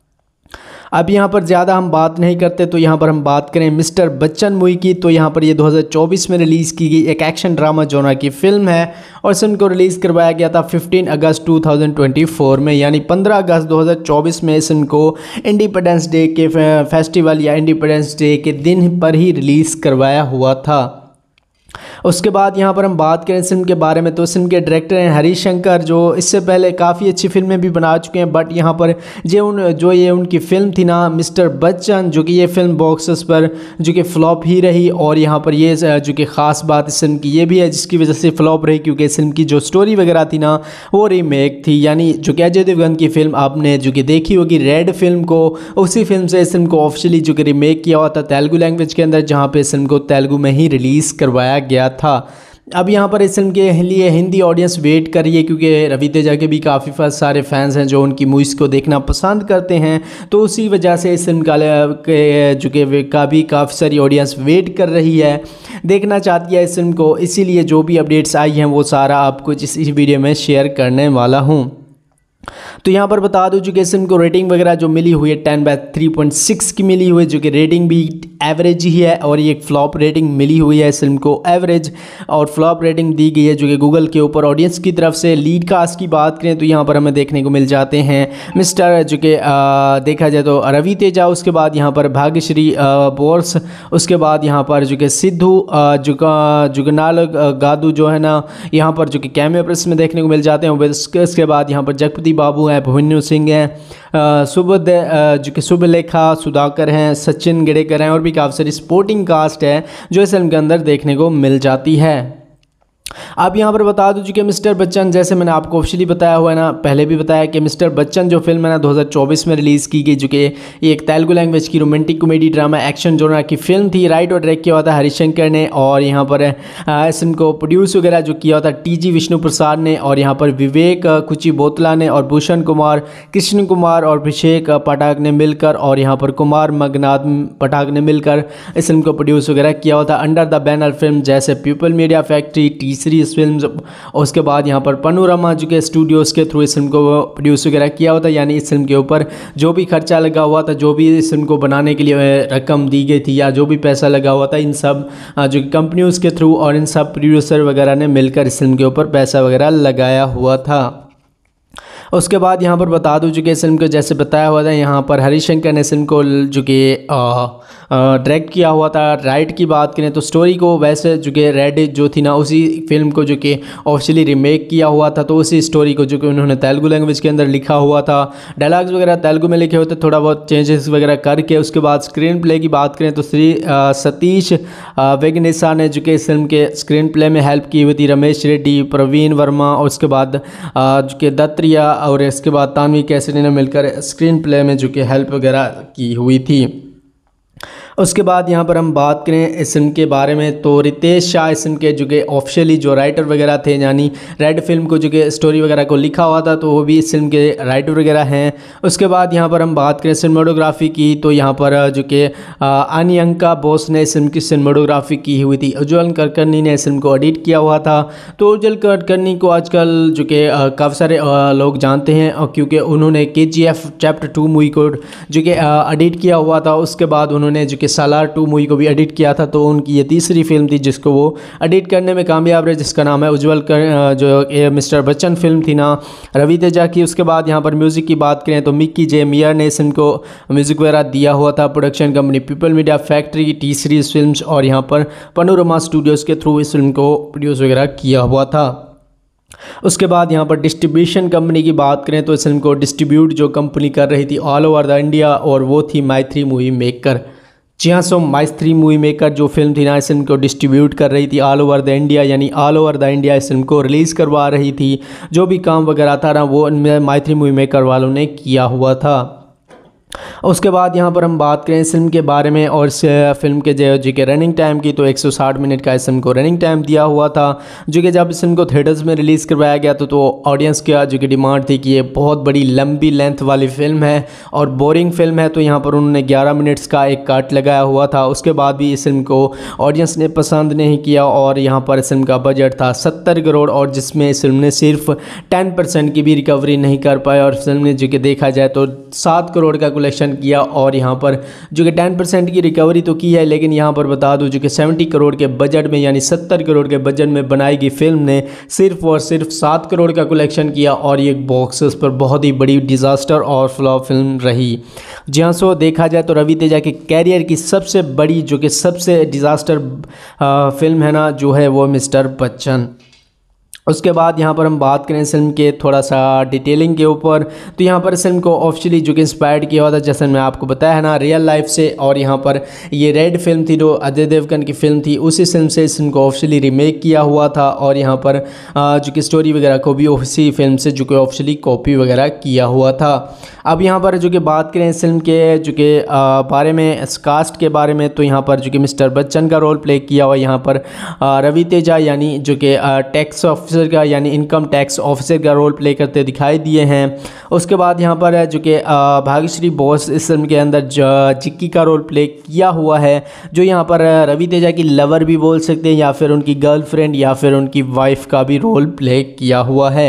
अब यहाँ पर ज़्यादा हम बात नहीं करते, तो यहाँ पर हम बात करें मिस्टर बच्चन मूवी की। तो यहाँ पर ये 2024 में रिलीज़ की गई एक एक्शन ड्रामा जोनर की फ़िल्म है, और इस फिल्म को रिलीज़ करवाया गया था 15 अगस्त 2024 में, यानी 15 अगस्त 2024 में इस फिल्म को इंडिपेंडेंस डे के फेस्टिवल या इंडिपेंडेंस डे के दिन पर ही रिलीज़ करवाया हुआ था। उसके बाद यहाँ पर हम बात करें इस फिल्म के बारे में, तो इस फिल्म के डायरेक्टर हैं हरीश शंकर, जो इससे पहले काफ़ी अच्छी फिल्में भी बना चुके हैं। बट यहाँ पर जो ये उनकी फ़िल्म थी ना मिस्टर बच्चन, जो कि ये फिल्म बॉक्सेस पर जो कि फ़्लॉप ही रही। और यहाँ पर ये जो कि ख़ास बात इस फिल्म की ये भी है जिसकी वजह से फ़्लॉप रही, क्योंकि इस फिल्म की जो स्टोरी वगैरह थी ना वो रीमेक थी, यानी जो कि अजय देवगन की फ़िल्म आपने जो कि देखी होगी रेड फिल्म को, उसी फिल्म से इस फिल्म को ऑफिशियली जो कि रीमेक किया हुआ था तेलुगु लैंग्वेज के अंदर, जहाँ पर इस फिल्म को तेलुगु में ही रिलीज़ करवाया गया था। अब यहाँ पर इस फिल्म के लिए हिंदी ऑडियंस वेट कर रही है, क्योंकि रवि तेजा के भी काफ़ी सारे फैंस हैं जो उनकी मूवीज़ को देखना पसंद करते हैं। तो उसी वजह से इस फिल्म का जो कि काफ़ी सारी ऑडियंस वेट कर रही है, देखना चाहती है इस फिल्म को। इसीलिए जो भी अपडेट्स आई हैं वो सारा आपको इस वीडियो में शेयर करने वाला हूँ। तो यहाँ पर बता दूं कि इस फिल्म को रेटिंग वगैरह जो मिली हुई है 10/3.6 की मिली हुई है, जो कि रेटिंग भी एवरेज ही है, और ये एक फ्लॉप रेटिंग मिली हुई है इस फिल्म को एवरेज, और फ्लॉप रेटिंग दी गई है जो कि गूगल के ऊपर ऑडियंस की तरफ से। लीड कास्ट की बात करें तो यहाँ पर हमें देखने को मिल जाते हैं मिस्टर जो कि देखा जाए तो रवि तेजा, उसके बाद यहाँ पर भाग्यश्री बोर्स, उसके बाद यहाँ पर जो कि सिद्धू जुगनाल गादू जो है ना यहाँ पर जो कि कैमियो प्रेस में देखने को मिल जाते हैं। उसके बाद यहाँ पर जगपति बाबू हैं, भुवन्यु सिंह हैं, जो कि शुभलेखा सुधाकर हैं, सचिन गिडेकर हैं, और भी काफ़ी सारी सपोर्टिंग कास्ट है जो इस फिल्म के अंदर देखने को मिल जाती है। अब यहाँ पर बता दूं कि मिस्टर बच्चन, जैसे मैंने आपको ऑफिशियली बताया हुआ है ना, पहले भी बताया कि मिस्टर बच्चन जो फिल्म है ना 2024 में रिलीज़ की गई, जो कि एक तेलुगु लैंग्वेज की romantic comedy drama action genre की फिल्म थी। राइट और डायरेक्ट किया हुआ था हरीश शंकर ने, और यहाँ पर इस फिल्म को प्रोड्यूस वगैरह जो किया हुआ था TG विष्णु प्रसाद ने, और यहाँ पर विवेक कुची बोतला ने, और भूषण कुमार, कृष्ण कुमार और अभिषेक पाठक ने मिलकर, और यहाँ पर कुमार मगनाथ पाठक ने मिलकर इस फिल्म को प्रोड्यूस वगैरह किया हुआ था अंडर द बैनर फिल्म जैसे people media factory, series films. और उसके बाद यहाँ पर पनोरमा जो के स्टूडियोज़ के थ्रू इस फिल्म को प्रोड्यूस वगैरह किया हुआ था, यानी इस फिल्म के ऊपर जो भी खर्चा लगा हुआ था, जो भी इस फिल्म को बनाने के लिए रकम दी गई थी, या जो भी पैसा लगा हुआ था, इन सब जो कंपनियों के थ्रू और इन सब प्रोड्यूसर वगैरह ने मिलकर इस फिल्म के ऊपर पैसा वगैरह लगाया हुआ था। उसके बाद यहाँ पर बता दूं जो कि इस फिल्म को जैसे बताया हुआ था, यहाँ पर हरीश शंकर ने फिल्म को जो कि डायरेक्ट किया हुआ था। राइट की बात करें तो स्टोरी को वैसे जो कि रेड जो थी ना उसी फिल्म को जो कि ऑफिशियली रीमेक किया हुआ था, तो उसी स्टोरी को जो कि उन्होंने तेलुगु लैंग्वेज के अंदर लिखा हुआ था। डायलॉग्स वगैरह तेलुगु में लिखे होते, थोड़ा बहुत चेंजेस वगैरह करके। उसके बाद स्क्रीन प्ले की बात करें तो सतीश वेगनेसा ने जो कि इस फिल्म के स्क्रीन प्ले में हेल्प की हुई थी, रमेश रेड्डी, प्रवीण वर्मा, और उसके बाद जो कि दत्तरिया और इसके बाद तानवी कैसेटी ने मिलकर स्क्रीन प्ले में जो कि हेल्प वगैरह की हुई थी। उसके बाद यहाँ पर हम बात करें इस फिल्म के बारे में तो रितेश शाह इस फिल्म के जो कि ऑफिशियली जो राइटर वगैरह थे, यानी रेड फिल्म को जो कि स्टोरी वगैरह को लिखा हुआ था, तो वो भी इस फिल्म के राइटर वगैरह हैं। उसके बाद यहाँ पर हम बात करें सिनेमेटोग्राफी की, तो यहाँ पर जो कि अनियंका बोस ने इस फिल्म की सिनेमेटोग्राफी की हुई थी। उज्ज्वल कुलकर्णी ने इस फिल्म को एडिट किया हुआ था। तो उज्ज्वल कुलकर्णी को आजकल जो कि काफ़ी सारे लोग जानते हैं, क्योंकि उन्होंने KGF चैप्टर 2 मूवी को जो कि एडिट किया हुआ था। उसके बाद उन्होंने जो कि सालार 2 मूवी को भी एडिट किया था, तो उनकी ये तीसरी फिल्म थी जिसको वो एडिट करने में कामयाब रहे, जिसका नाम है उज्जवल जो ये मिस्टर बच्चन फिल्म थी ना रवि तेजा की। उसके बाद यहाँ पर म्यूज़िक की बात करें तो मिक्की जे मियर ने इनको म्यूज़िक वगैरह दिया हुआ था। Production company people media factory, T series films और यहाँ पर पनोरमा स्टूडियोज़ के थ्रू इस फिल्म को प्रोड्यूस वगैरह किया हुआ था। उसके बाद यहाँ पर डिस्ट्रीब्यूशन कंपनी की बात करें तो इस फिल्म को डिस्ट्रीब्यूट जो कंपनी कर रही थी ऑल ओवर द इंडिया, और वो थी माई3 मूवी मेकर। जी हाँ, सो माई3 मूवी मेकर जो फिल्म थी ना इस फिल्म को डिस्ट्रीब्यूट कर रही थी ऑल ओवर द इंडिया, यानी ऑल ओवर द इंडिया इस फिल्म को रिलीज़ करवा रही थी। जो भी काम वगैरह था ना वो माई3 मूवी मेकर वालों ने किया हुआ था। उसके बाद यहाँ पर हम बात करें इस फिल्म के बारे में और इस फिल्म के जो कि रनिंग टाइम की, तो 160 मिनट का इस फिल्म को रनिंग टाइम दिया हुआ था। जो कि जब इस फिल्म को थिएटर्स में रिलीज़ करवाया गया तो ऑडियंस का जो कि डिमांड थी कि ये बहुत बड़ी लंबी लेंथ वाली फ़िल्म है और बोरिंग फिल्म है, तो यहाँ पर उन्होंने 11 मिनट्स का एक काट लगाया हुआ था। उसके बाद भी इस फिल्म को ऑडियंस ने पसंद नहीं किया और यहाँ पर इस फिल्म का बजट था 70 करोड़, और जिसमें इस फिल्म ने सिर्फ 10% की भी रिकवरी नहीं कर पाया, और फिल्म ने जो कि देखा जाए तो 7 करोड़ का कलेक्शन किया, और यहाँ पर जो कि 10% की रिकवरी तो की है, लेकिन यहाँ पर बता दूं जो कि 70 करोड़ के बजट में यानी 70 करोड़ के बजट में बनाई गई फिल्म ने सिर्फ और सिर्फ 7 करोड़ का कलेक्शन किया, और ये बॉक्स ऑफिस पर बहुत ही बड़ी डिज़ास्टर और फ्लॉप फिल्म रही। जी हाँ, सो देखा जाए तो रवि तेजा के कैरियर की सबसे बड़ी जो कि सबसे डिज़ास्टर फिल्म है ना जो है वो मिस्टर बच्चन। उसके बाद यहाँ पर हम बात करें इस फिल्म के थोड़ा सा डिटेलिंग के ऊपर, तो यहाँ पर इस फिल्म को ऑफिशियली जो कि इंस्पायर्ड किया हुआ था, जैसे मैं आपको बताया है ना, रियल लाइफ से, और यहाँ पर ये रेड फिल्म थी जो अजय देवगन की फिल्म थी, उसी फिल्म से इस फिल्म को ऑफिशियली रीमेक किया हुआ था, और यहाँ पर जो कि स्टोरी वगैरह को भी उसी फिल्म से जो कि ऑफिशियली कॉपी वगैरह किया हुआ था। अब यहाँ पर जो कि बात करें इस फिल्म के जो कि बारे में, इस कास्ट के बारे में, तो यहाँ पर जो कि मिस्टर बच्चन का रोल प्ले किया हुआ यहाँ पर रवि तेजा यानी जो कि टैक्स ऑफिसर का यानी इनकम टैक्स ऑफिसर का रोल प्ले करते दिखाई दिए हैं। उसके बाद यहाँ पर जो कि भाग्यश्री बोस इस फिल्म के अंदर जिक्की का रोल प्ले किया हुआ है, जो यहाँ पर रवि तेजा की लवर भी बोल सकते हैं, या फिर उनकी गर्लफ्रेंड या फिर उनकी वाइफ का भी रोल प्ले किया हुआ है।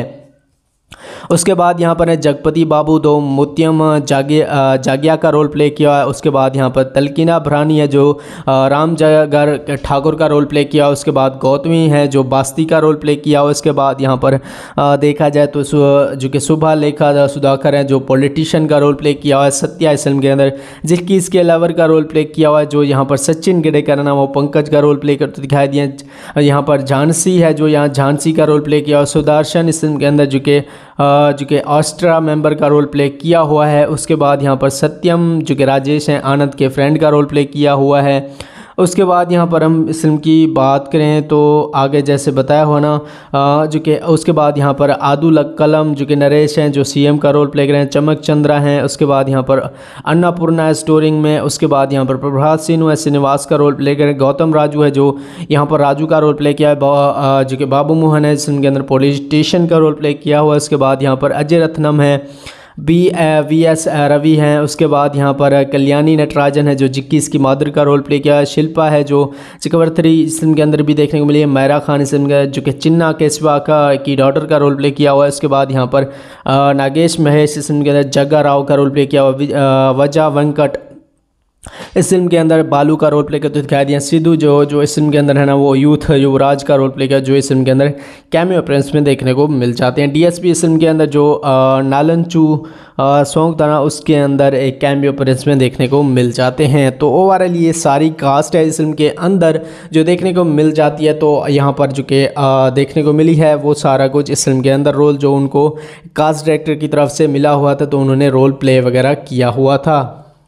उसके बाद यहाँ पर है जगपति बाबू दो मुत्यम जागिया का रोल प्ले किया है। उसके बाद यहाँ पर तलकीना भरानी है जो राम जगर ठाकुर का रोल प्ले किया। उसके बाद गौतमी है जो बास्ती का रोल प्ले किया। उसके बाद यहाँ पर देखा जाए तो जो कि सुभा लेखा सुधाकर है जो पॉलिटिशियन का रोल प्ले किया हुआ है सत्या इस फिल्म के अंदर, जिसकी इसके लवर का रोल प्ले किया हुआ है जो यहाँ पर सचिन गिडेकर नाम वो पंकज का रोल प्ले करते दिखाई दिए। यहाँ पर झांसी है जो यहाँ झांसी का रोल प्ले किया हुआ। सुदर्शन इस फिल्म के अंदर जो कि ऑस्ट्रा मेंबर का रोल प्ले किया हुआ है। उसके बाद यहाँ पर सत्यम जो कि राजेश हैं आनंद के फ्रेंड का रोल प्ले किया हुआ है। उसके बाद यहाँ पर हम इस फिल्म की बात करें तो आगे जैसे बताया हुआ ना जो कि उसके बाद यहाँ पर आदुल कलम जो कि नरेश हैं जो सीएम का रोल प्ले कर रहे हैं। चमक चंद्रा हैं। उसके बाद यहाँ पर अन्नपूर्णा स्टोरिंग में। उसके बाद यहाँ पर प्रभात सिन्हा है श्रीनिवास का रोल प्ले कर रहे हैं। गौतम राजू है जो यहाँ पर राजू का रोल प्ले किया है। जो कि बाबू मोहन है इस फिल्म के अंदर पॉलिटिशियन का रोल प्ले किया हुआ है। उसके बाद यहाँ पर अजय रत्नम है। वी.एस. रवि हैं। उसके बाद यहाँ पर कल्याणी नटराजन है जो जिक्की इसकी मादर का रोल प्ले किया है। शिल्पा है जो चक्रवर्ती इस फिल्म के अंदर भी देखने को मिली है। मैरा खान इस फिल्म का जो कि चिन्ना केशवा की डॉटर का रोल प्ले किया हुआ है। उसके बाद यहाँ पर नागेश महेश इस फिल्म के अंदर जग्गा राव का रोल प्ले किया हुआ। वजा वेंकट इस फिल्म के अंदर बालू का रोल प्ले करते दिखाई दिया। सिद्धू जो इस फिल्म के अंदर है ना वो यूथ युवराज का रोल प्ले किया जो इस फिल्म के अंदर कैमियो अपीयरेंस में देखने को मिल जाते हैं। डीएसपी इस फिल्म के अंदर जो नालनचू सॉन्ग था ना उसके अंदर एक कैमियो अपीयरेंस में देखने को मिल जाते हैं। तो ओवरऑल ये सारी कास्ट है इस फिल्म के अंदर जो देखने को मिल जाती है। तो यहाँ पर जो कि देखने को मिली है वो सारा कुछ इस फिल्म के अंदर रोल जो उनको कास्ट डायरेक्टर की तरफ से मिला हुआ था तो उन्होंने रोल प्ले वगैरह किया हुआ था।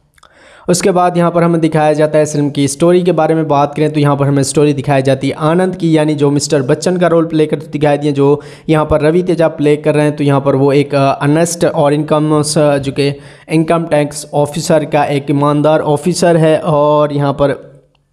उसके बाद यहाँ पर हमें दिखाया जाता है इस फिल्म की स्टोरी के बारे में बात करें तो यहाँ पर हमें स्टोरी दिखाई जाती है आनंद की यानी जो मिस्टर बच्चन का रोल प्ले करते दिखाई दिए जो यहाँ पर रवि तेजा प्ले कर रहे हैं। तो यहाँ पर वो एक अनेस्ट और जो कि इनकम टैक्स ऑफिसर का एक ईमानदार ऑफिसर है और यहाँ पर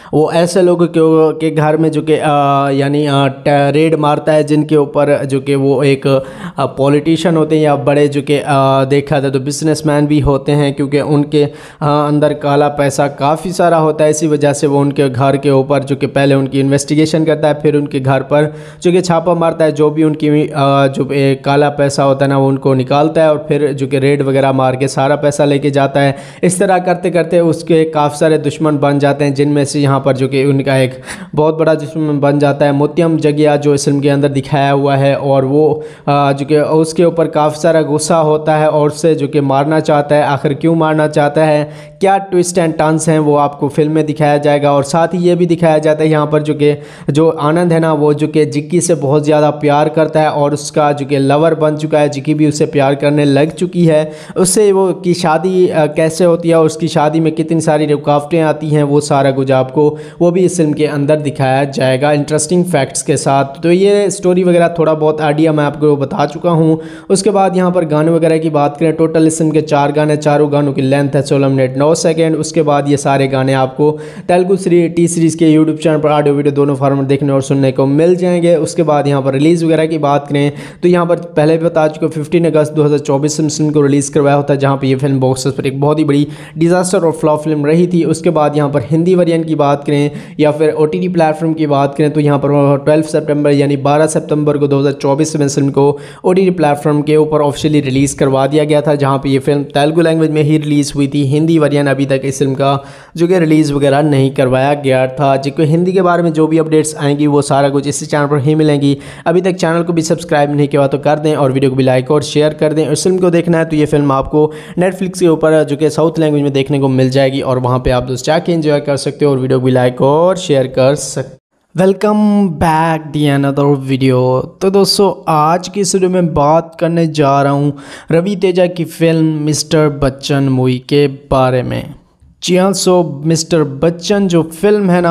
वो ऐसे लोगों के घर में जो कि यानी रेड मारता है जिनके ऊपर जो कि वो एक पॉलिटिशियन होते हैं या बड़े जो कि देखा जाए तो बिजनेसमैन भी होते हैं, क्योंकि उनके अंदर काला पैसा काफ़ी सारा होता है। इसी वजह से वो उनके घर के ऊपर जो कि पहले उनकी इन्वेस्टिगेशन करता है, फिर उनके घर पर जो कि छापा मारता है, जो भी उनकी जो काला पैसा होता है ना वो उनको निकालता है और फिर जो कि रेड वगैरह मार के सारा पैसा लेके जाता है। इस तरह करते करते उसके काफ़ी सारे दुश्मन बन जाते हैं, जिनमें से यहाँ पर जो कि उनका एक बहुत बड़ा दुश्मन बन जाता है मोतियम जगिया, जो इस फिल्म के अंदर दिखाया हुआ है। और वो जो कि उसके ऊपर काफ़ी सारा गुस्सा होता है और उससे जो कि मारना चाहता है। आखिर क्यों मारना चाहता है, क्या ट्विस्ट एंड टर्न्स हैं, वो आपको फिल्म में दिखाया जाएगा। और साथ ही ये भी दिखाया जाता है यहाँ पर जो कि जो आनंद है ना वो जो कि जिक्की से बहुत ज़्यादा प्यार करता है और उसका जो कि लवर बन चुका है। जिक्की भी उससे प्यार करने लग चुकी है। उससे वो की शादी कैसे होती है और उसकी शादी में कितनी सारी रुकावटें आती हैं, वो सारा कुछ आपको वो भी इस फिल्म के अंदर दिखाया जाएगा इंटरेस्टिंग फैक्ट्स के साथ। तो ये स्टोरी वगैरह थोड़ा बहुत आइडिया मैं आपको बता चुका हूँ। उसके बाद यहाँ पर गाने वगैरह की बात करें, टोटल इस फिल्म के 4 गाने, चारों गानों की लेंथ है 16 मिनट 9 सेकेंड। उसके बाद ये सारे गाने आपको तेलुगु टी सीरीज़ के यूट्यूब चैनल पर ऑडियो वीडियो दोनों फॉर्मेट देखने और सुनने को मिल जाएंगे। उसके बाद यहाँ पर रिलीज़ वगैरह की बात करें तो यहाँ पर पहले भी बता चुके 15 अगस्त 2024 में फिल्म को रिलीज़ करवाया होता है, जहाँ पर यह फिल्म बॉक्स पर एक बहुत ही बड़ी डिज़ास्टर और फ्लॉप फिल्म रही थी। उसके बाद यहाँ पर हिंदी वर्जन की बात करें या फिर OTT प्लेटफॉर्म की बात करें तो यहाँ पर 12 सितंबर यानी 12 सितंबर को 2024 में फिल्म को OTT प्लेटफॉर्म के ऊपर ऑफिशियली रिलीज़ करवा दिया गया था, जहाँ पे ये फिल्म तेलुगु लैंग्वेज में ही रिलीज़ हुई थी। हिंदी वर्जन अभी तक इस फिल्म का जो कि रिलीज़ वगैरह नहीं करवाया गया था। जिसको हिंदी के बारे में जो भी अपडेट्स आएंगी वो सारा कुछ इसी चैनल पर ही मिलेंगी। अभी तक चैनल को भी सब्सक्राइब नहीं किया तो कर दें और वीडियो को भी लाइक और शेयर कर दें। इस फिल्म को देखना है तो ये फिल्म आपको नेटफ्लिक्स के ऊपर जो कि साउथ लैंग्वेज में देखने को मिल जाएगी और वहाँ पर आप दोस्त जाके एंजॉय कर सकते हो और वीडियो को भी लाइक और शेयर कर सकते। Welcome back the another video. तो दोस्तों आज की इस वीडियो में बात करने जा रहा हूँ रवि तेजा की फिल्म मिस्टर बच्चन मूवी के बारे में। जी हाँ, सो मिस्टर बच्चन जो फिल्म है ना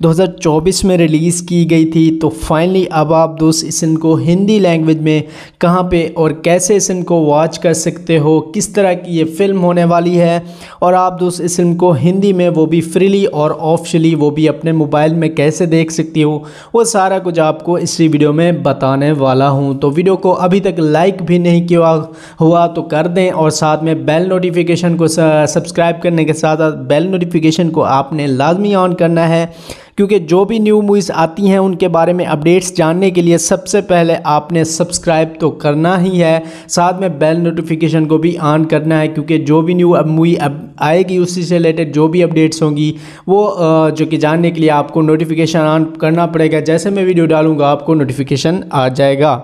2024 में रिलीज़ की गई थी। तो फाइनली अब आप दोस्त इस फिल्म को हिंदी लैंग्वेज में कहाँ पे और कैसे इस फिल्म को वॉच कर सकते हो, किस तरह की ये फिल्म होने वाली है और आप दोस्त इस फिल्म को हिंदी में वो भी फ्रीली और ऑफिशियली वो भी अपने मोबाइल में कैसे देख सकती हो, वो सारा कुछ आपको इसी वीडियो में बताने वाला हूँ। तो वीडियो को अभी तक लाइक भी नहीं किया हुआ तो कर दें और साथ में बेल नोटिफिकेशन को सब्सक्राइब करने के साथ बेल नोटिफिकेशन को आपने लाजमी ऑन करना है, क्योंकि जो भी न्यू मूवीज़ आती हैं उनके बारे में अपडेट्स जानने के लिए सबसे पहले आपने सब्सक्राइब तो करना ही है, साथ में बेल नोटिफिकेशन को भी ऑन करना है, क्योंकि जो भी न्यू मूवी आएगी उसी से रिलेटेड जो भी अपडेट्स होंगी वो जो कि जानने के लिए आपको नोटिफिकेशन ऑन करना पड़ेगा। जैसे मैं वीडियो डालूँगा आपको नोटिफिकेशन आ जाएगा।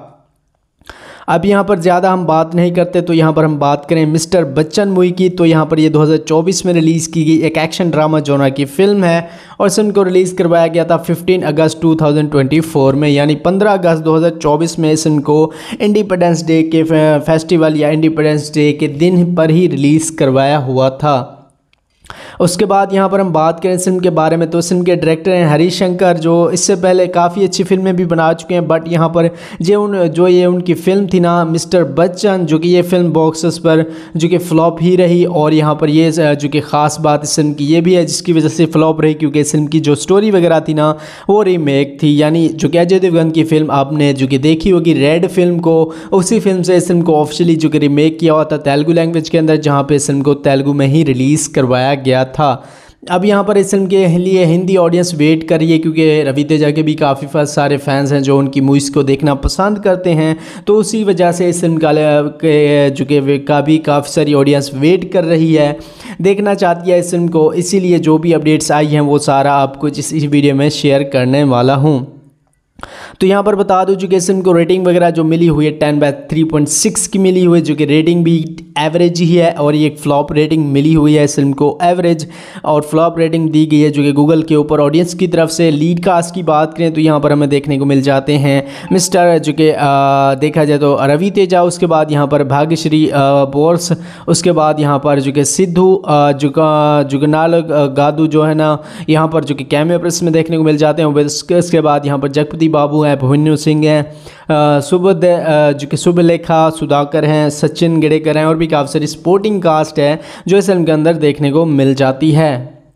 अब यहाँ पर ज़्यादा हम बात नहीं करते तो यहाँ पर हम बात करें मिस्टर बच्चन मूवी की। तो यहाँ पर ये 2024 में रिलीज़ की गई एक एक्शन ड्रामा जोनर की फ़िल्म है और इस फिल्म को रिलीज़ करवाया गया था 15 अगस्त 2024 में, यानी 15 अगस्त 2024 में इस फिल्म को इंडिपेंडेंस डे के फेस्टिवल या इंडिपेंडेंस डे के दिन पर ही रिलीज़ करवाया हुआ था। उसके बाद यहाँ पर हम बात करें फिल्म के बारे में तो इस फिल्म के डायरेक्टर हैं हरीश शंकर, जो इससे पहले काफ़ी अच्छी फिल्में भी बना चुके हैं। बट यहाँ पर जो ये उनकी फ़िल्म थी ना मिस्टर बच्चन, जो कि ये फ़िल्म बॉक्सेस पर जो कि फ़्लॉप ही रही। और यहाँ पर ये जो कि ख़ास बात इस फिल्म की ये भी है जिसकी वजह से फ़्लॉप रही, क्योंकि इस फिल्म की जो स्टोरी वगैरह थी ना वो रीमेक थी। यानी जो कि अजय देवगन की फ़िल्म आपने जो कि देखी होगी रेड फिल्म को, उसी फिल्म से इस फिल्म को ऑफिशियली जो कि रीमेक किया हुआ था तेलुगु लैंग्वेज के अंदर, जहाँ पर इस फिल्म को तेलुगु में ही रिलीज़ करवाया गया था। अब यहाँ पर इस फिल्म के लिए हिंदी ऑडियंस वेट कर रही है, क्योंकि रवि तेजा के भी काफ़ी सारे फैंस हैं जो उनकी मूवीज़ को देखना पसंद करते हैं। तो उसी वजह से इस फिल्म जो कि काफ़ी सारी ऑडियंस वेट कर रही है, देखना चाहती है इस फिल्म को। इसीलिए जो भी अपडेट्स आई हैं वो सारा आपको इस वीडियो में शेयर करने वाला हूँ। तो यहाँ पर बता दूं कि इस फिल्म को रेटिंग वगैरह जो मिली हुई है 10/3.6 की मिली हुई है, जो कि रेटिंग भी एवरेज ही है। और ये एक फ्लॉप रेटिंग मिली हुई है इस फिल्म को एवरेज, और फ्लॉप रेटिंग दी गई है जो कि गूगल के ऊपर ऑडियंस की तरफ से। लीड कास्ट की बात करें तो यहाँ पर हमें देखने को मिल जाते हैं मिस्टर जो कि देखा जाए तो रवि तेजा, उसके बाद यहाँ पर भाग्यश्री बोर्स, उसके बाद यहाँ पर जो कि सिद्धू जुगनाल गादू जो है ना यहाँ पर जो कि कैमियो प्रेस में देखने को मिल जाते हैं। उसके बाद यहाँ पर जगपति बाबू हैं, भुवन्यु सिंह हैं, जो कि सुभलेखा सुधाकर हैं, सचिन गेडेकर हैं और भी काफ़ी सारी सपोर्टिंग कास्ट है जो इस फिल्म के अंदर देखने को मिल जाती है।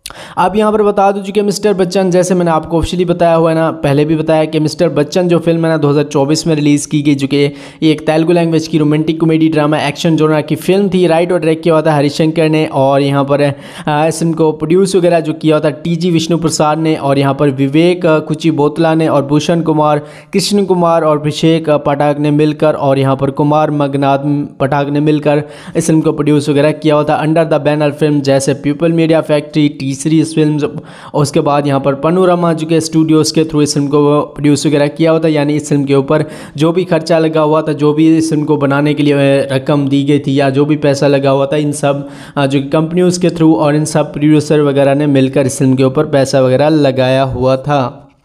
अब यहाँ पर बता दूं कि मिस्टर बच्चन, जैसे मैंने आपको ऑफिशियली बताया हुआ है ना, पहले भी बताया कि मिस्टर बच्चन जो फिल्म है ना 2024 में रिलीज़ की गई, जो कि ये एक तेलुगु लैंग्वेज की romantic comedy drama action genre की फिल्म थी। राइट और डायरेक्ट किया हुआ था हरिशंकर ने, और यहाँ पर इस फिल्म को प्रोड्यूस वगैरह जो किया हुआ था टी.जी. विष्णु प्रसाद ने, और यहाँ पर विवेक कुचिबोतला ने और भूषण कुमार, कृष्ण कुमार और अभिषेक पाठक ने मिलकर, और यहाँ पर कुमार मगनाथ पाठक ने मिलकर इस फिल्म को प्रोड्यूस वगैरह किया हुआ था अंडर द बैनर फिल्म जैसे people media factory, T Series film, और उसके बाद यहाँ पर पनोरमा जो के स्टूडियोज़ के थ्रू इस फिल्म को प्रोड्यूस वगैरह किया हुआ था। यानी इस फिल्म के ऊपर जो भी खर्चा लगा हुआ था, जो भी इस फिल्म को बनाने के लिए रकम दी गई थी या जो भी पैसा लगा हुआ था, इन सब जो कंपनियों के थ्रू और इन सब प्रोड्यूसर वगैरह ने मिलकर इस फिल्म के ऊपर पैसा वगैरह लगाया हुआ था।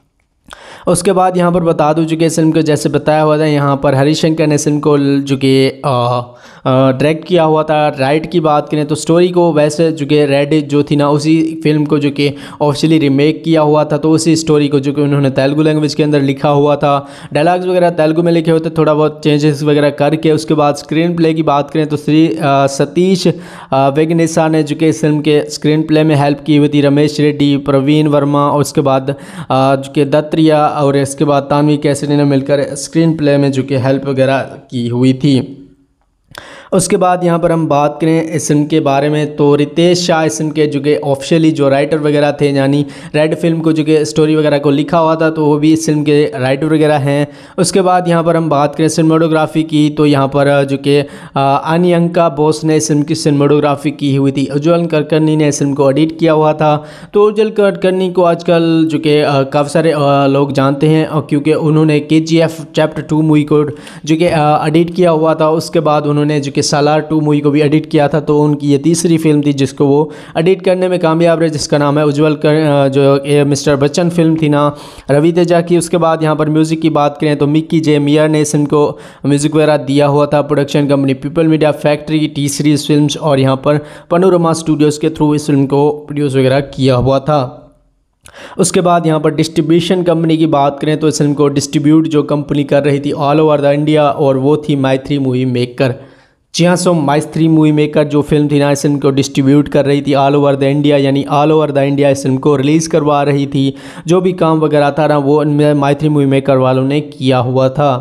उसके बाद यहाँ पर बता दूं कि इस फिल्म को जैसे बताया हुआ था, यहाँ पर हरिशंकर ने इस फिल्म को जो कि डायरेक्ट किया हुआ था। राइट की बात करें तो स्टोरी को वैसे जो कि रेड जो थी ना, उसी फिल्म को जो कि ऑफिशियली रीमेक किया हुआ था, तो उसी स्टोरी को जो कि उन्होंने तेलुगु लैंग्वेज के अंदर लिखा हुआ था। डायलॉग्स वगैरह तेलुगु में लिखे हुए थे, थोड़ा बहुत चेंजेस वगैरह करके। उसके बाद स्क्रीन प्ले की बात करें तो सतीश वेगनेसा ने जो कि इस फिल्म के स्क्रीन प्ले में हेल्प की हुई थी, रमेश रेड्डी, प्रवीण वर्मा, और उसके बाद जो कि दत्तरिया और इसके बाद तानवी कैसरी ने मिलकर स्क्रीन प्ले में जो कि हेल्प वगैरह की हुई थी। उसके बाद यहाँ पर हम बात करें इस फिल्म के बारे में तो रितेश शाह इस फिल्म के जो कि ऑफिशियली जो राइटर वगैरह थे, यानी रेड फिल्म को जो कि स्टोरी वगैरह को लिखा हुआ था, तो वो भी इस फिल्म के राइटर वगैरह हैं। उसके बाद यहाँ पर हम बात करें सिनेमेटोग्राफी की तो यहाँ पर जो कि अनियंका बोस ने इस फिल्म की सिनेमेटोग्राफी की हुई थी। उज्ज्वल कुलकर्णी ने इस फिल्म को एडिट किया हुआ था। तो उज्ज्वल कुलकर्णी को आजकल जो कि काफ़ी सारे लोग जानते हैं, और क्योंकि उन्होंने KGF चैप्टर 2 मूवी को जो कि एडिट किया हुआ था। उसके बाद उन्होंने जो कि सालार 2 मूवी को भी एडिट किया था, तो उनकी ये तीसरी फिल्म थी जिसको वो एडिट करने में कामयाब रहे, जिसका नाम है उज्ज्वल जो मिस्टर बच्चन फिल्म थी ना, रवि तेजा की। उसके बाद यहाँ पर म्यूज़िक की बात करें तो मिक्की जे मियर ने इस इनको म्यूज़िक वगैरह दिया हुआ था। Production company people media factory, T series films और यहाँ पर पनोरमा स्टूडियोज़ के थ्रू इस फिल्म को प्रोड्यूस वगैरह किया हुआ था। उसके बाद यहाँ पर डिस्ट्रीब्यूशन कंपनी की बात करें तो इस फिल्म को डिस्ट्रीब्यूट जो कंपनी कर रही थी ऑल ओवर द इंडिया, और वो थी माई3 मूवी मेकर। जी हाँ, सो माई3 मूवी मेकर जो फिल्म थी ना, इस फिल्म को डिस्ट्रीब्यूट कर रही थी ऑल ओवर द इंडिया, यानी ऑल ओवर द इंडिया इस फिल्म को रिलीज़ करवा रही थी। जो भी काम वगैरह था ना, वो इनमें माई3 मूवी मेकर वालों ने किया हुआ था।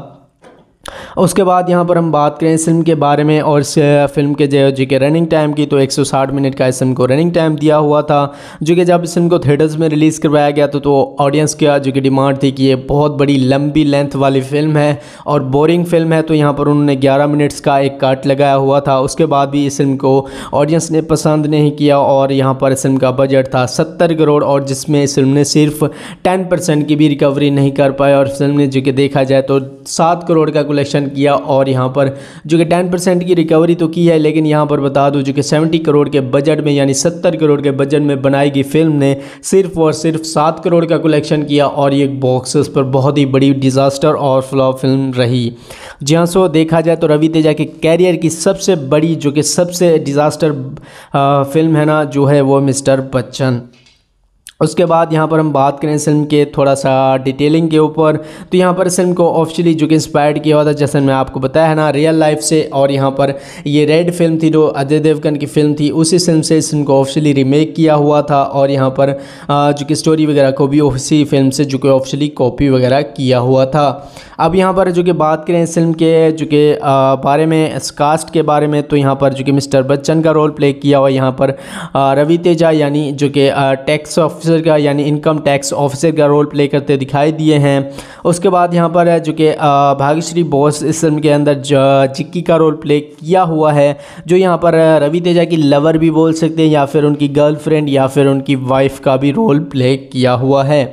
उसके बाद यहाँ पर हम बात करें इस फिल्म के बारे में और इस फिल्म के जो कि रनिंग टाइम की, तो 160 मिनट का इस फिल्म को रनिंग टाइम दिया हुआ था। जो कि जब इस फिल्म को थिएटर्स में रिलीज़ करवाया गया तो ऑडियंस का जो कि डिमांड थी कि ये बहुत बड़ी लंबी लेंथ वाली फिल्म है और बोरिंग फिल्म है, तो यहाँ पर उन्होंने 11 मिनट्स का एक कट लगाया हुआ था। उसके बाद भी इस फिल्म को ऑडियंस ने पसंद नहीं किया, और यहाँ पर इस फिल्म का बजट था 70 करोड़, और जिसमें इस फिल्म ने सिर्फ 10% की भी रिकवरी नहीं कर पाया, और फिल्म ने जो कि देखा जाए तो 7 करोड़ का कलेक्शन किया। और यहाँ पर जो कि 10% की रिकवरी तो की है, लेकिन यहाँ पर बता दूं जो कि 70 करोड़ के बजट में, यानी 70 करोड़ के बजट में बनाई गई फिल्म ने सिर्फ और सिर्फ 7 करोड़ का कलेक्शन किया, और ये बॉक्स ऑफिस पर बहुत ही बड़ी डिज़ास्टर और फ्लॉप फिल्म रही। जहाँ सो देखा जाए तो रवि तेजा के कैरियर की सबसे बड़ी जो कि सबसे डिज़ास्टर फिल्म है ना, जो है वो मिस्टर बच्चन। उसके बाद यहाँ पर हम बात करें इस फिल्म के थोड़ा सा डिटेलिंग के ऊपर, तो यहाँ पर इस फिल्म को ऑफिशियली जो कि इंस्पायर्ड किया हुआ था, जैसे मैं आपको बताया है ना, रियल लाइफ से। और यहाँ पर ये रेड फिल्म थी जो अजय देवगन की फिल्म थी, उसी फिल्म से इस फिल्म को ऑफिशियली रीमेक किया हुआ था। और यहाँ पर जो कि स्टोरी वगैरह को भी उसी फिल्म से जो कि ऑफिशियली कॉपी वगैरह किया हुआ था। अब यहाँ पर जो कि बात करें इस फिल्म के जो कि बारे में, इस कास्ट के बारे में, तो यहाँ पर जो कि मिस्टर बच्चन का रोल प्ले किया हुआ यहाँ पर रवि तेजा, यानी जो कि टैक्स ऑफिसर का, यानी इनकम टैक्स ऑफिसर का रोल प्ले करते दिखाई दिए हैं। उसके बाद यहाँ पर जो कि भाग्यश्री बोस इस फिल्म के अंदर चिक्की का रोल प्ले किया हुआ है, जो यहाँ पर रवि तेजा की लवर भी बोल सकते हैं, या फिर उनकी गर्लफ्रेंड, या फिर उनकी वाइफ का भी रोल प्ले किया हुआ है।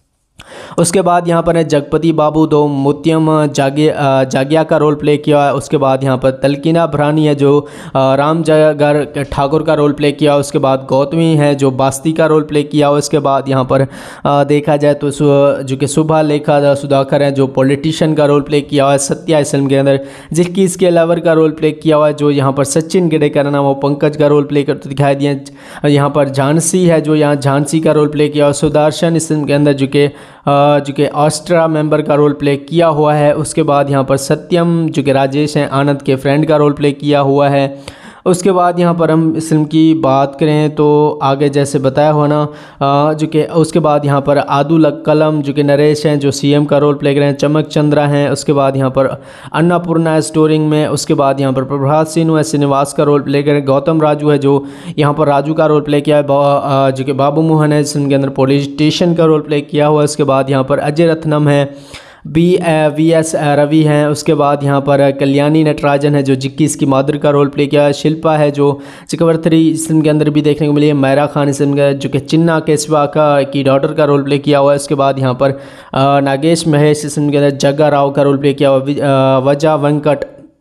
उसके बाद यहाँ पर जगपति बाबू दो मुत्यम जागिया का रोल प्ले किया है। उसके बाद यहाँ पर तलकीना भरानी है जो राम जगर ठाकुर का रोल प्ले किया। उसके बाद गौतमी है जो बास्ती का रोल प्ले किया। उसके बाद यहाँ पर देखा जाए तो जो कि सुभा लेखा सुधाकर है जो पॉलिटिशियन का रोल प्ले किया हुआ है सत्या इस फिल्म के अंदर, जिसकी इसके लवर का रोल प्ले किया हुआ है जो यहाँ पर सचिन गिडेकर नाम वो पंकज का रोल प्ले करते दिखाई दिए। यहाँ पर झांसी है जो यहाँ झांसी का रोल प्ले किया हुआ। सुदर्शन इस फिल्म के अंदर जो कि ऑस्ट्रा मेंबर का रोल प्ले किया हुआ है। उसके बाद यहाँ पर सत्यम जो कि राजेश हैं आनंद के फ्रेंड का रोल प्ले किया हुआ है। उसके बाद यहाँ पर हम इस फिल्म की बात करें तो आगे जैसे बताया हुआ ना जो कि उसके बाद यहाँ पर आदुल कलम जो कि नरेश हैं जो सीएम का रोल प्ले कर रहे हैं, चमक चंद्रा हैं, उसके बाद यहाँ पर अन्नपूर्णा स्टोरिंग में, उसके बाद यहाँ पर प्रभात सिन्हू है श्रीनिवास का रोल प्ले कर रहे हैं, गौतम राजू है जो यहाँ पर राजू का रोल प्ले किया है, जो कि बाबू मोहन है जिसके अंदर पॉलिटिशियन का रोल प्ले किया हुआ है, उसके बाद यहाँ पर अजय रत्नम है, वी एस रवि हैं, उसके बाद यहाँ पर कल्याणी नटराजन है जो जिक्की इसकी मादर का रोल प्ले किया है, शिल्पा है जो चक्रवर्ती इस फिल्म के अंदर भी देखने को मिली है, मैरा खान इस फिल्म का जो कि चिन्ना केशवा की डॉटर का रोल प्ले किया हुआ है, उसके बाद यहाँ पर नागेश महेश इस फिल्म के अंदर जग्गा राव का रोल प्ले किया हुआ, वजा वेंकट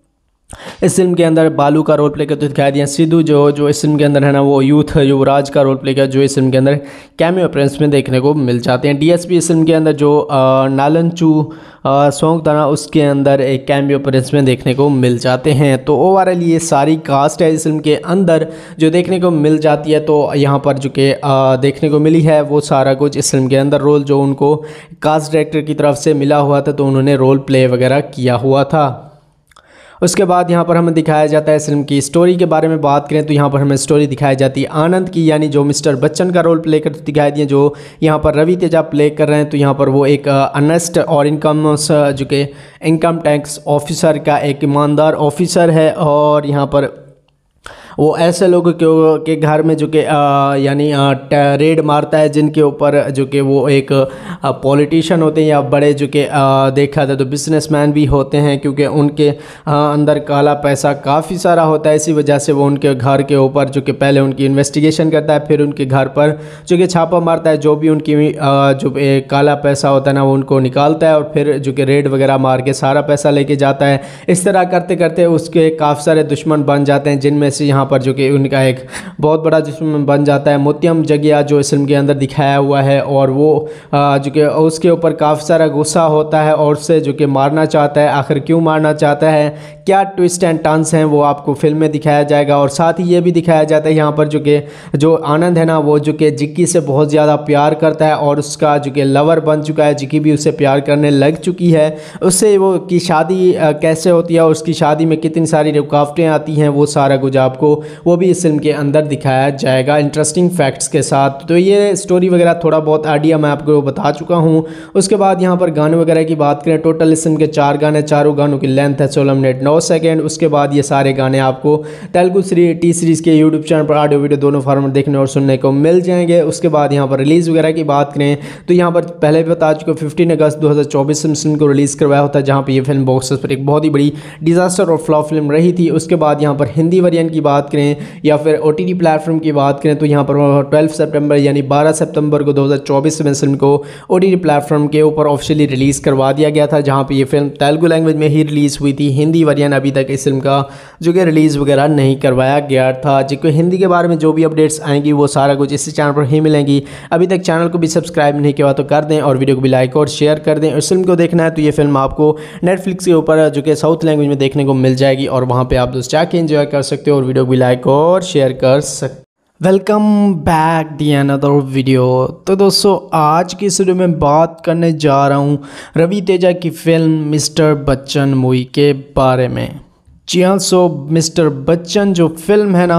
इस फिल्म के अंदर बालू का रोल प्ले करते दिखाई दिया, सिद्धू जो इस फिल्म के अंदर है ना वो यूथ युवराज का रोल प्ले किया जो इस फिल्म के अंदर कैमियो अपीयरेंस में देखने को मिल जाते हैं। डीएसपी इस फिल्म के अंदर जो नालनचू सॉन्ग था ना उसके अंदर एक कैमियो अपीयरेंस में देखने को मिल जाते हैं। तो ओवरऑल ये सारी कास्ट है इस फिल्म के अंदर जो देखने को मिल जाती है। तो यहाँ पर जो कि देखने को मिली है वो सारा कुछ इस फिल्म के अंदर रोल जो उनको कास्ट डायरेक्टर की तरफ से मिला हुआ था तो उन्होंने रोल प्ले वगैरह किया हुआ था। उसके बाद यहाँ पर हमें दिखाया जाता है फिल्म की स्टोरी के बारे में बात करें तो यहाँ पर हमें स्टोरी दिखाई जाती है आनंद की, यानी जो मिस्टर बच्चन का रोल प्ले करते दिखाई दिए जो यहाँ पर रवि तेजा प्ले कर रहे हैं। तो यहाँ पर वो एक अनेस्ट और जो कि इनकम टैक्स ऑफिसर का एक ईमानदार ऑफिसर है और यहाँ पर वो ऐसे लोगों के घर में जो कि यानी रेड मारता है जिनके ऊपर जो कि वो एक पॉलिटिशियन होते हैं या बड़े जो कि देखा जाए तो बिजनेसमैन भी होते हैं, क्योंकि उनके अंदर काला पैसा काफ़ी सारा होता है। इसी वजह से वो उनके घर के ऊपर जो कि पहले उनकी इन्वेस्टिगेशन करता है, फिर उनके घर पर जो कि छापा मारता है, जो भी उनकी जो काला पैसा होता है ना वो उनको निकालता है और फिर जो कि रेड वगैरह मार के सारा पैसा लेके जाता है। इस तरह करते करते उसके काफ़ी सारे दुश्मन बन जाते हैं, जिनमें से यहाँ पर जो कि उनका एक बहुत बड़ा दुश्मन बन जाता है मोतियम जगिया जो इस फिल्म के अंदर दिखाया हुआ है, और वो जो कि उसके ऊपर काफ़ी सारा गुस्सा होता है और उससे जो कि मारना चाहता है। आखिर क्यों मारना चाहता है, क्या ट्विस्ट एंड टर्न्स हैं वो आपको फिल्म में दिखाया जाएगा। और साथ ही ये भी दिखाया जाता है यहाँ पर जो आनंद है ना वो जो कि जिक्की से बहुत ज़्यादा प्यार करता है और उसका जो कि लवर बन चुका है, जिक्की भी उससे प्यार करने लग चुकी है। उससे वो की शादी कैसे होती है और उसकी शादी में कितनी सारी रुकावटें आती हैं वो सारा कुछ आपको वो भी इस फिल्म के अंदर दिखाया जाएगा इंटरेस्टिंग फैक्ट्स के साथ। तो ये स्टोरी वगैरह थोड़ा बहुत आइडिया मैं आपको बता चुका हूँ। उसके बाद यहाँ पर गाने वगैरह की बात करें, टोटल इस फिल्म के 4 गाने, चारों गानों की लेंथ है 16 मिनट 9 सेकेंड। उसके बाद ये सारे गाने आपको तेलुगु टी सीरीज़ के यूट्यूब चैनल पर ऑडियो वीडियो दोनों फॉर्मेट देखने और सुनने को मिल जाएंगे। उसके बाद यहाँ पर रिलीज़ वगैरह की बात करें तो यहाँ पर पहले भी बता चुके 15 अगस्त 2024 में फिल्म को रिलीज़ करवाया होता है, जहाँ पर यह फिल्म बॉक्स ऑफिस पर एक बहुत ही बड़ी डिजास्टर और फ्लॉप फिल्म रही थी। उसके बाद यहाँ पर हिंदी वर्जन की बात करें या फिर OTT प्लेटफॉर्म की बात करें तो यहाँ पर 12 सितंबर यानी 12 सितंबर को 2024 में फिल्म को OTT प्लेटफॉर्म के ऊपर ऑफिशियली रिलीज़ करवा दिया गया था, जहाँ पे ये फिल्म तेलुगु लैंग्वेज में ही रिलीज़ हुई थी। हिंदी वर्जन अभी तक इस फिल्म का जो कि रिलीज़ वगैरह नहीं करवाया गया था। जिसको हिंदी के बारे में जो भी अपडेट्स आएंगी वो सारा कुछ इसी चैनल पर ही मिलेंगी। अभी तक चैनल को भी सब्सक्राइब नहीं किया तो कर दें और वीडियो को भी लाइक और शेयर कर दें। इस फिल्म को देखना है तो ये फिल्म आपको नेटफ्लिक्स के ऊपर जो कि साउथ लैंग्वेज में देखने को मिल जाएगी और वहाँ पर आप दोस्त जाके एंजॉय कर सकते हो और वीडियो को भी लाइक और शेयर कर सकते। Welcome back the another video. तो दोस्तों आज की इस वीडियो में बात करने जा रहा हूँ रवि तेजा की फिल्म मिस्टर बच्चन मूवी के बारे में। जी हाँ, सो मिस्टर बच्चन जो फिल्म है ना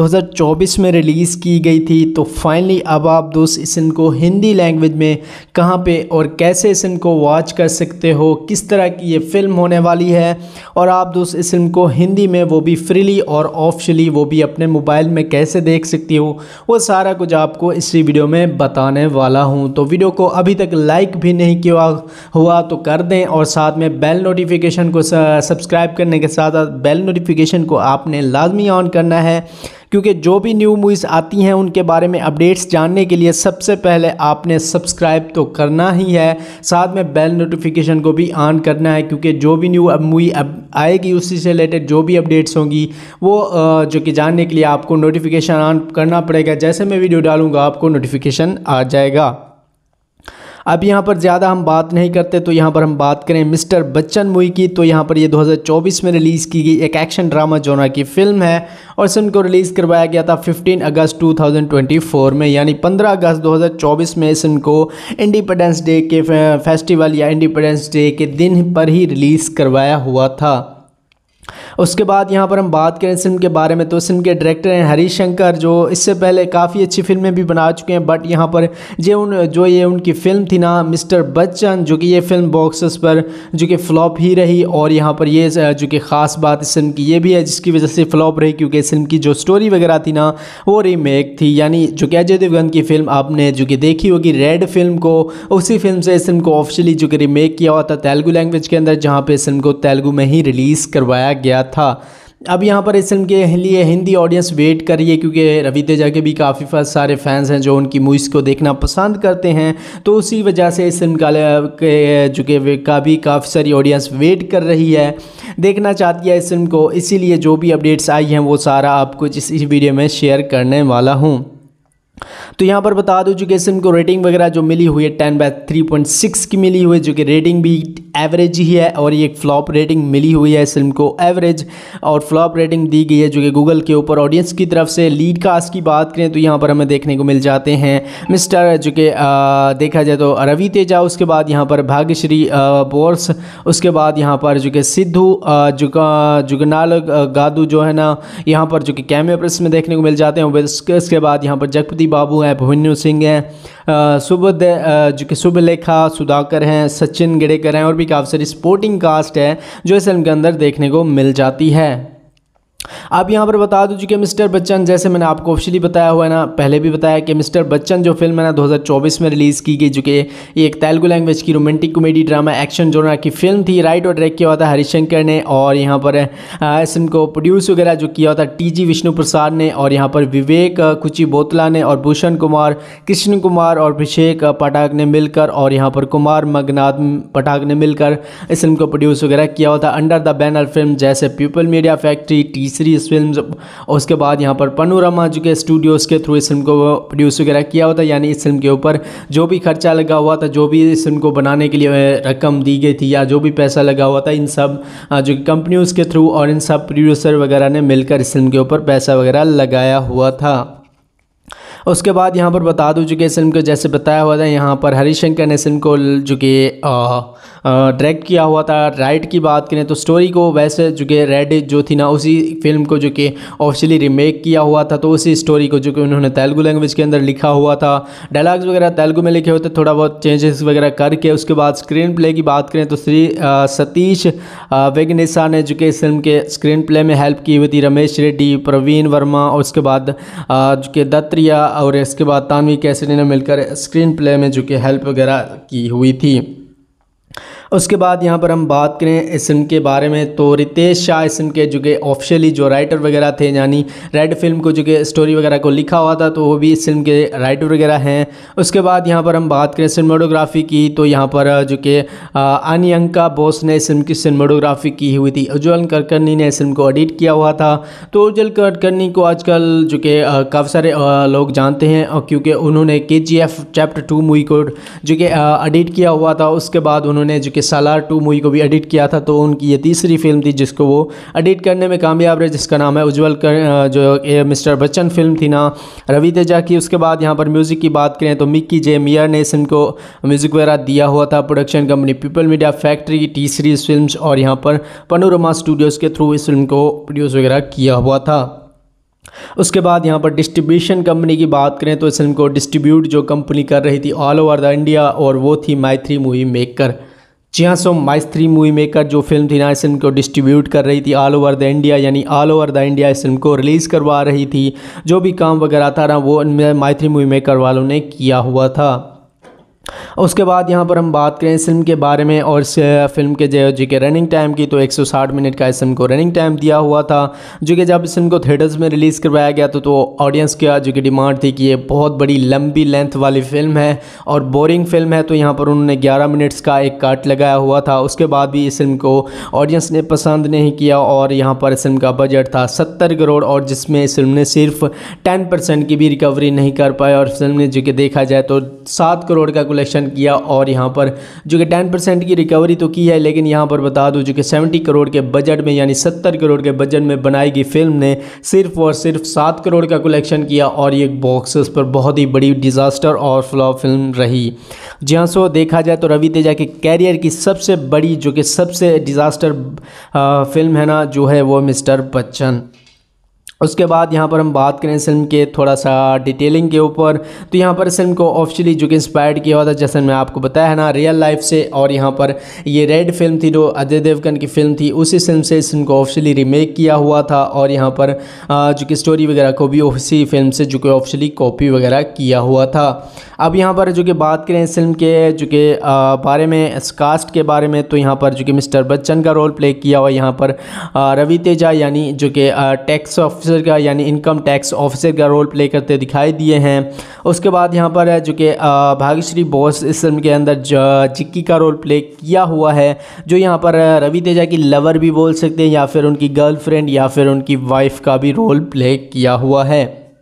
2024 में रिलीज़ की गई थी। तो फाइनली अब आप दोस्त इस फिल्म को हिंदी लैंग्वेज में कहाँ पे और कैसे इस फिल्म को वॉच कर सकते हो, किस तरह की ये फिल्म होने वाली है, और आप दोस्त इस फिल्म को हिंदी में वो भी फ्रीली और ऑफिशियली वो भी अपने मोबाइल में कैसे देख सकती हो, वो सारा कुछ आपको इसी वीडियो में बताने वाला हूँ। तो वीडियो को अभी तक लाइक भी नहीं किया हुआ तो कर दें और साथ में बेल नोटिफिकेशन को सब्सक्राइब करने के साथ बेल नोटिफिकेशन को आपने लाजमी ऑन करना है, क्योंकि जो भी न्यू मूवीज़ आती हैं उनके बारे में अपडेट्स जानने के लिए सबसे पहले आपने सब्सक्राइब तो करना ही है, साथ में बेल नोटिफिकेशन को भी ऑन करना है, क्योंकि जो भी न्यू मूवी आएगी उसी से रिलेटेड जो भी अपडेट्स होंगी वो जो कि जानने के लिए आपको नोटिफिकेशन ऑन करना पड़ेगा। जैसे मैं वीडियो डालूँगा आपको नोटिफिकेशन आ जाएगा। अब यहाँ पर ज़्यादा हम बात नहीं करते तो यहाँ पर हम बात करें मिस्टर बच्चन मूवी की। तो यहाँ पर ये 2024 में रिलीज़ की गई एक एक्शन ड्रामा जोनर की फ़िल्म है और इस फिल्म को रिलीज़ करवाया गया था 15 अगस्त 2024 में, यानी 15 अगस्त 2024 में इस फिल्म को इंडिपेंडेंस डे के फेस्टिवल या इंडिपेंडेंस डे के दिन पर ही रिलीज़ करवाया हुआ था। उसके बाद यहाँ पर हम बात करें इस फिल्म के बारे में तो इस फिल्म के डायरेक्टर हैं हरीश शंकर, जो इससे पहले काफ़ी अच्छी फिल्में भी बना चुके हैं। बट यहाँ पर ये उनकी फ़िल्म थी ना मिस्टर बच्चन, जो कि ये फिल्म बॉक्स ऑफिस पर जो कि फ्लॉप ही रही। और यहाँ पर ये जो कि ख़ास बात इस फिल्म की ये भी है जिसकी वजह से फ्लॉप रही, क्योंकि इस फिल्म की जो स्टोरी वगैरह थी ना वो रीमेक थी। यानी जो कि अजय देवगन की फिल्म आपने जो कि देखी होगी रेड फिल्म को, उसी फिल्म से इस फिल्म को ऑफिशियली जो कि रीमेक किया हुआ था तेलुगु लैंग्वेज के अंदर, जहाँ पे इस फिल्म को तेलुगु में ही रिलीज़ करवाया गया था। अब यहाँ पर इस फिल्म के लिए हिंदी ऑडियंस वेट कर रही है, क्योंकि रवि तेजा के भी काफ़ी सारे फैंस हैं जो उनकी मूवीज़ को देखना पसंद करते हैं। तो उसी वजह से इस फिल्म जो कि काफ़ी सारी ऑडियंस वेट कर रही है, देखना चाहती है इस फिल्म को। इसीलिए जो भी अपडेट्स आई हैं वो सारा आपको इस वीडियो में शेयर करने वाला हूँ। तो यहाँ पर बता दूं जो कि इस फिल्म को रेटिंग वगैरह जो मिली हुई है 10/3.6 की मिली हुई है, जो कि रेटिंग भी एवरेज ही है। और ये एक फ्लॉप रेटिंग मिली हुई है इस फिल्म को एवरेज, और फ्लॉप रेटिंग दी गई है जो कि गूगल के ऊपर ऑडियंस की तरफ से। लीड कास्ट की बात करें तो यहाँ पर हमें देखने को मिल जाते हैं मिस्टर जो कि देखा जाए तो रवि तेजा, उसके बाद यहाँ पर भाग्यश्री बोर्स, उसके बाद यहाँ पर जो कि सिद्धू जुगनाल गादू जो है ना यहाँ पर जो कि कैमियो प्रेस में देखने को मिल जाते हैं। उसके बाद यहाँ पर जगपति बाबू हैं, भुवन्यु सिंह हैं, जो कि शुभलेखा सुधाकर हैं, सचिन गिडेकर हैं, और भी काफ़ी सारी सपोर्टिंग कास्ट है जो इस फिल्म के अंदर देखने को मिल जाती है। अब यहाँ पर बता दूं कि मिस्टर बच्चन, जैसे मैंने आपको ऑफिशियली बताया हुआ है ना, पहले भी बताया कि मिस्टर बच्चन जो फिल्म है ना 2024 में रिलीज़ की गई, जो कि ये एक तेलुगु लैंग्वेज की romantic comedy drama action genre की फिल्म थी। राइट और डायरेक्ट किया हुआ था हरीश शंकर ने, और यहाँ पर इस फिल्म को प्रोड्यूस वगैरह जो किया हुआ था TG विष्णु प्रसाद ने, और यहाँ पर विवेक कुची बोतला ने, और भूषण कुमार, कृष्ण कुमार और अभिषेक पाठक ने मिलकर, और यहाँ पर कुमार मगनाथ पाठक ने मिलकर इस फिल्म को प्रोड्यूस वगैरह किया हुआ था अंडर द बैनर फिल्म जैसे पीपल मीडिया फैक्ट्री, तीसरी फिल्म। उसके बाद यहाँ पर पनोरमा जो के स्टूडियोज़ के थ्रू इस फिल्म को प्रोड्यूस वगैरह किया हुआ था। यानी इस फिल्म के ऊपर जो भी खर्चा लगा हुआ था, जो भी इस फिल्म को बनाने के लिए रकम दी गई थी, या जो भी पैसा लगा हुआ था, इन सब जो कंपनियों के थ्रू और इन सब प्रोड्यूसर वगैरह ने मिलकर इस फिल्म के ऊपर पैसा वगैरह लगाया हुआ था। उसके बाद यहाँ पर बता दूं जो कि इस फिल्म को जैसे बताया हुआ था, यहाँ पर हरीश शंकर ने इस फिल्म को जो कि डायरेक्ट किया हुआ था। राइट की बात करें तो स्टोरी को वैसे जो कि रेड जो थी ना उसी फिल्म को जो कि ऑफिशियली रीमेक किया हुआ था, तो उसी स्टोरी को जो कि उन्होंने तेलुगु लैंग्वेज के अंदर लिखा हुआ था। डायलॉग्स वगैरह तेलुगु में लिखे होते, थोड़ा बहुत चेंजेस वगैरह करके। उसके बाद स्क्रीन प्ले की बात करें तो सतीश वेगनेसा ने जो कि इस फिल्म के स्क्रीन प्ले में हेल्प की हुई थी, रमेश रेड्डी, प्रवीण वर्मा, और उसके बाद जो कि दत्तरिया और इसके बाद तानवी कैसरी ने मिलकर स्क्रीन प्ले में जो कि हेल्प वगैरह की हुई थी। उसके बाद यहाँ पर हम बात करें इस फिल्म के बारे में तो रितेश शाह इस फिल्म के जो कि ऑफिशियली जो राइटर वगैरह थे, यानी रेड फिल्म को जो कि स्टोरी वगैरह को लिखा हुआ था, तो वो भी इस फिल्म के राइटर वगैरह हैं। उसके बाद यहाँ पर हम बात करें सिनेमाटोग्राफी की तो यहाँ पर जो कि अनियंका बोस ने इस फिल्म की सिनेमाटोग्राफी की हुई थी। उज्ज्वल कुलकर्णी ने इस फिल्म को एडिट किया हुआ था। तो उज्ज्वल कुलकर्णी को आजकल जो कि काफ़ी सारे लोग जानते हैं, क्योंकि उन्होंने KGF चैप्टर 2 मूवी को जो कि एडिट किया हुआ था। उसके बाद उन्होंने जो कि सालार 2 मूवी को भी एडिट किया था। तो उनकी ये तीसरी फिल्म थी जिसको वो एडिट करने में कामयाब रहे, जिसका नाम है उज्ज्वल जो मिस्टर बच्चन फिल्म थी ना रवि तेजा की। उसके बाद यहाँ पर म्यूज़िक की बात करें तो मिक्की जे मियर ने इस फिल्म को म्यूज़िक वगैरह दिया हुआ था। Production company people media factory, T series films और यहाँ पर पनोरमा स्टूडियोज़ के थ्रू इस फिल्म को प्रोड्यूस वगैरह किया हुआ था। उसके बाद यहाँ पर डिस्ट्रीब्यूशन कंपनी की बात करें तो इस फिल्म को डिस्ट्रीब्यूट जो कंपनी कर रही थी ऑल ओवर द इंडिया, और वो थी माई3 मूवी मेकर। जी हाँ, सो माई3 मूवी मेकर जो फिल्म थी ना इस फिल्म को डिस्ट्रीब्यूट कर रही थी ऑल ओवर द इंडिया, यानी ऑल ओवर द इंडिया इस फिल्म को रिलीज़ करवा रही थी। जो भी काम वगैरह था ना वो माई3 मूवी मेकर वालों ने किया हुआ था। उसके बाद यहाँ पर हम बात करें इस फिल्म के बारे में और इस फिल्म के जो कि रनिंग टाइम की, तो 160 मिनट का इस फिल्म को रनिंग टाइम दिया हुआ था। जो कि जब इस फिल्म को थिएटर्स में रिलीज़ करवाया गया तो ऑडियंस का जो कि डिमांड थी कि ये बहुत बड़ी लंबी लेंथ वाली फ़िल्म है और बोरिंग फिल्म है, तो यहाँ पर उन्होंने 11 मिनट्स का एक काट लगाया हुआ था। उसके बाद भी इस फिल्म को ऑडियंस ने पसंद नहीं किया, और यहाँ पर इस फिल्म का बजट था 70 करोड़, और जिसमें इस फिल्म ने सिर्फ 10% की भी रिकवरी नहीं कर पाया, और फिल्म ने जो कि देखा जाए तो 7 करोड़ का कलेक्शन किया और यहाँ पर जो कि 10% की रिकवरी तो की है, लेकिन यहाँ पर बता दूं जो कि 70 करोड़ के बजट में यानी 70 करोड़ के बजट में बनाई गई फिल्म ने सिर्फ और सिर्फ 7 करोड़ का कलेक्शन किया और ये बॉक्स ऑफिस पर बहुत ही बड़ी डिज़ास्टर और फ्लॉप फिल्म रही। जहाँ सो देखा जाए तो रवि तेजा के कैरियर की सबसे बड़ी जो कि सबसे डिज़ास्टर फिल्म है ना जो है वो मिस्टर बच्चन। उसके बाद यहाँ पर हम बात करें इस फिल्म के थोड़ा सा डिटेलिंग के ऊपर, तो यहाँ पर इस फिल्म को ऑफिशियली जो कि इंस्पायर्ड किया हुआ था, जैसे मैं आपको बताया है ना, रियल लाइफ से। और यहाँ पर ये रेड फिल्म थी जो अजय देवगन की फिल्म थी, उसी फिल्म से इस फिल्म को ऑफिशियली रीमेक किया हुआ था। और यहाँ पर जो कि स्टोरी वगैरह को भी उसी फिल्म से जो कि ऑफिशियली कॉपी वगैरह किया हुआ था। अब यहाँ पर जो कि बात करें इस फिल्म के जो कि बारे में, इस कास्ट के बारे में, तो यहाँ पर जो कि मिस्टर बच्चन का रोल प्ले किया हुआ यहाँ पर रवि तेजा यानी जो कि टैक्स ऑफिसर का यानी इनकम टैक्स ऑफिसर का रोल प्ले करते दिखाई दिए हैं। उसके बाद यहाँ पर जो कि भाग्यश्री बोस इस फिल्म के अंदर जिक्की का रोल प्ले किया हुआ है, जो यहाँ पर रवि तेजा की लवर भी बोल सकते हैं या फिर उनकी गर्लफ्रेंड या फिर उनकी वाइफ का भी रोल प्ले किया हुआ है।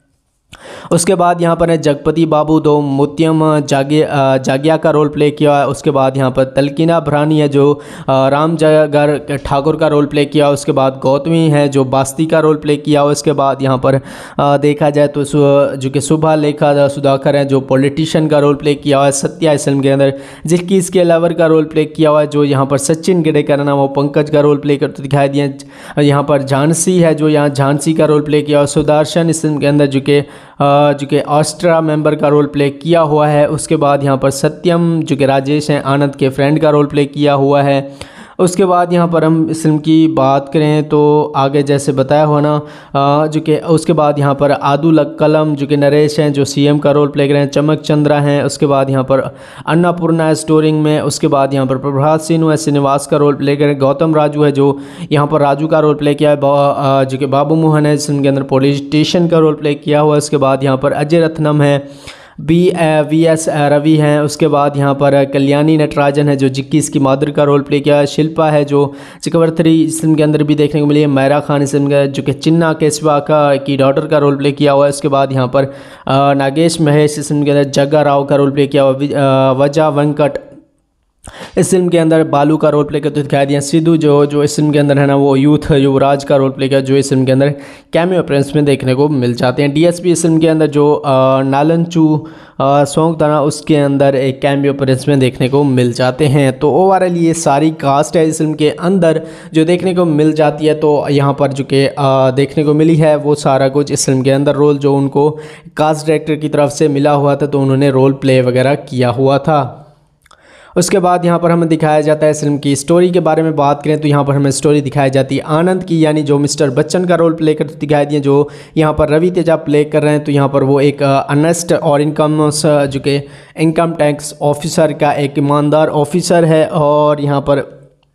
उसके बाद यहाँ पर जगपति बाबू दो मुत्यम जागिया का रोल प्ले किया है। उसके बाद यहाँ पर तलकीना भरानी है जो राम जगर ठाकुर का रोल प्ले किया। उसके बाद गौतमी है जो बास्ती का रोल प्ले किया। उसके बाद यहाँ पर देखा जाए तो जो कि सुभा लेखा सुधाकर है जो पॉलिटिशियन का रोल प्ले किया हुआ है सत्या इस फिल्म के अंदर, जिसकी इसके लवर का रोल प्ले किया हुआ है जो यहाँ पर सचिन गिडेकर नाम वो पंकज का रोल प्ले करते दिखाई दिए। यहाँ पर झांसी है जो यहाँ झांसी का रोल प्ले किया और सुदर्शन इस फिल्म के अंदर जो कि ऑस्ट्रा मेंबर का रोल प्ले किया हुआ है। उसके बाद यहाँ पर सत्यम जो कि राजेश हैं आनंद के फ्रेंड का रोल प्ले किया हुआ है। उसके बाद यहाँ पर हम इस फिल्म की बात करें तो आगे जैसे बताया हुआ ना जो कि उसके बाद यहाँ पर आदुल कलम जो कि नरेश हैं जो सीएम का रोल प्ले कर रहे हैं, चमक चंद्रा हैं। उसके बाद यहाँ पर अन्नपूर्णा स्टोरिंग में। उसके बाद यहाँ पर प्रभात सिन्हा है श्रीनिवास का रोल प्ले कर रहे हैं। गौतम राजू है जो यहाँ पर राजू का रोल प्ले किया है। जो कि बाबू मोहन है इस फिल्म के अंदर पॉलिटिशियन का रोल प्ले किया हुआ है। उसके बाद यहाँ पर अजय रत्नम है, वी.एस. रवि हैं। उसके बाद यहाँ पर कल्याणी नटराजन है जो जिक्की इसकी माधुरी का रोल प्ले किया है। शिल्पा है जो चक्रवर्ती इस फिल्म के अंदर भी देखने को मिली है। मैरा खान इस फिल्म का जो कि चिन्ना केशवा की डॉटर का रोल प्ले किया हुआ है। उसके बाद यहाँ पर नागेश महेश इस फिल्म के अंदर जग्गा राव का रोल प्ले किया हुआ। वजा वेंकट इस फिल्म के अंदर बालू का रोल प्ले करते दिखाई दिया। सिद्धू जो इस फिल्म के अंदर है ना वो यूथ युवराज का रोल प्ले किया जो इस फिल्म के अंदर कैमियो अपीयरेंस में देखने को मिल जाते हैं। डीएसपी इस फिल्म के अंदर जो नालनचू सॉन्ग था ना उसके अंदर एक कैमियो अपीयरेंस में देखने को मिल जाते हैं। तो ओवरऑल ये सारी कास्ट है इस फिल्म के अंदर जो देखने को मिल जाती है। तो यहाँ पर जो कि देखने को मिली है वो सारा कुछ इस फिल्म के अंदर रोल जो उनको कास्ट डायरेक्टर की तरफ से मिला हुआ था तो उन्होंने रोल प्ले वगैरह किया हुआ था। उसके बाद यहाँ पर हमें दिखाया जाता है फिल्म की स्टोरी के बारे में बात करें तो यहाँ पर हमें स्टोरी दिखाई जाती है आनंद की, यानी जो मिस्टर बच्चन का रोल प्ले करते दिखाई दिए जो यहाँ पर रवि तेजा प्ले कर रहे हैं। तो यहाँ पर वो एक अनेस्ट और जो कि इनकम टैक्स ऑफिसर का एक ईमानदार ऑफिसर है और यहाँ पर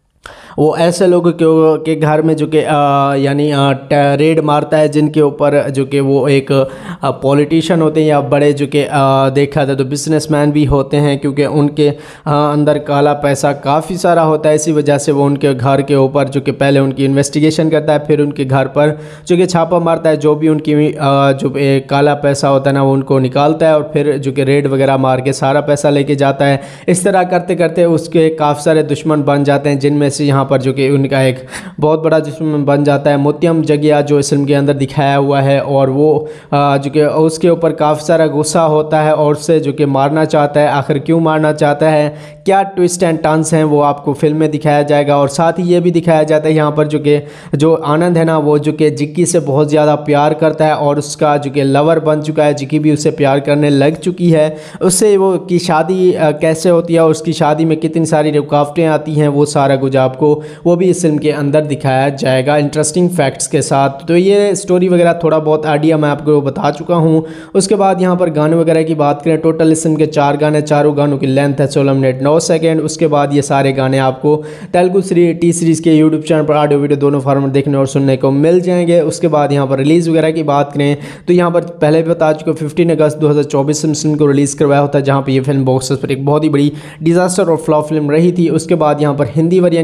वो ऐसे लोगों के घर में जो कि यानी रेड मारता है जिनके ऊपर जो कि वो एक पॉलिटिशियन होते हैं या बड़े जो कि देखा जाए तो बिजनेसमैन भी होते हैं, क्योंकि उनके अंदर काला पैसा काफ़ी सारा होता है। इसी वजह से वो उनके घर के ऊपर जो कि पहले उनकी इन्वेस्टिगेशन करता है, फिर उनके घर पर जो कि छापा मारता है, जो भी उनकी जो काला पैसा होता है ना वो उनको निकालता है और फिर जो कि रेड वगैरह मार के सारा पैसा लेके जाता है। इस तरह करते करते उसके काफ़ी सारे दुश्मन बन जाते हैं, जिनमें से यहाँ पर जो कि उनका एक बहुत बड़ा दुश्मन बन जाता है मुत्यम जागिया जो इस फिल्म के अंदर दिखाया हुआ है। और वो जो कि उसके ऊपर काफ़ी सारा गुस्सा होता है और उससे जो कि मारना चाहता है। आखिर क्यों मारना चाहता है, क्या ट्विस्ट एंड टर्न्स हैं वो आपको फिल्म में दिखाया जाएगा। और साथ ही ये भी दिखाया जाता है यहाँ पर जो आनंद है ना वो जो कि जिक्की से बहुत ज़्यादा प्यार करता है और उसका जो कि लवर बन चुका है, जिक्की भी उससे प्यार करने लग चुकी है। उससे वो की शादी कैसे होती है और उसकी शादी में कितनी सारी रुकावटें आती हैं वो सारा कुछ आपको वो भी इस फिल्म के अंदर दिखाया जाएगा इंटरेस्टिंग फैक्ट्स के साथ। तो ये स्टोरी वगैरह थोड़ा बहुत आइडिया मैं आपको बता चुका हूँ। उसके बाद यहाँ पर गाने वगैरह की बात करें, टोटल इस फिल्म के 4 गाने, चारों गानों की लेंथ है 16 मिनट 9 सेकेंड। उसके बाद ये सारे गाने आपको तेलुगु टी सीरीज़ के यूट्यूब चैनल पर ऑडियो वीडियो दोनों फॉर्मेट देखने और सुनने को मिल जाएंगे। उसके बाद यहाँ पर रिलीज़ वगैरह की बात करें तो यहाँ पर पहले भी बता चुके 15 अगस्त 2024 में फिल्म को रिलीज़ करवाया होता है, जहाँ पर यह फिल्म बॉक्स ऑफिस पर एक बहुत ही बड़ी डिजास्टर और फ्लॉप फिल्म रही थी। उसके बाद यहाँ पर हिंदी वर्जन की बात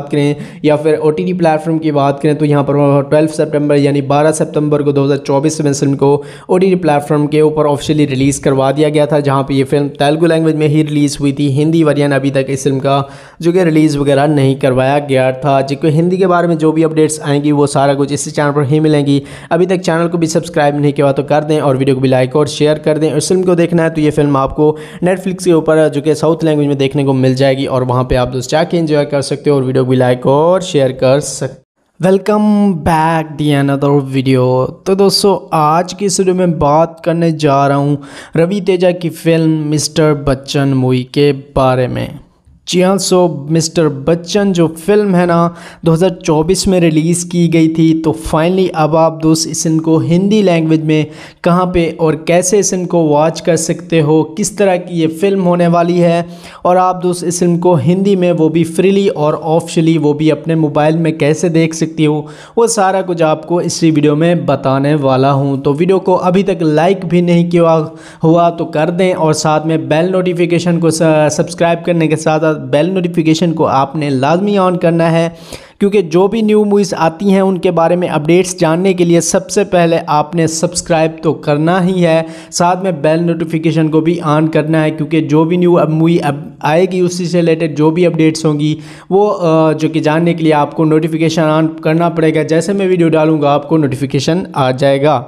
करें या फिर OTT प्लेटफॉर्म की बात करें तो यहाँ पर 12 सितंबर यानी 12 सितंबर को 2024 में इस फिल्म को OTT प्लेटफॉर्म के ऊपर ऑफिशियली रिलीज़ करवा दिया गया था, जहाँ पे ये फिल्म तेलुगु लैंग्वेज में ही रिलीज़ हुई थी। हिंदी वर्जन अभी तक इस फिल्म का जो कि रिलीज़ वगैरह नहीं करवाया गया था। जो कि हिंदी के बारे में जो भी अपडेट्स आएंगी वो सारा कुछ इसी चैनल पर ही मिलेंगी। अभी तक चैनल को भी सब्सक्राइब नहीं किया तो कर दें और वीडियो को भी लाइक और शेयर कर दें। इस फिल्म को देखना है तो ये फिल्म आपको नेटफ्लिक्स के ऊपर जो कि साउथ लैंग्वेज में देखने को मिल जाएगी और वहाँ पे आप दोस्त जाके एंजॉय कर सकते हो और वीडियो को भी लाइक और शेयर कर सकते। Welcome back the another video. तो दोस्तों आज की इस वीडियो में बात करने जा रहा हूँ रवि तेजा की फिल्म मिस्टर बच्चन मूवी के बारे में। जी हाँ, सो मिस्टर बच्चन जो फिल्म है ना 2024 में रिलीज़ की गई थी। तो फाइनली अब आप दोस्त इस फिल्म को हिंदी लैंग्वेज में कहाँ पे और कैसे इस फिल्म को वॉच कर सकते हो, किस तरह की ये फिल्म होने वाली है और आप दोस्त इस फिल्म को हिंदी में वो भी फ्रीली और ऑफिशियली वो भी अपने मोबाइल में कैसे देख सकती हो, वो सारा कुछ आपको इसी वीडियो में बताने वाला हूँ। तो वीडियो को अभी तक लाइक भी नहीं किया हुआ तो कर दें और साथ में बेल नोटिफिकेशन को सब्सक्राइब करने के साथ बेल नोटिफिकेशन को आपने लाजमी ऑन करना है, क्योंकि जो भी न्यू मूवीज़ आती हैं उनके बारे में अपडेट्स जानने के लिए सबसे पहले आपने सब्सक्राइब तो करना ही है, साथ में बेल नोटिफिकेशन को भी ऑन करना है, क्योंकि जो भी न्यू मूवी अब आएगी उसी से रिलेटेड जो भी अपडेट्स होंगी वो जो कि जानने के लिए आपको नोटिफिकेशन ऑन करना पड़ेगा। जैसे मैं वीडियो डालूँगा आपको नोटिफिकेशन आ जाएगा।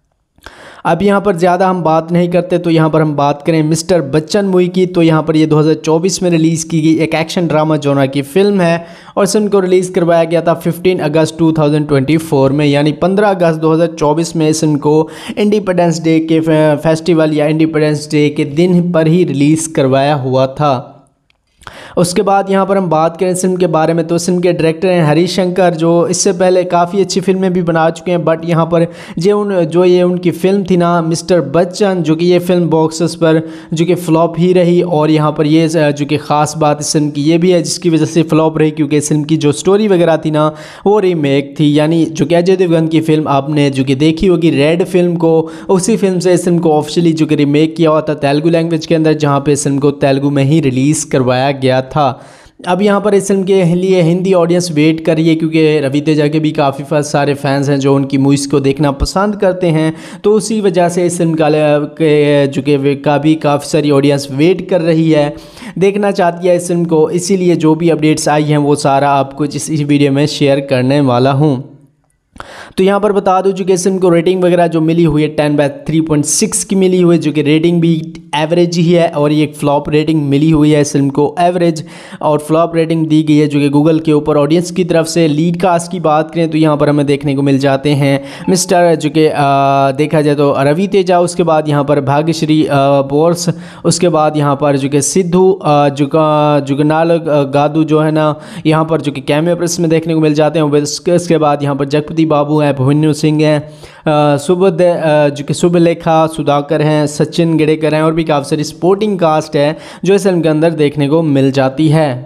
अब यहाँ पर ज़्यादा हम बात नहीं करते तो यहाँ पर हम बात करें मिस्टर बच्चन मूवी की। तो यहाँ पर ये 2024 में रिलीज़ की गई एक एक्शन ड्रामा जॉनर की फ़िल्म है और इस फिल्म को रिलीज़ करवाया गया था 15 अगस्त 2024 में, यानी 15 अगस्त 2024 में इस फिल्म को इंडिपेंडेंस डे के फेस्टिवल या इंडिपेंडेंस डे के दिन पर ही रिलीज़ करवाया हुआ था। उसके बाद यहाँ पर हम बात करें इस फिल्म के बारे में तो इस फिल्म के डायरेक्टर हैं हरीश शंकर, जो इससे पहले काफ़ी अच्छी फिल्में भी बना चुके हैं। बट यहाँ पर जो ये उनकी फ़िल्म थी ना मिस्टर बच्चन, जो कि ये फिल्म बॉक्सेस पर जो कि फ़्लॉप ही रही। और यहाँ पर ये जो कि ख़ास बात इस फिल्म की ये भी है जिसकी वजह से फ़्लॉप रही, क्योंकि इस फिल्म की जो स्टोरी वगैरह थी ना वो रीमेक थी। यानी जो कि अजय देवगन की फ़िल्म आपने जो कि देखी होगी रेड फिल्म को, उसी फिल्म से इस फिल्म को ऑफिशियली जो कि रीमेक किया हुआ था तेलुगु लैंग्वेज के अंदर, जहाँ पर इस फिल्म को तेलुगु में ही रिलीज़ करवाया गया था। अब यहाँ पर इस फिल्म के लिए हिंदी ऑडियंस वेट कर रही है, क्योंकि रवि तेजा के भी काफ़ी सारे फैंस हैं जो उनकी मूवीज़ को देखना पसंद करते हैं। तो उसी वजह से इस फिल्म जो कि काफ़ी सारी ऑडियंस वेट कर रही है, देखना चाहती है इस फिल्म को। इसीलिए जो भी अपडेट्स आई हैं वो सारा आपको इस वीडियो में शेयर करने वाला हूँ। तो यहाँ पर बता दूं कि इस फिल्म को रेटिंग वगैरह जो मिली हुई है 10/3.6 की मिली हुई है, जो कि रेटिंग भी एवरेज ही है। और ये एक फ्लॉप रेटिंग मिली हुई है इस फिल्म को एवरेज, और फ्लॉप रेटिंग दी गई है जो कि गूगल के ऊपर ऑडियंस की तरफ से। लीड कास्ट की बात करें तो यहाँ पर हमें देखने को मिल जाते हैं मिस्टर जो कि देखा जाए तो रवि तेजा, उसके बाद यहाँ पर भाग्यश्री बोर्स, उसके बाद यहाँ पर जो कि सिद्धू जुगनाल गादू जो है ना यहाँ पर जो कि कैमियो प्रेस में देखने को मिल जाते हैं। उसके बाद यहाँ पर जगपति बाबू हैं, भुवन्यु सिंह हैं, जो कि शुभलेखा सुधाकर हैं, सचिन गिडेकर हैं और भी काफ़ी सारी सपोर्टिंग कास्ट है जो इस फिल्म के अंदर देखने को मिल जाती है।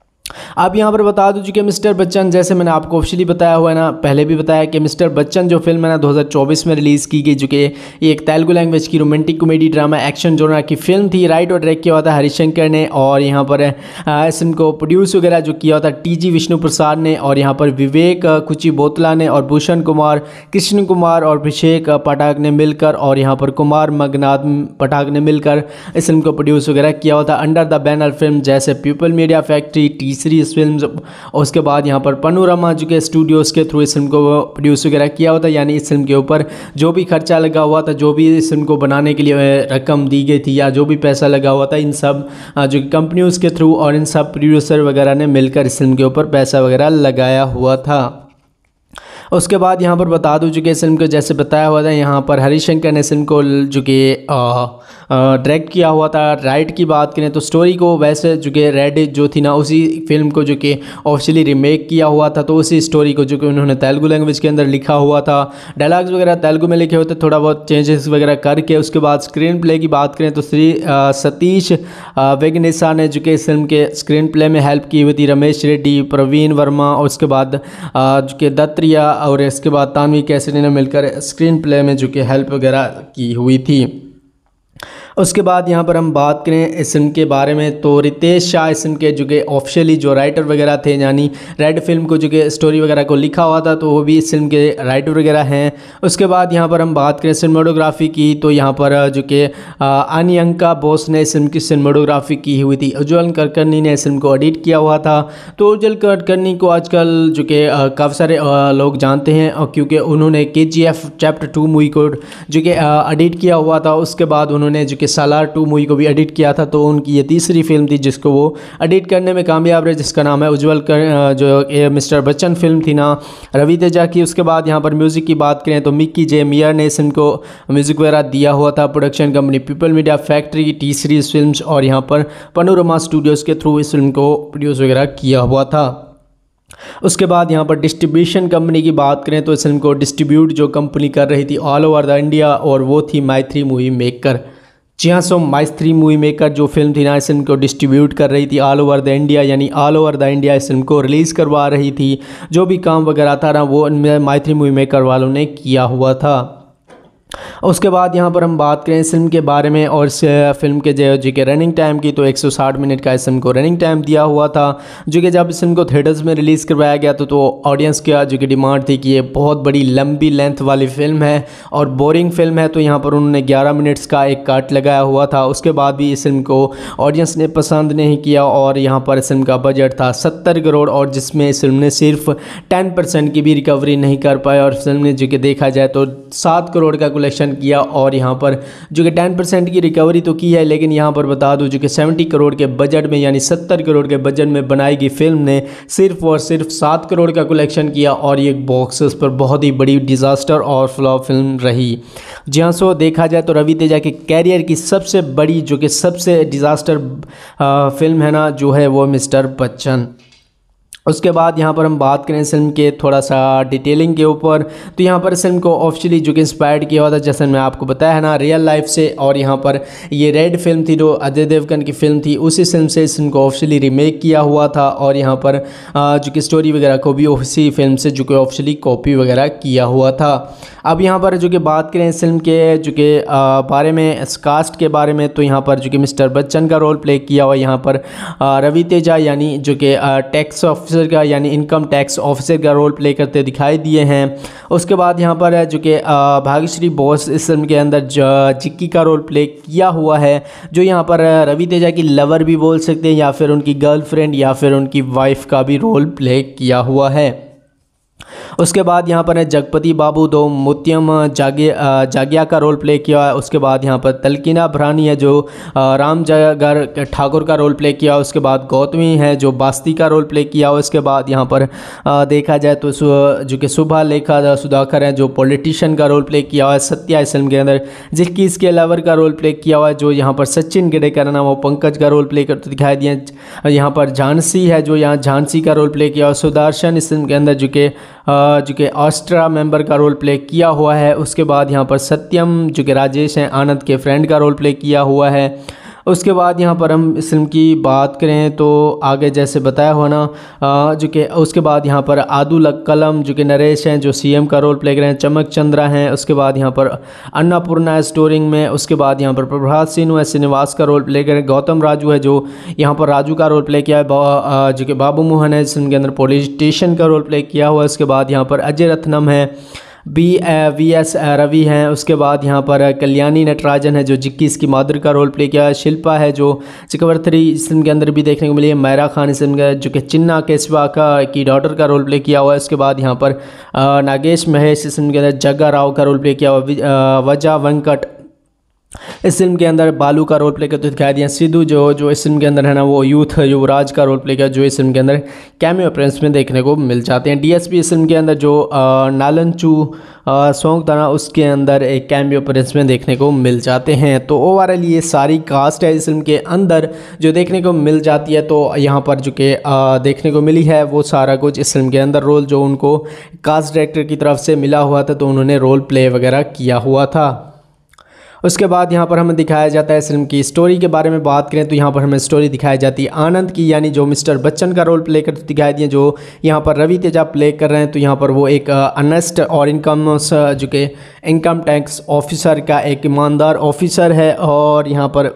अब यहाँ पर बता दूं कि मिस्टर बच्चन, जैसे मैंने आपको ऑफिशियली बताया हुआ है ना, पहले भी बताया कि मिस्टर बच्चन जो फिल्म है ना 2024 में रिलीज़ की गई, जो कि एक तेलुगु लैंग्वेज की romantic comedy drama action genre की फिल्म थी। राइट और डायरेक्ट किया हुआ था हरिशंकर ने, और यहाँ पर इस फिल्म को प्रोड्यूस वगैरह जो किया हुआ था TG विष्णु प्रसाद ने, और यहाँ पर विवेक कुची बोतला ने और भूषण कुमार, कृष्ण कुमार और अभिषेक पाठक ने मिलकर, और यहाँ पर कुमार मगनाथ पाठक ने मिलकर इस फिल्म को प्रोड्यूस वगैरह किया हुआ था अंडर द बैनर फिल्म जैसे people media factory, series films. और उसके बाद यहाँ पर पनोरमा जो कि स्टूडियोज़ के थ्रू इस फिल्म को प्रोड्यूस वगैरह किया हुआ था। यानी इस फिल्म के ऊपर जो भी खर्चा लगा हुआ था, जो भी इस फिल्म को बनाने के लिए रकम दी गई थी या जो भी पैसा लगा हुआ था, इन सब जो कंपनियों के थ्रू और इन सब प्रोड्यूसर वगैरह ने मिलकर इस फिल्म के ऊपर पैसा वगैरह लगाया हुआ था। उसके बाद यहाँ पर बता दूं कि इस फिल्म को जैसे बताया हुआ था, यहाँ पर हरिशंकर ने इस फिल्म को जो कि डायरेक्ट किया हुआ था। राइट की बात करें तो स्टोरी को वैसे जो कि रेड जो थी ना उसी फिल्म को जो कि ऑफिशियली रीमेक किया हुआ था, तो उसी स्टोरी को जो कि उन्होंने तेलुगु लैंग्वेज के अंदर लिखा हुआ था। डायलॉग्स वगैरह तेलुगु में लिखे होते, थोड़ा बहुत चेंजेस वगैरह करके। उसके बाद स्क्रीन प्ले की बात करें तो सतीश वेगनेसा ने जो कि इस फिल्म के स्क्रीन प्ले में हेल्प की हुई थी, रमेश रेड्डी, प्रवीण वर्मा और उसके बाद जो कि दत्तरिया और इसके बाद तानवी कैसरी ने मिलकर स्क्रीन प्ले में जो कि हेल्प वगैरह की हुई थी। उसके बाद यहाँ पर हम बात करें इस फिल्म के बारे में तो रितेश शाह इस फिल्म के जो कि ऑफिशियली जो राइटर वगैरह थे, यानी रेड फिल्म को जो कि स्टोरी वगैरह को लिखा हुआ था, तो वो भी इस फिल्म के राइटर वगैरह हैं। उसके बाद यहाँ पर हम बात करें सिनेमेटोग्राफी की तो यहाँ पर जो कि अनियंका बोस ने इस फिल्म की सिनेमेटोग्राफी की हुई थी। उज्ज्वल कुलकर्णी ने इस फिल्म को एडिट किया हुआ था। तो उज्ज्वल कुलकर्णी को आजकल जो कि काफ़ी सारे लोग जानते हैं क्योंकि उन्होंने KGF चैप्टर 2 मूवी को जो कि एडिट किया हुआ था। उसके बाद उन्होंने जो कि सालार 2 मूवी को भी एडिट किया था। तो उनकी ये तीसरी फिल्म थी जिसको वो एडिट करने में कामयाब रहे, जिसका नाम है उज्ज्वल जो मिस्टर बच्चन फिल्म थी ना, रवि तेजा की। उसके बाद यहाँ पर म्यूज़िक की बात करें तो मिक्की जे मियर ने इस फिल्म को म्यूज़िक वगैरह दिया हुआ था। Production company people media factory, T series films और यहाँ पर पनोरमा स्टूडियोज़ के थ्रू इस फिल्म को प्रोड्यूस वगैरह किया हुआ था। उसके बाद यहाँ पर डिस्ट्रीब्यूशन कंपनी की बात करें तो इस फिल्म को डिस्ट्रीब्यूट जो कंपनी कर रही थी ऑल ओवर द इंडिया, और वो थी माई3 मूवी मेकर। जी हाँ, सो माई3 मूवी मेकर जो फिल्म थी ना, इस फिल्म को डिस्ट्रीब्यूट कर रही थी ऑल ओवर द इंडिया, यानी ऑल ओवर द इंडिया इस फिल्म को रिलीज़ करवा रही थी। जो भी काम वगैरह था ना वो माई3 मूवी मेकर वालों ने किया हुआ था। उसके बाद यहाँ पर हम बात करें इस फिल्म के बारे में और इस फिल्म के जो कि रनिंग टाइम की, तो 160 मिनट का इस फिल्म को रनिंग टाइम दिया हुआ था। जो कि जब इस फिल्म को थिएटर्स में रिलीज़ करवाया गया तो ऑडियंस की जो कि डिमांड थी कि ये बहुत बड़ी लंबी लेंथ वाली फ़िल्म है और बोरिंग फिल्म है, तो यहाँ पर उन्होंने 11 मिनट्स का एक कट लगाया हुआ था। उसके बाद भी इस फिल्म को ऑडियंस ने पसंद नहीं किया और यहाँ पर इस फिल्म का बजट था 70 करोड़, और जिसमें इस फिल्म ने सिर्फ 10% की भी रिकवरी नहीं कर पाया। और फिल्म ने जो कि देखा जाए तो 7 करोड़ का कलेक्शन किया, और यहाँ पर जो कि 10% की रिकवरी तो की है, लेकिन यहाँ पर बता दूं जो कि 70 करोड़ के बजट में, यानी 70 करोड़ के बजट में बनाई गई फिल्म ने सिर्फ और सिर्फ 7 करोड़ का कलेक्शन किया, और ये बॉक्स ऑफिस पर बहुत ही बड़ी डिज़ास्टर और फ्लॉप फिल्म रही। जी हाँ, सो देखा जाए तो रवि तेजा के कैरियर की सबसे बड़ी जो कि सबसे डिज़ास्टर फिल्म है ना, जो है वो मिस्टर बच्चन। उसके बाद यहाँ पर हम बात करें इस फिल्म के थोड़ा सा डिटेलिंग के ऊपर, तो यहाँ पर इस फिल्म को ऑफिशियली जो कि इंस्पायर्ड किया हुआ था, जैसे मैं आपको बताया है ना, रियल लाइफ से। और यहाँ पर ये रेड फिल्म थी जो अजय देवगन की फिल्म थी, उसी फिल्म से इस फिल्म को ऑफिशियली रीमेक किया हुआ था। और यहाँ पर जो कि स्टोरी वगैरह को भी उसी फिल्म से जो कि ऑफिशियली कॉपी वगैरह किया हुआ था। अब यहाँ पर जो कि बात करें इस फिल्म के जो कि बारे में, इस कास्ट के बारे में, तो यहाँ पर जो कि मिस्टर बच्चन का रोल प्ले किया हुआ यहाँ पर रवि तेजा, यानी जो कि टैक्स ऑफिसर का, यानी इनकम टैक्स ऑफिसर का रोल प्ले करते दिखाई दिए हैं। उसके बाद यहाँ पर जो कि भाग्यश्री बोस इस फिल्म के अंदर जिक्की का रोल प्ले किया हुआ है, जो यहाँ पर रवि तेजा की लवर भी बोल सकते हैं, या फिर उनकी गर्लफ्रेंड, या फिर उनकी वाइफ का भी रोल प्ले किया हुआ है। उसके बाद यहाँ पर जगपति बाबू दो मुत्यम जागिया का रोल प्ले किया है। उसके बाद यहाँ पर तलकीना भरानी है जो राम जगर ठाकुर का रोल प्ले किया। उसके बाद गौतमी है जो बास्ती का रोल प्ले किया। उसके बाद यहाँ पर देखा जाए तो जो कि सुभा लेखा सुधाकर है जो पॉलिटिशियन का रोल प्ले किया हुआ है सत्या इस फिल्म के अंदर, जिसकी इसके लवर का रोल प्ले किया हुआ है जो यहाँ पर सचिन गिडेकर ना वो पंकज का रोल प्ले करते दिखाई दिए। यहाँ पर झांसी है जो यहाँ झांसी का रोल प्ले किया हुआ। सुदर्शन इस फिल्म के अंदर जो कि ऑस्ट्रा मेंबर का रोल प्ले किया हुआ है। उसके बाद यहाँ पर सत्यम जो कि राजेश हैं आनंद के फ्रेंड का रोल प्ले किया हुआ है। उसके बाद यहाँ पर हम इस फिल्म की बात करें तो आगे जैसे बताया हुआ ना जो कि उसके बाद यहाँ पर आदुल कलम जो कि नरेश हैं जो सीएम का रोल प्ले कर रहे हैं, चमक चंद्रा हैं। उसके बाद यहाँ पर अन्नपूर्णा स्टोरिंग में। उसके बाद यहाँ पर प्रभात सिन्हा श्रीनिवास का रोल प्ले कर रहे हैं। गौतम राजू है जो यहाँ पर राजू का रोल प्ले किया है। जो कि बाबू मोहन है जिसके अंदर पॉलिटिशियन का रोल प्ले किया हुआ है। उसके बाद यहाँ पर अजय रत्नम है, VS रवि हैं। उसके बाद यहाँ पर कल्याणी नटराजन है जो जिक्की इसकी मादर का रोल प्ले किया है। शिल्पा है जो चक्रवर्ती इस फिल्म के अंदर भी देखने को मिली है। मैरा खान इस फिल्म का जो कि चिन्ना केशवा की डॉटर का रोल प्ले किया हुआ है। उसके बाद यहाँ पर नागेश महेश इस फिल्म के अंदर जग्गा राव का रोल प्ले किया हुआ। वजा वेंकट इस फिल्म के अंदर बालू का रोल प्ले करते दिखाई दिया। सिद्धू जो इस फिल्म के अंदर है ना वो यूथ युवराज का रोल प्ले किया जो इस फिल्म के अंदर कैमियो अपीयरेंस में देखने को मिल जाते हैं। DSP इस फिल्म के अंदर जो नालनचू सॉन्ग था ना उसके अंदर एक कैमियो अपीयरेंस में देखने को मिल जाते हैं। तो ओवरऑल ये सारी कास्ट है इस फिल्म के अंदर जो देखने को मिल जाती है। तो यहाँ पर जो कि देखने को मिली है वो सारा कुछ इस फिल्म के अंदर रोल जो उनको कास्ट डायरेक्टर की तरफ से मिला हुआ था तो उन्होंने रोल प्ले वगैरह किया हुआ था। उसके बाद यहाँ पर हमें दिखाया जाता है इस फिल्म की स्टोरी के बारे में बात करें तो यहाँ पर हमें स्टोरी दिखाई जाती है आनंद की, यानी जो मिस्टर बच्चन का रोल प्ले करते दिखाई दिए, जो यहाँ पर रवि तेजा प्ले कर रहे हैं। तो यहाँ पर वो एक अनेस्ट और जो कि इनकम टैक्स ऑफिसर का एक ईमानदार ऑफिसर है, और यहाँ पर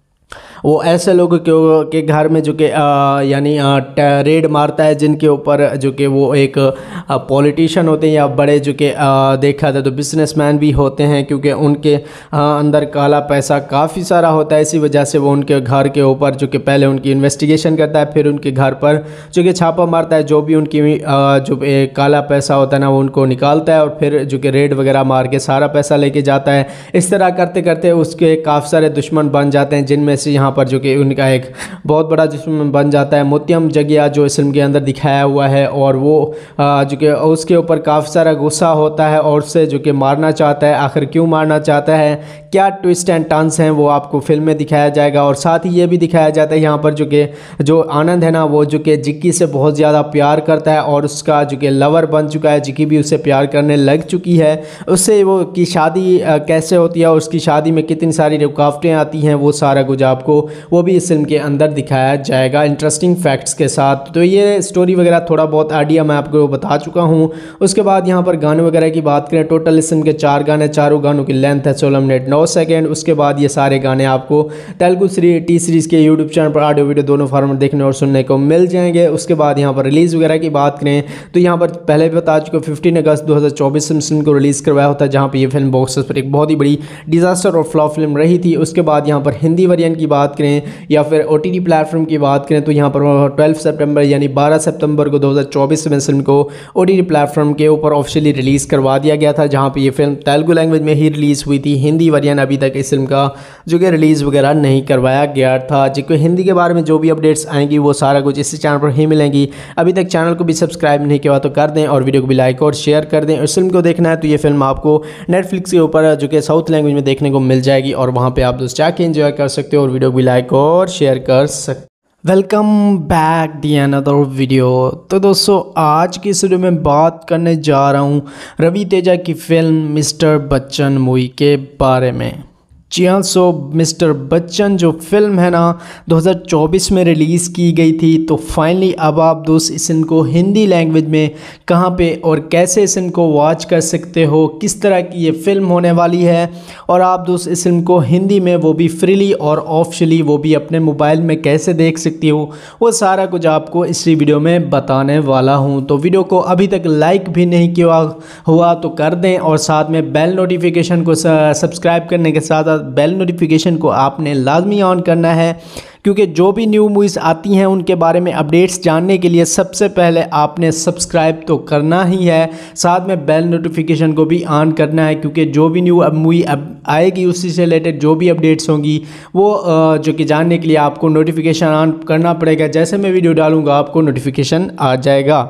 वो ऐसे लोगों के घर में जो कि यानी रेड मारता है जिनके ऊपर जो कि वो एक पॉलिटिशियन होते हैं या बड़े जो कि देखा जाए तो बिजनेसमैन भी होते हैं, क्योंकि उनके अंदर काला पैसा काफ़ी सारा होता है। इसी वजह से वो उनके घर के ऊपर जो कि पहले उनकी इन्वेस्टिगेशन करता है, फिर उनके घर पर जो कि छापा मारता है, जो भी उनकी जो काला पैसा होता है ना वो उनको निकालता है, और फिर जो कि रेड वगैरह मार के सारा पैसा लेके जाता है। इस तरह करते करते उसके काफ़ी सारे दुश्मन बन जाते हैं, जिनमें से यहाँ पर जो कि उनका एक बहुत बड़ा दुश्मन बन जाता है मोतियम जगिया, जो इस फिल्म के अंदर दिखाया हुआ है, और वो जो कि उसके ऊपर काफ़ी सारा गुस्सा होता है और उससे जो कि मारना चाहता है। आखिर क्यों मारना चाहता है, क्या ट्विस्ट एंड टर्न्स हैं, वो आपको फिल्म में दिखाया जाएगा। और साथ ही ये भी दिखाया जाता है यहाँ पर जो आनंद है ना, वो जो कि जिक्की से बहुत ज़्यादा प्यार करता है और उसका जो कि लवर बन चुका है, जिक्की भी उससे प्यार करने लग चुकी है। उससे वो की शादी कैसे होती है और उसकी शादी में कितनी सारी रुकावटें आती हैं, वो सारा कुछ आपको वो भी इस फिल्म के अंदर दिखाया जाएगा इंटरेस्टिंग फैक्ट्स के साथ। तो ये स्टोरी वगैरह थोड़ा बहुत आइडिया मैं आपको बता चुका हूँ। उसके बाद यहाँ पर गाने वगैरह की बात करें, टोटल इस फिल्म के 4 गाने, चारों गानों की लेंथ है 16 मिनट 9 सेकेंड। उसके बाद ये सारे गाने आपको तेलुगु टी सीरीज़ के यूट्यूब चैनल पर ऑडियो वीडियो दोनों फॉर्मेट देखने और सुनने को मिल जाएंगे। उसके बाद यहाँ पर रिलीज़ वगैरह की बात करें तो यहाँ पर पहले भी बता चुके 15 अगस्त 2024 में फिल्म को रिलीज़ करवाया होता है, जहाँ पर यह फिल्म बॉक्स ऑफिस पर एक बहुत ही बड़ी डिजास्टर और फ्लॉप फिल्म रही थी। उसके बाद यहाँ पर हिंदी वर्जन की बात करें या फिर OTT प्लेटफॉर्म की बात करें तो यहाँ पर 12 सितंबर यानी 12 सितंबर को 2024 में फिल्म को OTT प्लेटफॉर्म के ऊपर ऑफिशियली रिलीज़ करवा दिया गया था, जहाँ पे ये फिल्म तेलुगु लैंग्वेज में ही रिलीज़ हुई थी। हिंदी वर्जन अभी तक इस फिल्म का जो कि रिलीज़ वगैरह नहीं करवाया गया था। जिसको हिंदी के बारे में जो भी अपडेट्स आएंगी वो सारा कुछ इसी चैनल पर ही मिलेंगी। अभी तक चैनल को भी सब्सक्राइब नहीं किया तो कर दें और वीडियो को भी लाइक और शेयर कर दें। इस फिल्म को देखना है तो ये फिल्म आपको नेटफ्लिक्स के ऊपर जो कि साउथ लैंग्वेज में देखने को मिल जाएगी, और वहाँ पर आप दोस्त जाके एंजॉय कर सकते हो और वीडियो को भी लाइक और शेयर कर सकते। Welcome back the another video. तो दोस्तों आज की इस वीडियो में बात करने जा रहा हूँ रवि तेजा की फिल्म मिस्टर बच्चन मूवी के बारे में। जी हाँ, मिस्टर बच्चन जो फिल्म है ना 2024 में रिलीज़ की गई थी। तो फाइनली अब आप दोस्त इस फिल्म को हिंदी लैंग्वेज में कहाँ पे और कैसे इस फिल्म को वॉच कर सकते हो, किस तरह की ये फिल्म होने वाली है, और आप दोस्त इस फिल्म को हिंदी में वो भी फ्रीली और ऑफिशियली वो भी अपने मोबाइल में कैसे देख सकती हो, वो सारा कुछ आपको इसी वीडियो में बताने वाला हूँ। तो वीडियो को अभी तक लाइक भी नहीं किया हुआ तो कर दें, और साथ में बेल नोटिफिकेशन को सब्सक्राइब करने के साथ बेल नोटिफिकेशन को आपने लाजमी ऑन करना है, क्योंकि जो भी न्यू मूवीज़ आती हैं उनके बारे में अपडेट्स जानने के लिए सबसे पहले आपने सब्सक्राइब तो करना ही है, साथ में बेल नोटिफिकेशन को भी ऑन करना है, क्योंकि जो भी न्यू मूवी अब आएगी उसी से रिलेटेड जो भी अपडेट्स होंगी वो जो कि जानने के लिए आपको नोटिफिकेशन ऑन करना पड़ेगा। जैसे मैं वीडियो डालूँगा आपको नोटिफिकेशन आ जाएगा।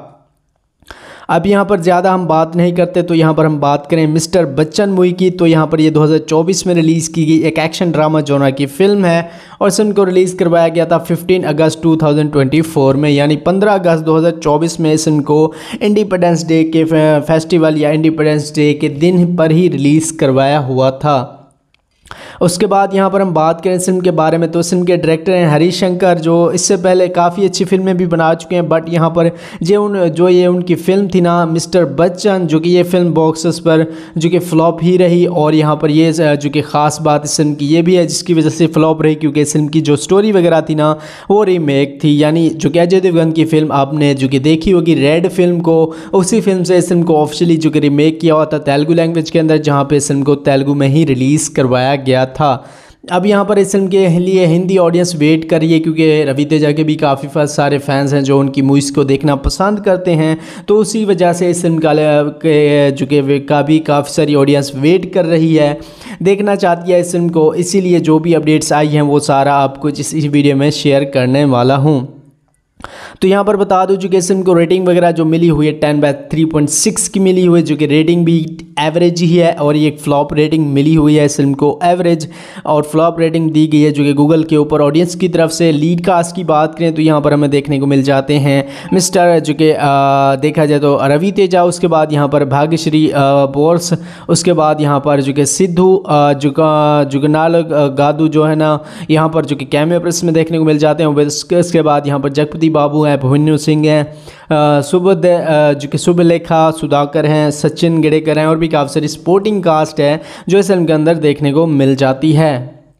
अब यहाँ पर ज़्यादा हम बात नहीं करते, तो यहाँ पर हम बात करें मिस्टर बच्चन मूवी की। तो यहाँ पर ये 2024 में रिलीज़ की गई एक एक्शन ड्रामा जॉनर की फ़िल्म है, और इस फिल्म को रिलीज़ करवाया गया था 15 अगस्त 2024 में, यानी 15 अगस्त 2024 में इस फिल्म को इंडिपेंडेंस डे के फेस्टिवल या इंडिपेंडेंस डे के दिन पर ही रिलीज़ करवाया हुआ था। उसके बाद यहाँ पर हम बात करें इस फिल्म के बारे में, तो इस फिल्म के डायरेक्टर हैं हरीश शंकर, जो इससे पहले काफ़ी अच्छी फिल्में भी बना चुके हैं। बट यहाँ पर जो ये उनकी फ़िल्म थी ना मिस्टर बच्चन, जो कि ये फिल्म बॉक्सेस पर जो कि फ़्लॉप ही रही, और यहाँ पर ये जो कि ख़ास बात इस फिल्म की ये भी है जिसकी वजह से फ़्लॉप रही, क्योंकि इस फिल्म की जो स्टोरी वगैरह थी ना वो रीमेक थी। यानी जो कि अजय देवगन की फ़िल्म आपने जो कि देखी होगी रेड फिल्म को, उसी फिल्म से इस फिल्म को ऑफिशियली जो कि रीमेक किया हुआ था तेलुगु लैंग्वेज के अंदर, जहाँ पर इस फिल्म को तेलुगु में ही रिलीज़ करवाया गया था। अब यहाँ पर इस फिल्म के लिए हिंदी ऑडियंस वेट कर रही है, क्योंकि रवि तेजा के भी काफ़ी सारे फैंस हैं जो उनकी मूवीज़ को देखना पसंद करते हैं। तो उसी वजह से इस फिल्म का जो कि काफ़ी सारी ऑडियंस वेट कर रही है, देखना चाहती है इस फिल्म को। इसीलिए जो भी अपडेट्स आई हैं वो सारा आपको इस वीडियो में शेयर करने वाला हूँ। तो यहाँ पर बता दूं जो कि इस फिल्म को रेटिंग वगैरह जो मिली हुई है 10/3.6 की मिली हुई है, जो कि रेटिंग भी एवरेज ही है। और ये एक फ्लॉप रेटिंग मिली हुई है इस फिल्म को, एवरेज और फ्लॉप रेटिंग दी गई है जो कि गूगल के ऊपर ऑडियंस की तरफ से। लीड कास्ट की बात करें तो यहाँ पर हमें देखने को मिल जाते हैं मिस्टर जो कि देखा जाए तो रवि तेजा, उसके बाद यहाँ पर भाग्यश्री बोर्स, उसके बाद यहाँ पर जो कि सिद्धू जुगनाल गादू जो है ना यहाँ पर जो कि कैमियो प्रेस में देखने को मिल जाते हैं। इसके बाद यहाँ पर जगपति बाबू हैं, भुवन्यु सिंह हैं, जो कि शुभलेखा सुधाकर हैं, सचिन गिडेकर हैं और भी काफ़ी सारी सपोर्टिंग कास्ट है जो इस फिल्म के अंदर देखने को मिल जाती है।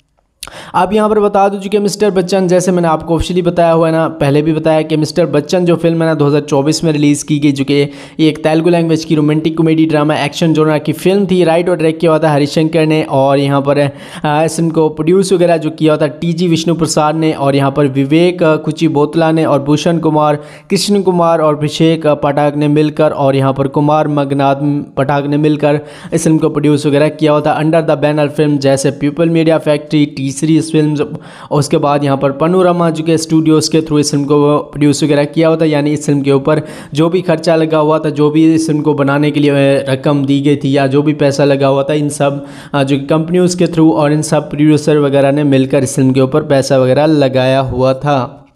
अब यहाँ पर बता दूं कि मिस्टर बच्चन, जैसे मैंने आपको ऑफिशियली बताया हुआ है ना, पहले भी बताया कि मिस्टर बच्चन जो फिल्म है ना 2024 में रिलीज़ की गई, जो कि ये एक तेलुगु लैंग्वेज की romantic comedy drama action genre की फिल्म थी। राइट और डायरेक्ट किया हुआ था हरिशंकर ने, और यहाँ पर इस फिल्म को प्रोड्यूस वगैरह जो किया हुआ था TG विष्णु प्रसाद ने, और यहाँ पर विवेक कुची बोतला ने और भूषण कुमार, कृष्ण कुमार और अभिषेक पाठक ने मिलकर, और यहाँ पर कुमार मगनाथ पाठक ने मिलकर इस फिल्म को प्रोड्यूस वगैरह किया हुआ था अंडर द बैनर फिल्म जैसे people media factory, series films. और उसके बाद यहाँ पर पनोरमा जो के स्टूडियोज़ के थ्रू इस फिल्म को प्रोड्यूस वगैरह किया हुआ था। यानी इस फिल्म के ऊपर जो भी खर्चा लगा हुआ था, जो भी इस फिल्म को बनाने के लिए रकम दी गई थी या जो भी पैसा लगा हुआ था, इन सब जो कंपनियों के थ्रू और इन सब प्रोड्यूसर वगैरह ने मिलकर इस फिल्म के ऊपर पैसा वगैरह लगाया हुआ था।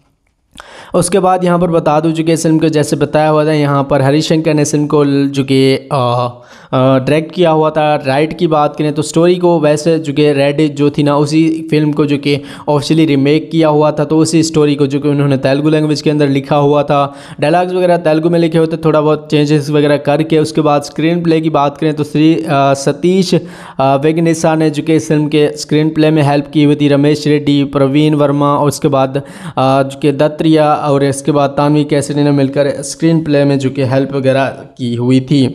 उसके बाद यहाँ पर बता दूं जो कि इस फिल्म को जैसे बताया हुआ था, यहाँ पर हरिशंकर ने इस फिल्म को जो कि डायरेक्ट किया हुआ था। राइट की बात करें तो स्टोरी को वैसे जो कि रेड जो थी ना, उसी फिल्म को जो कि ऑफिशियली रीमेक किया हुआ था, तो उसी स्टोरी को जो कि उन्होंने तेलुगु लैंग्वेज के अंदर लिखा हुआ था। डायलॉग्स वगैरह तेलुगु में लिखे होते, थोड़ा बहुत चेंजेस वगैरह करके। उसके बाद स्क्रीन प्ले की बात करें तो सतीश वेगनेसा ने जो कि इस फिल्म के स्क्रीन प्ले में हेल्प की हुई थी, रमेश रेड्डी, प्रवीण वर्मा और उसके बाद जो कि दत्तरिया और इसके बाद तानवी कैसेटी ने मिलकर स्क्रीन प्ले में जो कि हेल्प वगैरह की हुई थी।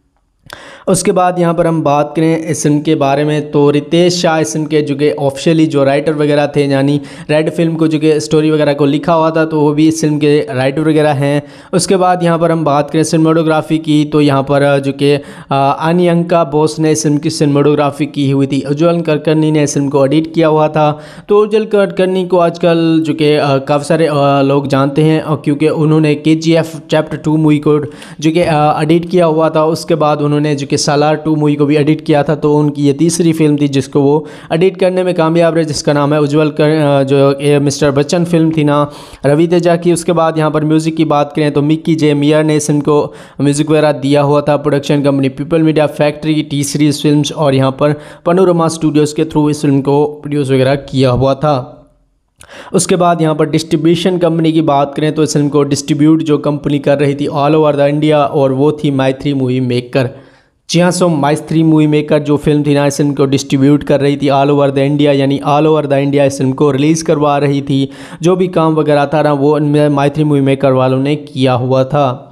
उसके बाद यहाँ पर हम बात करें इस फिल्म के बारे में तो रितेश शाह इस फिल्म के जो कि ऑफिशियली जो राइटर वगैरह थे, यानी रेड फिल्म को जो कि स्टोरी वगैरह को लिखा हुआ था, तो वो भी इस फिल्म के राइटर वगैरह हैं। उसके बाद यहाँ पर हम बात करें सिनेमेटोग्राफी की तो यहाँ पर जो कि अनियंका बोस ने इस फिल्म की सिनेमेटोग्राफी की हुई थी। उज्ज्वल कुलकर्णी ने इस फिल्म को एडिट किया हुआ था। तो उज्ज्वल कुलकर्णी को आजकल जो कि काफ़ी सारे लोग जानते हैं, और क्योंकि उन्होंने KGF चैप्टर 2 मूवी को जो कि एडिट किया हुआ था। उसके बाद उन्होंने जो कि सालार 2 मूवी को भी एडिट किया था, तो उनकी ये तीसरी फिल्म थी जिसको वो एडिट करने में कामयाब रहे, जिसका नाम है उज्ज्वल जो मिस्टर बच्चन फिल्म थी ना रवि तेजा की। उसके बाद यहाँ पर म्यूज़िक की बात करें तो मिक्की जे मियर ने इस फिल्म को म्यूज़िक वगैरह दिया हुआ था। Production company people media factory, T-Series films और यहाँ पर पनोरमा स्टूडियोज़ के थ्रू इस फिल्म को प्रोड्यूस वगैरह किया हुआ था। उसके बाद यहाँ पर डिस्ट्रीब्यूशन कंपनी की बात करें तो इस फिल्म को डिस्ट्रीब्यूट जो कंपनी कर रही थी ऑल ओवर द इंडिया, और वो थी माई3 मूवी मेकर। जी हाँ, सो माई3 मूवी मेकर जो फिल्म थी ना, इस फिल्म को डिस्ट्रीब्यूट कर रही थी ऑल ओवर द इंडिया, यानी ऑल ओवर द इंडिया इस फिल्म को रिलीज़ करवा रही थी। जो भी काम वगैरह था ना वो माई3 मूवी मेकर वालों ने किया हुआ था।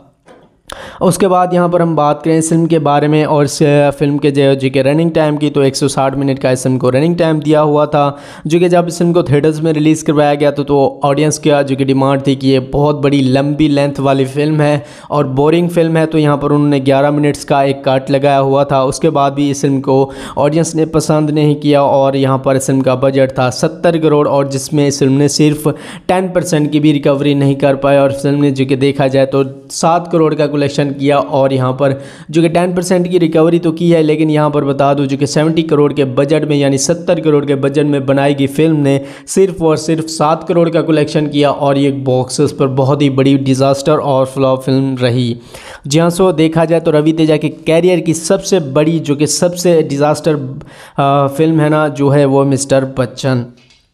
उसके बाद यहाँ पर हम बात करें इस फिल्म के बारे में और इस फिल्म के जो कि रनिंग टाइम की, तो 160 मिनट का इस फिल्म को रनिंग टाइम दिया हुआ था। जो कि जब इस फिल्म को थिएटर्स में रिलीज़ करवाया गया तो ऑडियंस का जो कि डिमांड थी कि ये बहुत बड़ी लंबी लेंथ वाली फिल्म है और बोरिंग फिल्म है, तो यहाँ पर उन्होंने 11 मिनट्स का एक कट लगाया हुआ था। उसके बाद भी इस फिल्म को ऑडियंस ने पसंद नहीं किया, और यहाँ पर इस फिल्म का बजट था 70 करोड़, और जिसमें इस फिल्म ने सिर्फ 10% की भी रिकवरी नहीं कर पाया, और फिल्म ने जो कि देखा जाए तो 7 करोड़ का कलेक्शन किया। और यहाँ पर जो कि 10% की रिकवरी तो की है, लेकिन यहाँ पर बता दूं जो कि 70 करोड़ के बजट में, यानी 70 करोड़ के बजट में बनाई गई फिल्म ने सिर्फ और सिर्फ 7 करोड़ का कलेक्शन किया, और ये बॉक्स ऑफिस पर बहुत ही बड़ी डिज़ास्टर और फ्लॉप फिल्म रही। जहाँ सो देखा जाए तो रवि तेजा के कैरियर की सबसे बड़ी जो कि सबसे डिज़ास्टर फिल्म है ना, जो है वो मिस्टर बच्चन।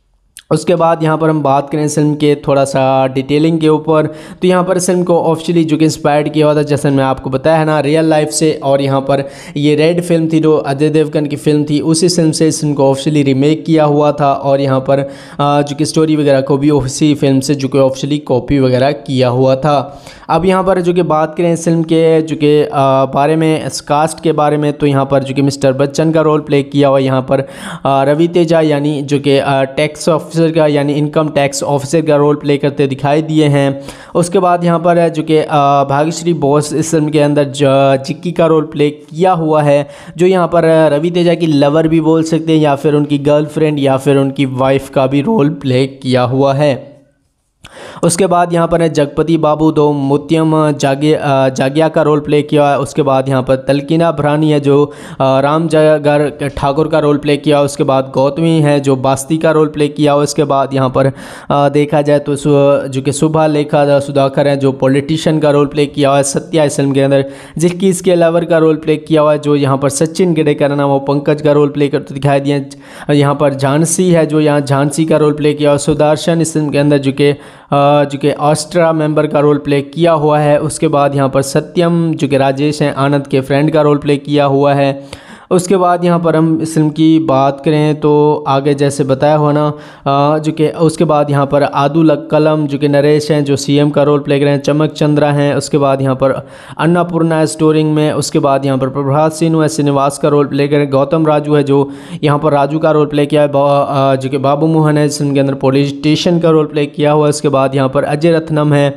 उसके बाद यहाँ पर हम बात करें इस फिल्म के थोड़ा सा डिटेलिंग के ऊपर, तो यहाँ पर इस फिल्म को ऑफिशियली जो कि इंस्पायर्ड किया हुआ था, जैसे मैं आपको बताया है ना, रियल लाइफ से। और यहाँ पर ये रेड फिल्म थी जो अजय देवगन की फिल्म थी, उसी फिल्म से इस फिल्म को ऑफिशियली रीमेक किया हुआ था। और यहाँ पर जो कि स्टोरी वगैरह को भी उसी फिल्म से जो कि ऑफिशियली कॉपी वगैरह किया हुआ था। अब यहाँ पर जो कि बात करें इस फिल्म के जो कि बारे में, इस कास्ट के बारे में, तो यहाँ पर जो कि मिस्टर बच्चन का रोल प्ले किया हुआ यहाँ पर रवि तेजा, यानी जो कि टैक्स ऑफिसर का, यानी इनकम टैक्स ऑफिसर का रोल प्ले करते दिखाई दिए हैं। उसके बाद यहाँ पर जो कि भाग्यश्री बोस इस फिल्म के अंदर जिक्की का रोल प्ले किया हुआ है, जो यहाँ पर रवि तेजा की लवर भी बोल सकते हैं, या फिर उनकी गर्लफ्रेंड या फिर उनकी वाइफ का भी रोल प्ले किया हुआ है। उसके बाद यहाँ पर है जगपति बाबू दो मुत्यम जागिया का रोल प्ले किया है। उसके बाद यहाँ पर तलकीना भरानी है जो राम जगर ठाकुर का रोल प्ले किया। उसके बाद गौतमी है जो बास्ती का रोल प्ले किया। उसके बाद यहाँ पर देखा जाए तो जो कि सुभा लेखा सुधाकर है जो पॉलिटिशियन का रोल प्ले किया हुआ है सत्या इस फिल्म के अंदर, जिसकी इसके लवर का रोल प्ले किया हुआ है जो यहाँ पर सचिन गिडेकर नाम वो पंकज का रोल प्ले करते दिखाई दिया। यहाँ पर झांसी है जो यहाँ झांसी का रोल प्ले किया और सुदर्शन इस फिल्म के अंदर जो कि ऑस्ट्रा मेंबर का रोल प्ले किया हुआ है। उसके बाद यहाँ पर सत्यम जो कि राजेश हैं आनंद के फ्रेंड का रोल प्ले किया हुआ है। उसके बाद यहाँ पर हम इस फिल्म की बात करें तो आगे जैसे बताया हुआ ना जो कि उसके बाद यहाँ पर आदुल कलम जो कि नरेश हैं जो सीएम का रोल प्ले कर रहे हैं, चमक चंद्रा हैं। उसके बाद यहाँ पर अन्नपूर्णा स्टोरिंग में। उसके बाद यहाँ पर प्रभात सिन्हा है श्रीनिवास का रोल प्ले कर रहे हैं। गौतम राजू है जो यहाँ पर राजू का रोल प्ले किया है। जो कि बाबू मोहन है इस फिल्म के अंदर पॉलिटिशियन का रोल प्ले किया हुआ है। उसके बाद यहाँ पर अजय रत्नम है,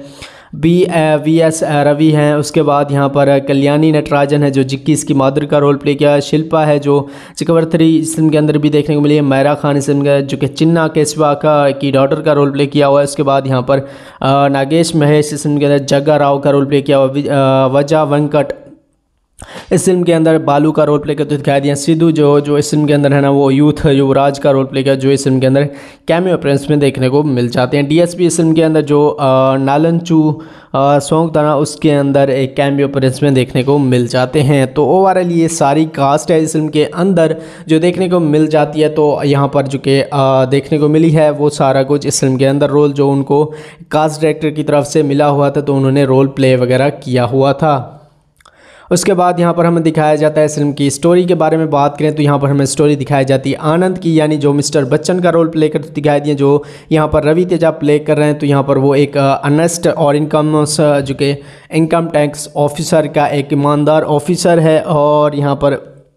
वी.एस. रवि हैं। उसके बाद यहाँ पर कल्याणी नटराजन है जो जिक्की इसकी माधुरी का रोल प्ले किया है। शिल्पा है जो चक्रवर्ती इस फिल्म के अंदर भी देखने को मिली है। मैरा खान इस फिल्म का जो कि चिन्ना केशवा की डॉटर का रोल प्ले किया हुआ है। उसके बाद यहाँ पर नागेश महेश इस फिल्म के अंदर जग्गा राव का रोल प्ले किया हुआ। वजा वेंकट इस फिल्म के अंदर बालू का रोल प्ले करते दिखाई दिया। सिद्धू जो इस फिल्म के अंदर है ना वो यूथ युवराज का रोल प्ले किया जो इस फिल्म के अंदर कैमियो अपीयरेंस में देखने को मिल जाते हैं। डीएसपी इस फिल्म के अंदर जो नालनचू सॉन्ग था ना उसके अंदर एक कैमियो अपीयरेंस में देखने को मिल जाते हैं। तो ओवरऑल ये सारी कास्ट है इस फिल्म के अंदर जो देखने को मिल जाती है। तो यहाँ पर जो कि देखने को मिली है वो सारा कुछ इस फिल्म के अंदर रोल जो उनको कास्ट डायरेक्टर की तरफ से मिला हुआ था तो उन्होंने रोल प्ले वगैरह किया हुआ था। उसके बाद यहाँ पर हमें दिखाया जाता है इस फिल्म की स्टोरी के बारे में बात करें तो यहाँ पर हमें स्टोरी दिखाई जाती है आनंद की, यानी जो मिस्टर बच्चन का रोल प्ले करते दिखाई दिए जो यहाँ पर रवि तेजा प्ले कर रहे हैं। तो यहाँ पर वो एक अनेस्ट और जो कि इनकम टैक्स ऑफिसर का एक ईमानदार ऑफिसर है और यहाँ पर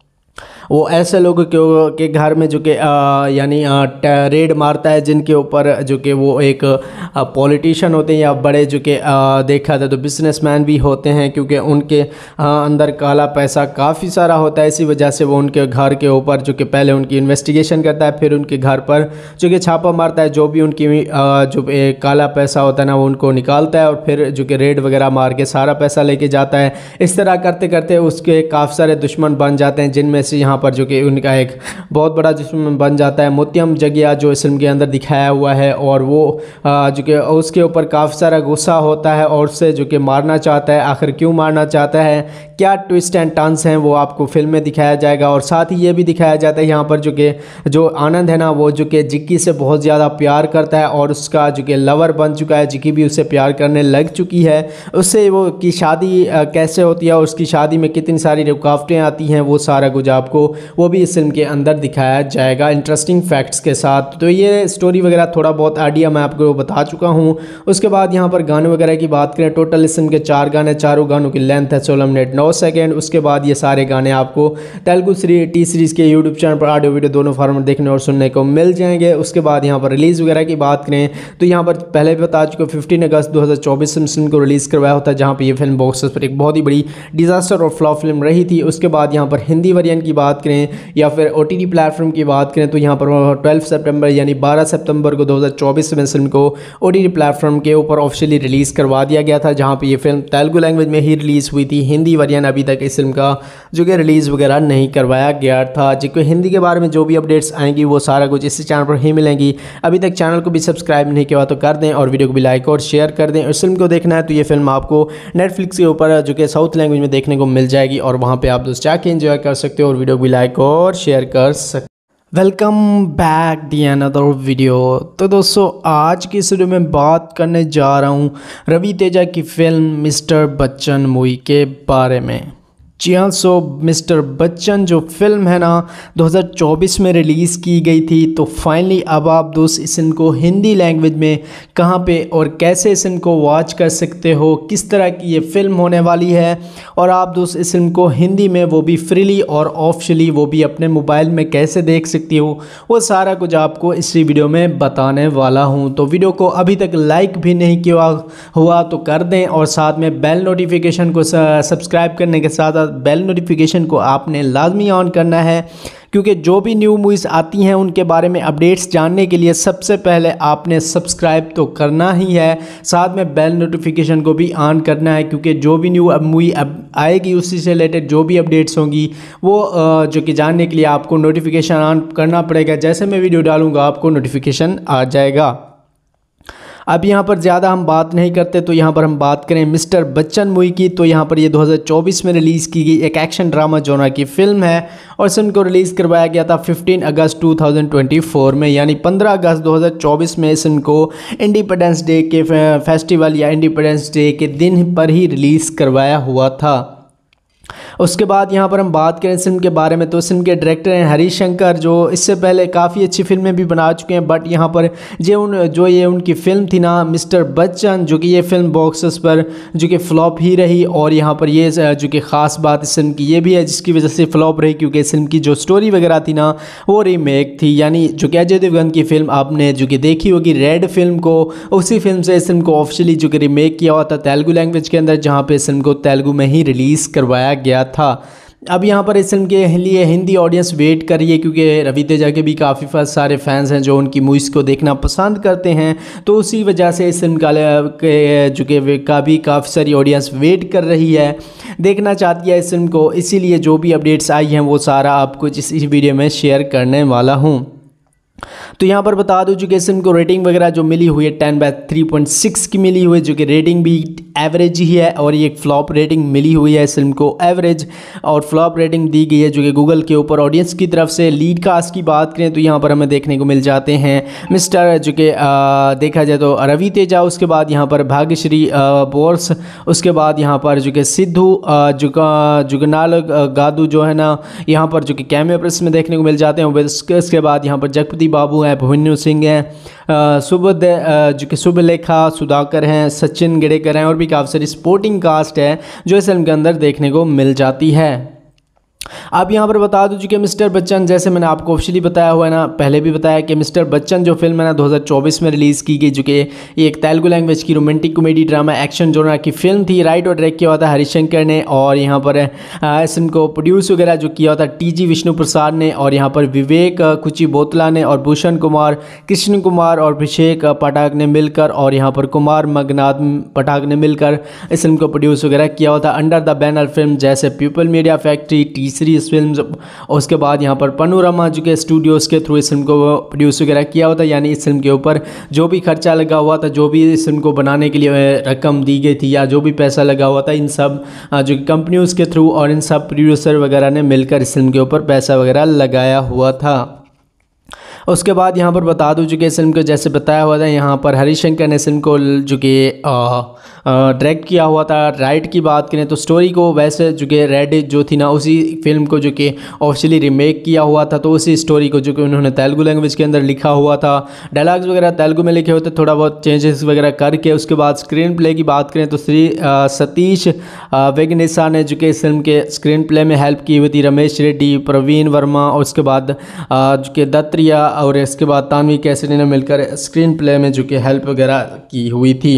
वो ऐसे लोगों के घर में जो कि यानी रेड मारता है जिनके ऊपर जो कि वो एक पॉलिटिशियन होते हैं या बड़े जो कि देखा जाए तो बिजनेसमैन भी होते हैं, क्योंकि उनके अंदर काला पैसा काफ़ी सारा होता है। इसी वजह से वो उनके घर के ऊपर जो कि पहले उनकी इन्वेस्टिगेशन करता है, फिर उनके घर पर जो कि छापा मारता है, जो भी उनकी जो काला पैसा होता है ना वो उनको निकालता है और फिर जो कि रेड वगैरह मार के सारा पैसा लेके जाता है। इस तरह करते करते उसके काफ़ी सारे दुश्मन बन जाते हैं, जिनमें से यहाँ पर जो कि उनका एक बहुत बड़ा दुश्मन बन जाता है मुत्यम जगिया जो इस फिल्म के अंदर दिखाया हुआ है। और वो जो कि उसके ऊपर काफ़ी सारा गुस्सा होता है और उससे जो कि मारना चाहता है। आखिर क्यों मारना चाहता है, क्या ट्विस्ट एंड टर्न्स हैं, वो आपको फिल्म में दिखाया जाएगा। और साथ ही ये भी दिखाया जाता है यहाँ पर जो आनंद है ना वो जो कि जिक्की से बहुत ज़्यादा प्यार करता है और उसका जो कि लवर बन चुका है, जिक्की भी उससे प्यार करने लग चुकी है। उससे वो की शादी कैसे होती है और उसकी शादी में कितनी सारी रुकावटें आती हैं, वो सारा कुछ आपको वो भी इस फिल्म के अंदर दिखाया जाएगा इंटरेस्टिंग फैक्ट्स के साथ। तो ये स्टोरी वगैरह थोड़ा बहुत आइडिया मैं आपको बता चुका हूँ। उसके बाद यहाँ पर गाने वगैरह की बात करें, टोटल इस फिल्म के 4 गाने, चारों गानों की लेंथ है 16 मिनट 9 सेकेंड। उसके बाद ये सारे गाने आपको तेलुगु टी सीरीज़ के यूट्यूब चैनल पर ऑडियो वीडियो दोनों फॉर्मेट देखने और सुनने को मिल जाएंगे। उसके बाद यहाँ पर रिलीज़ वगैरह की बात करें तो यहाँ पर पहले भी बता चुके 15 अगस्त 2024 में फिल्म को रिलीज़ करवाया होता है, जहाँ पर यह फिल्म बॉक्स पर एक बहुत ही बड़ी डिजास्टर और फ्लॉप फिल्म रही थी। उसके बाद यहाँ पर हिंदी वर्जन की बात करें या फिर OTT प्लेटफॉर्म की बात करें तो यहाँ पर 12 सितंबर यानी 12 सितंबर को 2024 में फिल्म को OTT प्लेटफॉर्म के ऊपर ऑफिशियली रिलीज़ करवा दिया गया था, जहाँ पे ये फिल्म तेलुगु लैंग्वेज में ही रिलीज़ हुई थी। हिंदी वर्जन अभी तक इस फिल्म का जो कि रिलीज़ वगैरह नहीं करवाया गया था। जिसको हिंदी के बारे में जो भी अपडेट्स आएंगी वो सारा कुछ इसी चैनल पर ही मिलेंगी। अभी तक चैनल को भी सब्सक्राइब नहीं किया तो कर दें और वीडियो को भी लाइक और शेयर कर दें। इस फिल्म को देखना है तो ये फिल्म आपको नेटफ्लिक्स के ऊपर जो कि साउथ लैंग्वेज में देखने को मिल जाएगी और वहाँ पर आप दोस्त जाके एंजॉय कर सकते हो और वीडियो को भी लाइक और शेयर कर सकते। Welcome back the another video. तो दोस्तों आज की इस वीडियो में बात करने जा रहा हूँ रवि तेजा की फिल्म मिस्टर बच्चन मूवी के बारे में। जी हाँ, सो मिस्टर बच्चन जो फिल्म है ना 2024 में रिलीज़ की गई थी। तो फाइनली अब आप दोस्त इस फिल्म को हिंदी लैंग्वेज में कहाँ पे और कैसे इस फिल्म को वॉच कर सकते हो, किस तरह की ये फिल्म होने वाली है और आप दोस्त इस फिल्म को हिंदी में वो भी फ्रीली और ऑफिशियली वो भी अपने मोबाइल में कैसे देख सकती हो, वो सारा कुछ आपको इसी वीडियो में बताने वाला हूँ। तो वीडियो को अभी तक लाइक भी नहीं किया हुआ तो कर दें और साथ में बेल नोटिफिकेशन को सब्सक्राइब करने के साथ बेल नोटिफिकेशन को आपने लाजमी ऑन करना है, क्योंकि जो भी न्यू मूवीज़ आती हैं उनके बारे में अपडेट्स जानने के लिए सबसे पहले आपने सब्सक्राइब तो करना ही है, साथ में बेल नोटिफिकेशन को भी ऑन करना है, क्योंकि जो भी न्यू मूवी आएगी उसी से रिलेटेड जो भी अपडेट्स होंगी वो जो कि जानने के लिए आपको नोटिफिकेशन ऑन करना पड़ेगा। जैसे मैं वीडियो डालूंगा आपको नोटिफिकेशन आ जाएगा। अब यहाँ पर ज़्यादा हम बात नहीं करते तो यहाँ पर हम बात करें मिस्टर बच्चन मूवी की। तो यहाँ पर ये 2024 में रिलीज़ की गई एक एक्शन ड्रामा जॉनर की फ़िल्म है और इस फिल्म को रिलीज़ करवाया गया था 15 अगस्त 2024 में, यानी 15 अगस्त 2024 में इस फिल्म को इंडिपेंडेंस डे के फेस्टिवल या इंडिपेंडेंस डे के दिन पर ही रिलीज़ करवाया हुआ था। उसके बाद यहाँ पर हम बात करें इस फिल्म के बारे में तो इस फिल्म के डायरेक्टर हैं हरीश शंकर, जो इससे पहले काफ़ी अच्छी फिल्में भी बना चुके हैं। बट यहाँ पर ये उनकी फ़िल्म थी ना मिस्टर बच्चन, जो कि ये फिल्म बॉक्स ऑफिस पर जो कि फ़्लॉप ही रही। और यहाँ पर ये जो कि ख़ास बात इस फिल्म की ये भी है जिसकी वजह से फ़्लॉप रही, क्योंकि इस फिल्म की जो स्टोरी वगैरह थी ना वो रीमेक थी। यानी जो कि अजय देवगन की फ़िल्म आपने जो कि देखी होगी रेड फिल्म को, उसी फिल्म से इस फिल्म को ऑफिशियली जो कि रीमेक किया हुआ था तेलुगु लैंग्वेज के अंदर, जहाँ पर इस फिल्म को तेलुगु में ही रिलीज़ करवाया गया था। अब यहाँ पर इस फिल्म के लिए हिंदी ऑडियंस वेट कर रही है, क्योंकि रवि तेजा के भी काफ़ी सारे फैंस हैं जो उनकी मूवीज़ को देखना पसंद करते हैं। तो उसी वजह से इस फिल्म का भी काफ़ी सारी ऑडियंस वेट कर रही है, देखना चाहती है इस फिल्म को। इसीलिए जो भी अपडेट्स आई हैं वो सारा आपको इस वीडियो में शेयर करने वाला हूँ। तो यहाँ पर बता दूं कि इस फिल्म को रेटिंग वगैरह जो मिली हुई है 10/3.6 की मिली हुई है, जो कि रेटिंग भी एवरेज ही है। और ये एक फ्लॉप रेटिंग मिली हुई है इस फिल्म को एवरेज, और फ्लॉप रेटिंग दी गई है जो कि गूगल के ऊपर ऑडियंस की तरफ से। लीड कास्ट की बात करें तो यहाँ पर हमें देखने को मिल जाते हैं मिस्टर जो कि देखा जाए तो रवि तेजा, उसके बाद यहाँ पर भाग्यश्री बोर्स, उसके बाद यहाँ पर जो कि सिद्धू जुगनाल गादू जो है ना यहाँ पर जो कि कैमियो प्रेस में देखने को मिल जाते हैं। उसके बाद यहाँ पर जगपति बाबू हैं, भुवन्यु सिंह हैं, जो कि शुभलेखा सुधाकर हैं, सचिन गेडेकर हैं और भी काफ़ी सारी सपोर्टिंग कास्ट है जो इस फिल्म के अंदर देखने को मिल जाती है। अब यहाँ पर बता दूं कि मिस्टर बच्चन, जैसे मैंने आपको ऑफिशियली बताया हुआ है ना, पहले भी बताया कि मिस्टर बच्चन जो फिल्म है ना 2024 में रिलीज़ की गई, जो कि ये एक तेलुगु लैंग्वेज की romantic comedy drama action genre की फिल्म थी। राइट और डायरेक्ट किया हुआ था हरीश शंकर ने, और यहाँ पर इस फिल्म को प्रोड्यूस वगैरह जो किया हुआ था टी.जी. विष्णु प्रसाद ने, और यहाँ पर विवेक कुची बोतला ने और भूषण कुमार, कृष्ण कुमार और अभिषेक पाठक ने मिलकर, और यहाँ पर कुमार मगनाथ पाठक ने मिलकर इस फिल्म को प्रोड्यूस वगैरह किया हुआ था अंडर द बैनर फिल्म जैसे people media Factory, T Series film. और उसके बाद यहाँ पर पनोरमा जो कि स्टूडियोज़ के थ्रू इस फिल्म को प्रोड्यूस वगैरह किया हुआ था। यानी इस फिल्म के ऊपर जो भी खर्चा लगा हुआ था, जो भी इस फिल्म को बनाने के लिए रकम दी गई थी या जो भी पैसा लगा हुआ था, इन सब जो कंपनियों के थ्रू और इन सब प्रोड्यूसर वगैरह ने मिलकर इस फिल्म के ऊपर पैसा वगैरह लगाया हुआ था। उसके बाद यहाँ पर बता दूं कि इस फिल्म को जैसे बताया हुआ था यहाँ पर हरीश शंकर ने इस फिल्म को जो कि डायरेक्ट किया हुआ था। राइट की बात करें तो स्टोरी को वैसे जो कि रेड जो थी ना उसी फिल्म को जो कि ऑफिशियली रीमेक किया हुआ था, तो उसी स्टोरी को जो कि उन्होंने तेलुगु लैंग्वेज के अंदर लिखा हुआ था। डायलॉग्स वगैरह तेलुगु में लिखे होते, थोड़ा बहुत चेंजेस वगैरह करके। उसके बाद स्क्रीन प्ले की बात करें तो सतीश वेगनेसा ने जो कि इस फिल्म के स्क्रीन प्ले में हेल्प की हुई थी, रमेश रेड्डी, प्रवीण वर्मा और उसके बाद जो कि दत्तरिया और इसके बाद तानवी कैसरी ने मिलकर स्क्रीन प्ले में जो कि हेल्प वगैरह की हुई थी।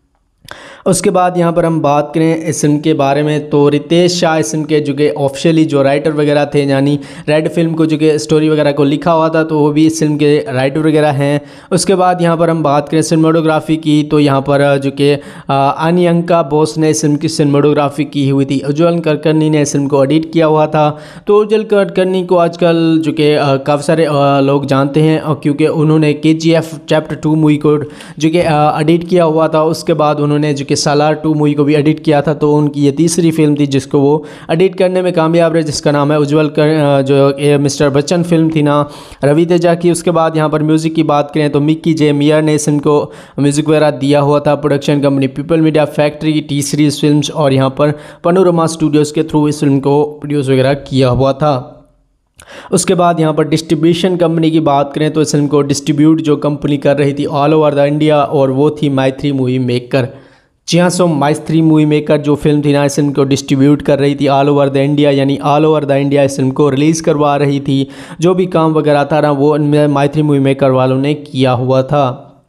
उसके बाद यहाँ पर हम बात करें इस फिल्म के बारे में तो रितेश शाह इस फिल्म के जो कि ऑफिशियली जो राइटर वगैरह थे, यानी रेड फिल्म को जो कि स्टोरी वगैरह को लिखा हुआ था, तो वो भी इस फिल्म के राइटर वगैरह हैं। उसके बाद यहाँ पर हम बात करें सिनेमेटोग्राफी की तो यहाँ पर जो कि अनियंका बोस ने इस फिल्म की सिनेमेटोग्राफी की हुई थी। उज्ज्वल कुलकर्णी ने इस फिल्म को एडिट किया हुआ था। तो उज्ज्वल कुलकर्णी को आजकल जो कि काफ़ी सारे लोग जानते हैं क्योंकि उन्होंने KGF चैप्टर 2 मूवी को जो कि एडिट किया हुआ था। उसके बाद उन्होंने जो कि सालार 2 मूवी को भी एडिट किया था। तो उनकी ये तीसरी फिल्म थी जिसको वो एडिट करने में कामयाब रहे, जिसका नाम है उज्ज्वल जो मिस्टर बच्चन फिल्म थी ना रवि तेजा की। उसके बाद यहाँ पर म्यूज़िक की बात करें तो मिक्की जे मियर ने इस फिल्म को म्यूज़िक वगैरह दिया हुआ था। Production company people media Factory, T Series films और यहाँ पर पनोरमा स्टूडियोज़ के थ्रू इस फिल्म को प्रोड्यूस वगैरह किया हुआ था। उसके बाद यहाँ पर डिस्ट्रीब्यूशन कंपनी की बात करें तो इस फिल्म को डिस्ट्रीब्यूट जो कंपनी कर रही थी ऑल ओवर द इंडिया, और वो थी माई3 मूवी मेकर। जी हाँ, सो माई3 मूवी मेकर जो फिल्म थी ना इस फिल्म को डिस्ट्रीब्यूट कर रही थी ऑल ओवर द इंडिया, यानी ऑल ओवर द इंडिया इस फिल्म को रिलीज़ करवा रही थी। जो भी काम वगैरह था ना वो माई3 मूवी मेकर वालों ने किया हुआ था।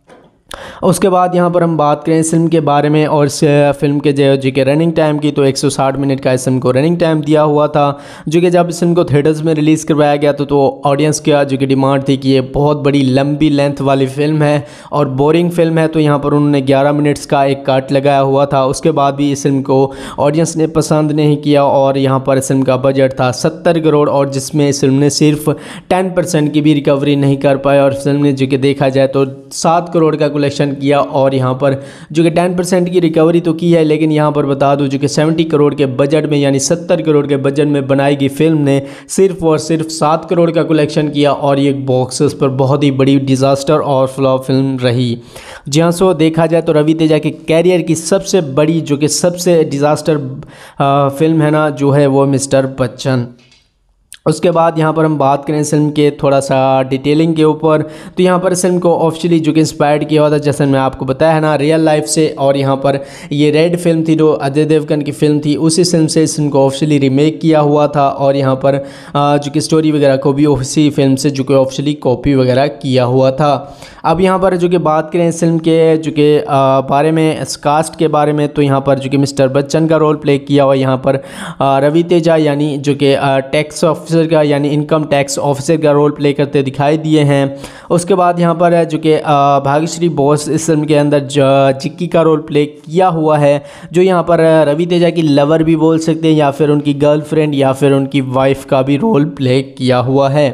उसके बाद यहाँ पर हम बात करें इस फिल्म के बारे में और इस फिल्म के जो कि रनिंग टाइम की, तो 160 मिनट का इस फिल्म को रनिंग टाइम दिया हुआ था। जो कि जब इस फिल्म को थिएटर्स में रिलीज़ करवाया गया तो ऑडियंस का जो कि डिमांड थी कि ये बहुत बड़ी लंबी लेंथ वाली फ़िल्म है और बोरिंग फिल्म है, तो यहाँ पर उन्होंने 11 मिनट्स का एक कट लगाया हुआ था। उसके बाद भी इस फिल्म को ऑडियंस ने पसंद नहीं किया और यहाँ पर इस फिल्म का बजट था 70 करोड़ और जिसमें इस फिल्म ने सिर्फ 10% की भी रिकवरी नहीं कर पाई और फिल्म ने जो कि देखा जाए तो 7 करोड़ का कलेक्शन किया और यहाँ पर जो कि 10% की रिकवरी तो की है, लेकिन यहाँ पर बता दूं जो कि 70 करोड़ के बजट में यानी 70 करोड़ के बजट में बनाई गई फिल्म ने सिर्फ और सिर्फ 7 करोड़ का कलेक्शन किया और ये बॉक्स ऑफिस पर बहुत ही बड़ी डिज़ास्टर और फ्लॉप फिल्म रही। जहाँ सो देखा जाए तो रवि तेजा के कैरियर की सबसे बड़ी जो कि सबसे डिज़ास्टर फिल्म है ना, जो है वो मिस्टर बच्चन। उसके बाद यहाँ पर हम बात करें इस फिल्म के थोड़ा सा डिटेलिंग के ऊपर, तो यहाँ पर इस फिल्म को ऑफिशियली जो कि इंस्पायर्ड किया हुआ था, जैसे मैं आपको बताया है ना, रियल लाइफ से। और यहाँ पर ये रेड फिल्म थी जो अजय देवगन की फिल्म थी, उसी फिल्म से इस फिल्म को ऑफिशियली रीमेक किया हुआ था और यहाँ पर जो कि स्टोरी वगैरह को भी उसी फिल्म से जो कि ऑफिशियली कॉपी वगैरह किया हुआ था। अब यहाँ पर जो कि बात करें इस फिल्म के जो कि बारे में, इस कास्ट के बारे में, तो यहाँ पर जो कि मिस्टर बच्चन का रोल प्ले किया हुआ यहाँ पर रवि तेजा यानी जो कि टैक्स ऑफिसर का यानी इनकम टैक्स ऑफिसर का रोल प्ले करते दिखाई दिए हैं। उसके बाद यहाँ पर जो कि भाग्यश्री बोस इस फिल्म के अंदर जिक्की का रोल प्ले किया हुआ है, जो यहाँ पर रवि तेजा की लवर भी बोल सकते हैं या फिर उनकी गर्लफ्रेंड या फिर उनकी वाइफ का भी रोल प्ले किया हुआ है।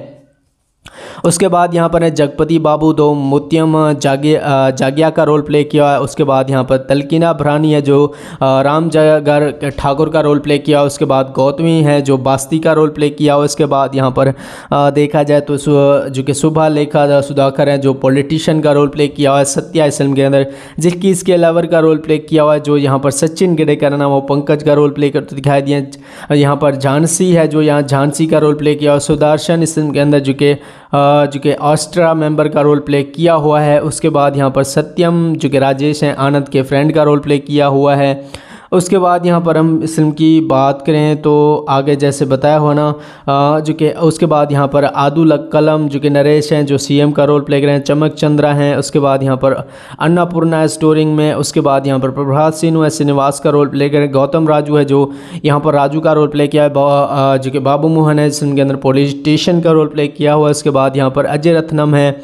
उसके बाद यहाँ पर है जगपति बाबू दो मुत्यम जागिया का रोल प्ले किया है। उसके बाद यहाँ पर तलकीना भरानी है जो राम जगर ठाकुर का रोल प्ले किया। उसके बाद गौतमी है जो बास्ती का रोल प्ले किया। उसके बाद यहाँ पर देखा जाए तो जो कि सुभा लेखा सुधाकर है जो पॉलिटिशियन का रोल प्ले किया हुआ है सत्या इस फिल्म के अंदर, जिसकी इसके लवर का रोल प्ले किया हुआ है जो यहाँ पर सचिन गिडेकर नाम वो पंकज का रोल प्ले करते दिखाई दिए। यहाँ पर झांसी है जो यहाँ झांसी का रोल प्ले किया हुआ। सुदर्शन इस फिल्म के अंदर जो कि ऑस्ट्रा मेंबर का रोल प्ले किया हुआ है। उसके बाद यहाँ पर सत्यम जो कि राजेश हैं आनंद के फ्रेंड का रोल प्ले किया हुआ है। उसके बाद यहाँ पर हम इस फिल्म की बात करें तो आगे जैसे बताया हुआ ना जो कि उसके बाद यहाँ पर आदुल कलम जो कि नरेश हैं जो सीएम का रोल प्ले कर रहे हैं, चमक चंद्रा हैं। उसके बाद यहाँ पर अन्नपूर्णा स्टोरिंग में। उसके बाद यहाँ पर प्रभात सिन्हू है श्रीनिवास का रोल प्ले कर रहे हैं। गौतम राजू है जो यहाँ पर राजू का रोल प्ले किया है। जो कि बाबू मोहन है जिसके अंदर पॉलिटिशियन का रोल प्ले किया हुआ है। उसके बाद यहाँ पर अजय रत्नम है,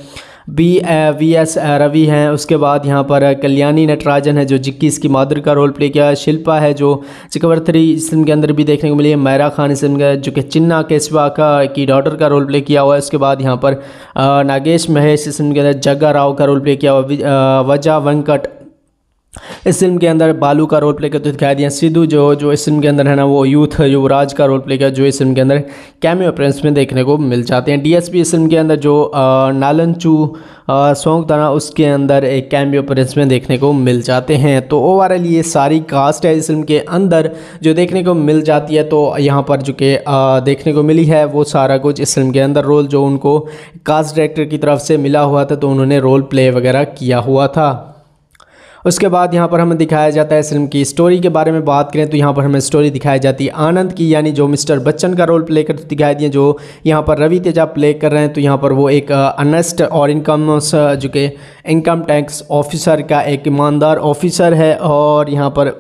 वी.एस. रवि हैं। उसके बाद यहाँ पर कल्याणी नटराजन है जो जिक्की इसकी मादर का रोल प्ले किया है। शिल्पा है जो चक्रवर्ती इस फिल्म के अंदर भी देखने को मिली है। मैरा खान इस फिल्म का जो कि चिन्ना केशवा की डॉटर का रोल प्ले किया हुआ है। उसके बाद यहाँ पर नागेश महेश इस फिल्म के अंदर जग्गा राव का रोल प्ले किया हुआ। वजा वेंकट इस फिल्म के अंदर बालू का रोल प्ले करते दिखाई दिया। सिद्धू जो इस फिल्म के अंदर है ना वो यूथ युवराज का रोल प्ले किया जो इस फिल्म के अंदर कैमियो अपीयरेंस में देखने को मिल जाते हैं। डीएसपी इस फिल्म के अंदर जो नालनचू सॉन्ग था ना उसके अंदर एक कैमियो अपीयरेंस में देखने को मिल जाते हैं। तो ओवरऑल ये सारी कास्ट है इस फिल्म के अंदर जो देखने को मिल जाती है। तो यहाँ पर जो कि देखने को मिली है वो सारा कुछ इस फिल्म के अंदर रोल जो उनको कास्ट डायरेक्टर की तरफ से मिला हुआ था तो उन्होंने रोल प्ले वगैरह किया हुआ था। उसके बाद यहाँ पर हमें दिखाया जाता है फिल्म की स्टोरी के बारे में बात करें तो यहाँ पर हमें स्टोरी दिखाई जाती है आनंद की, यानी जो मिस्टर बच्चन का रोल प्ले करते दिखाई दिए जो यहाँ पर रवि तेजा प्ले कर रहे हैं। तो यहाँ पर वो एक अनेस्ट और जो कि इनकम टैक्स ऑफिसर का एक ईमानदार ऑफिसर है और यहाँ पर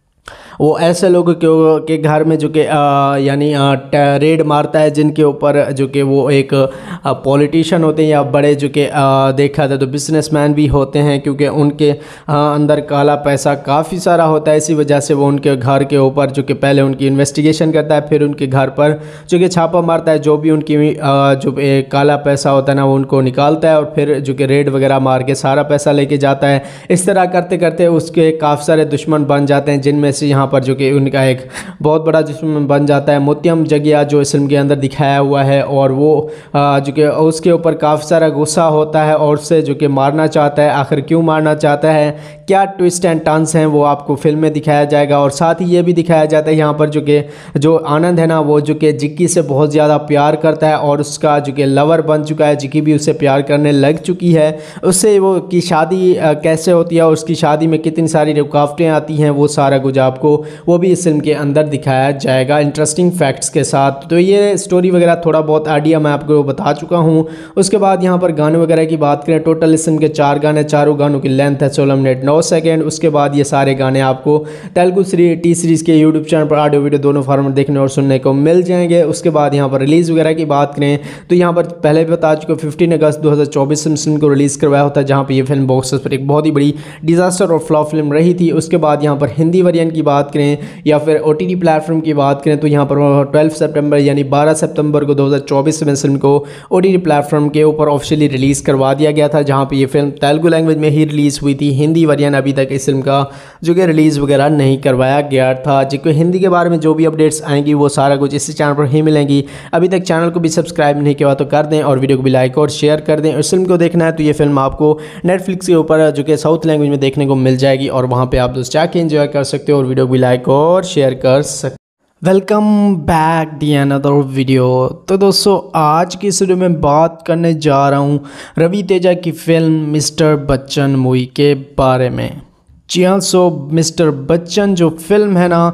वो ऐसे लोगों के घर में जो कि यानी रेड मारता है जिनके ऊपर जो कि वो एक पॉलिटिशियन होते हैं या बड़े जो कि देखा जाए तो बिजनेसमैन भी होते हैं, क्योंकि उनके अंदर काला पैसा काफ़ी सारा होता है। इसी वजह से वो उनके घर के ऊपर जो कि पहले उनकी इन्वेस्टिगेशन करता है, फिर उनके घर पर जो कि छापा मारता है, जो भी उनकी जो काला पैसा होता है ना वो उनको निकालता है और फिर जो कि रेड वगैरह मार के सारा पैसा लेके जाता है। इस तरह करते करते उसके काफ़ी सारे दुश्मन बन जाते हैं, जिनमें से यहाँ पर जो कि उनका एक बहुत बड़ा दुश्मन बन जाता है मुत्यम जगिया जो इस फिल्म के अंदर दिखाया हुआ है। और वो जो कि उसके ऊपर काफ़ी सारा गुस्सा होता है और उससे जो कि मारना चाहता है। आखिर क्यों मारना चाहता है, क्या ट्विस्ट एंड टर्न्स हैं, वो आपको फिल्म में दिखाया जाएगा। और साथ ही ये भी दिखाया जाता है यहाँ पर जो आनंद है ना वो जो कि जिक्की से बहुत ज़्यादा प्यार करता है और उसका जो कि लवर बन चुका है, जिक्की भी उससे प्यार करने लग चुकी है। उससे वो की शादी कैसे होती है और उसकी शादी में कितनी सारी रुकावटें आती हैं, वो सारा कुछ आपको वो भी इस फिल्म के अंदर दिखाया जाएगा इंटरेस्टिंग फैक्ट्स के साथ। तो ये स्टोरी वगैरह थोड़ा बहुत आइडिया मैं आपको बता चुका हूँ। उसके बाद यहाँ पर गाने वगैरह की बात करें, टोटल इस फिल्म के 4 गाने, चारों गानों की लेंथ है 16 मिनट 9 सेकेंड। उसके बाद ये सारे गाने आपको तेलुगु टी सीरीज़ के यूट्यूब चैनल पर ऑडियो वीडियो दोनों फॉर्मेट देखने और सुनने को मिल जाएंगे। उसके बाद यहाँ पर रिलीज़ वगैरह की बात करें तो यहाँ पर पहले भी बता चुके 15 अगस्त 2024 में फिल्म को रिलीज़ करवाया होता है, जहाँ पर ये फिल्म बॉक्स ऑफिस पर एक बहुत ही बड़ी डिजास्टर और फ्लॉप फिल्म रही थी। उसके बाद यहाँ पर हिंदी वेरिएंट की बात करें या फिर OTT प्लेटफॉर्म की बात करें तो यहाँ पर 12 सितंबर यानी 12 सितंबर को 2024 में फिल्म को OTT प्लेटफॉर्म के ऊपर ऑफिशियली रिलीज़ करवा दिया गया था, जहाँ पर ये फिल्म तेलुगु लैंग्वेज में ही रिलीज़ हुई थी। हिंदी वेरिएंट अभी तक इस फिल्म का जो कि रिलीज़ वगैरह नहीं करवाया गया था। जो हिंदी के बारे में जो भी अपडेट्स आएंगी वो सारा कुछ इसी चैनल पर ही मिलेंगी। अभी तक चैनल को भी सब्सक्राइब नहीं किया तो कर दें और वीडियो को भी लाइक और शेयर कर दें। इस फिल्म को देखना है तो ये फिल्म आपको नेटफ्लिक्स के ऊपर जो कि साउथ लैंग्वेज में देखने को मिल जाएगी और वहाँ पे आप दोस्त जाके एंजॉय कर सकते हो और वीडियो को भी लाइक और शेयर कर सकते हो। Welcome back the another video. तो दोस्तों आज की इस वीडियो में बात करने जा रहा हूँ रवि तेजा की फिल्म मिस्टर बच्चन मूवी के बारे में। जी हाँ, सो मिस्टर बच्चन जो फिल्म है ना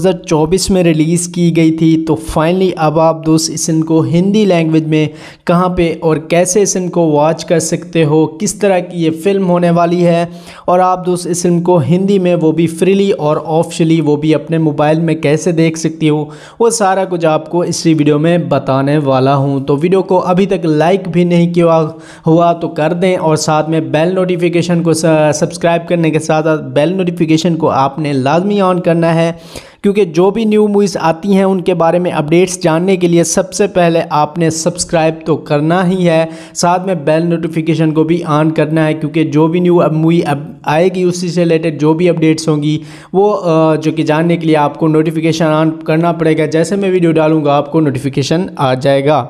2024 में रिलीज़ की गई थी। तो फाइनली अब आप दोस्त इस फिल्म को हिंदी लैंग्वेज में कहाँ पे और कैसे इस फिल्म को वॉच कर सकते हो, किस तरह की ये फिल्म होने वाली है और आप दोस्त इस फिल्म को हिंदी में वो भी फ्रीली और ऑप्शनली वो भी अपने मोबाइल में कैसे देख सकती हो, वो सारा कुछ आपको इसी वीडियो में बताने वाला हूँ। तो वीडियो को अभी तक लाइक भी नहीं किया हुआ तो कर दें और साथ में बेल नोटिफिकेशन को सब्सक्राइब करने के साथ बेल नोटिफिकेशन को आपने लाजमी ऑन करना है, क्योंकि जो भी न्यू मूवीज़ आती हैं उनके बारे में अपडेट्स जानने के लिए सबसे पहले आपने सब्सक्राइब तो करना ही है, साथ में बेल नोटिफिकेशन को भी ऑन करना है, क्योंकि जो भी न्यू मूवी आएगी उसी से रिलेटेड जो भी अपडेट्स होंगी वो जो कि जानने के लिए आपको नोटिफिकेशन ऑन करना पड़ेगा। जैसे मैं वीडियो डालूँगा आपको नोटिफिकेशन आ जाएगा।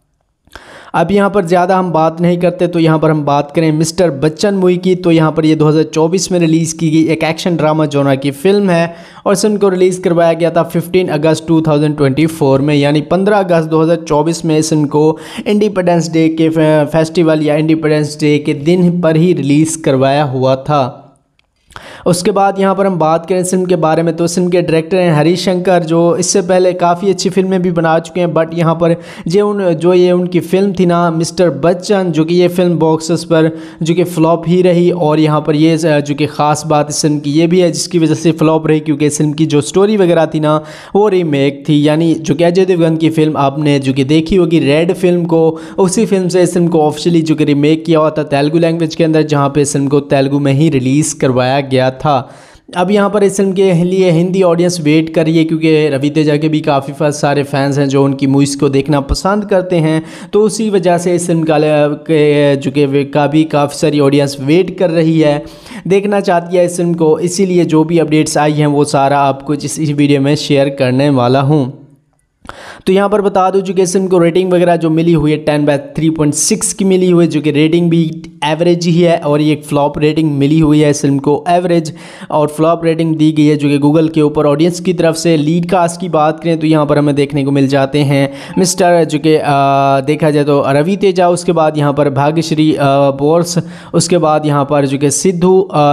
अब यहाँ पर ज़्यादा हम बात नहीं करते तो यहाँ पर हम बात करें मिस्टर बच्चन मूवी की। तो यहाँ पर ये 2024 में रिलीज़ की गई एक एक्शन ड्रामा जोनर की फ़िल्म है और इस फिल्म को रिलीज़ करवाया गया था 15 अगस्त 2024 में, यानी 15 अगस्त 2024 में इस फिल्म को इंडिपेंडेंस डे के फेस्टिवल या इंडिपेंडेंस डे के दिन पर ही रिलीज़ करवाया हुआ था। उसके बाद यहाँ पर हम बात करें इस फिल्म के बारे में तो इस फिल्म के डायरेक्टर हैं हरीश शंकर, जो इससे पहले काफ़ी अच्छी फिल्में भी बना चुके हैं। बट यहाँ पर जो ये उनकी फ़िल्म थी ना मिस्टर बच्चन, जो कि ये फिल्म बॉक्सेस पर जो कि फ़्लॉप ही रही। और यहाँ पर ये जो कि ख़ास बात इस फिल्म की ये भी है जिसकी वजह से फ़्लॉप रही, क्योंकि इस फिल्म की जो स्टोरी वगैरह थी ना वो रीमेक थी, यानी जो कि अजय देवगन की फ़िल्म आपने जो कि देखी होगी रेड फिल्म को, उसी फिल्म से इस फिल्म को ऑफिशियली जो कि रीमेक किया हुआ था तेलुगु लैंग्वेज के अंदर, जहाँ पर इस फिल्म को तेलुगु में ही रिलीज़ करवाया गया था। अब यहाँ पर इस फिल्म के लिए हिंदी ऑडियंस वेट कर रही है, क्योंकि रवि तेजा के भी काफ़ी सारे फैंस हैं जो उनकी मूवीज़ को देखना पसंद करते हैं। तो उसी वजह से इस फिल्म का जो कि काफ़ी सारी ऑडियंस वेट कर रही है, देखना चाहती है इस फिल्म को। इसीलिए जो भी अपडेट्स आई हैं वो सारा आपको इस वीडियो में शेयर करने वाला हूँ। तो यहाँ पर बता दूं कि इस फिल्म को रेटिंग वगैरह जो मिली हुई है 10/3.6 की मिली हुई है, जो कि रेटिंग भी एवरेज ही है। और ये एक फ्लॉप रेटिंग मिली हुई है इस फिल्म को, एवरेज और फ्लॉप रेटिंग दी गई है जो कि गूगल के ऊपर ऑडियंस की तरफ से। लीड कास्ट की बात करें तो यहाँ पर हमें देखने को मिल जाते हैं मिस्टर जो कि देखा जाए तो रवि तेजा, उसके बाद यहाँ पर भाग्यश्री बोर्स, उसके बाद यहाँ पर जो कि सिद्धू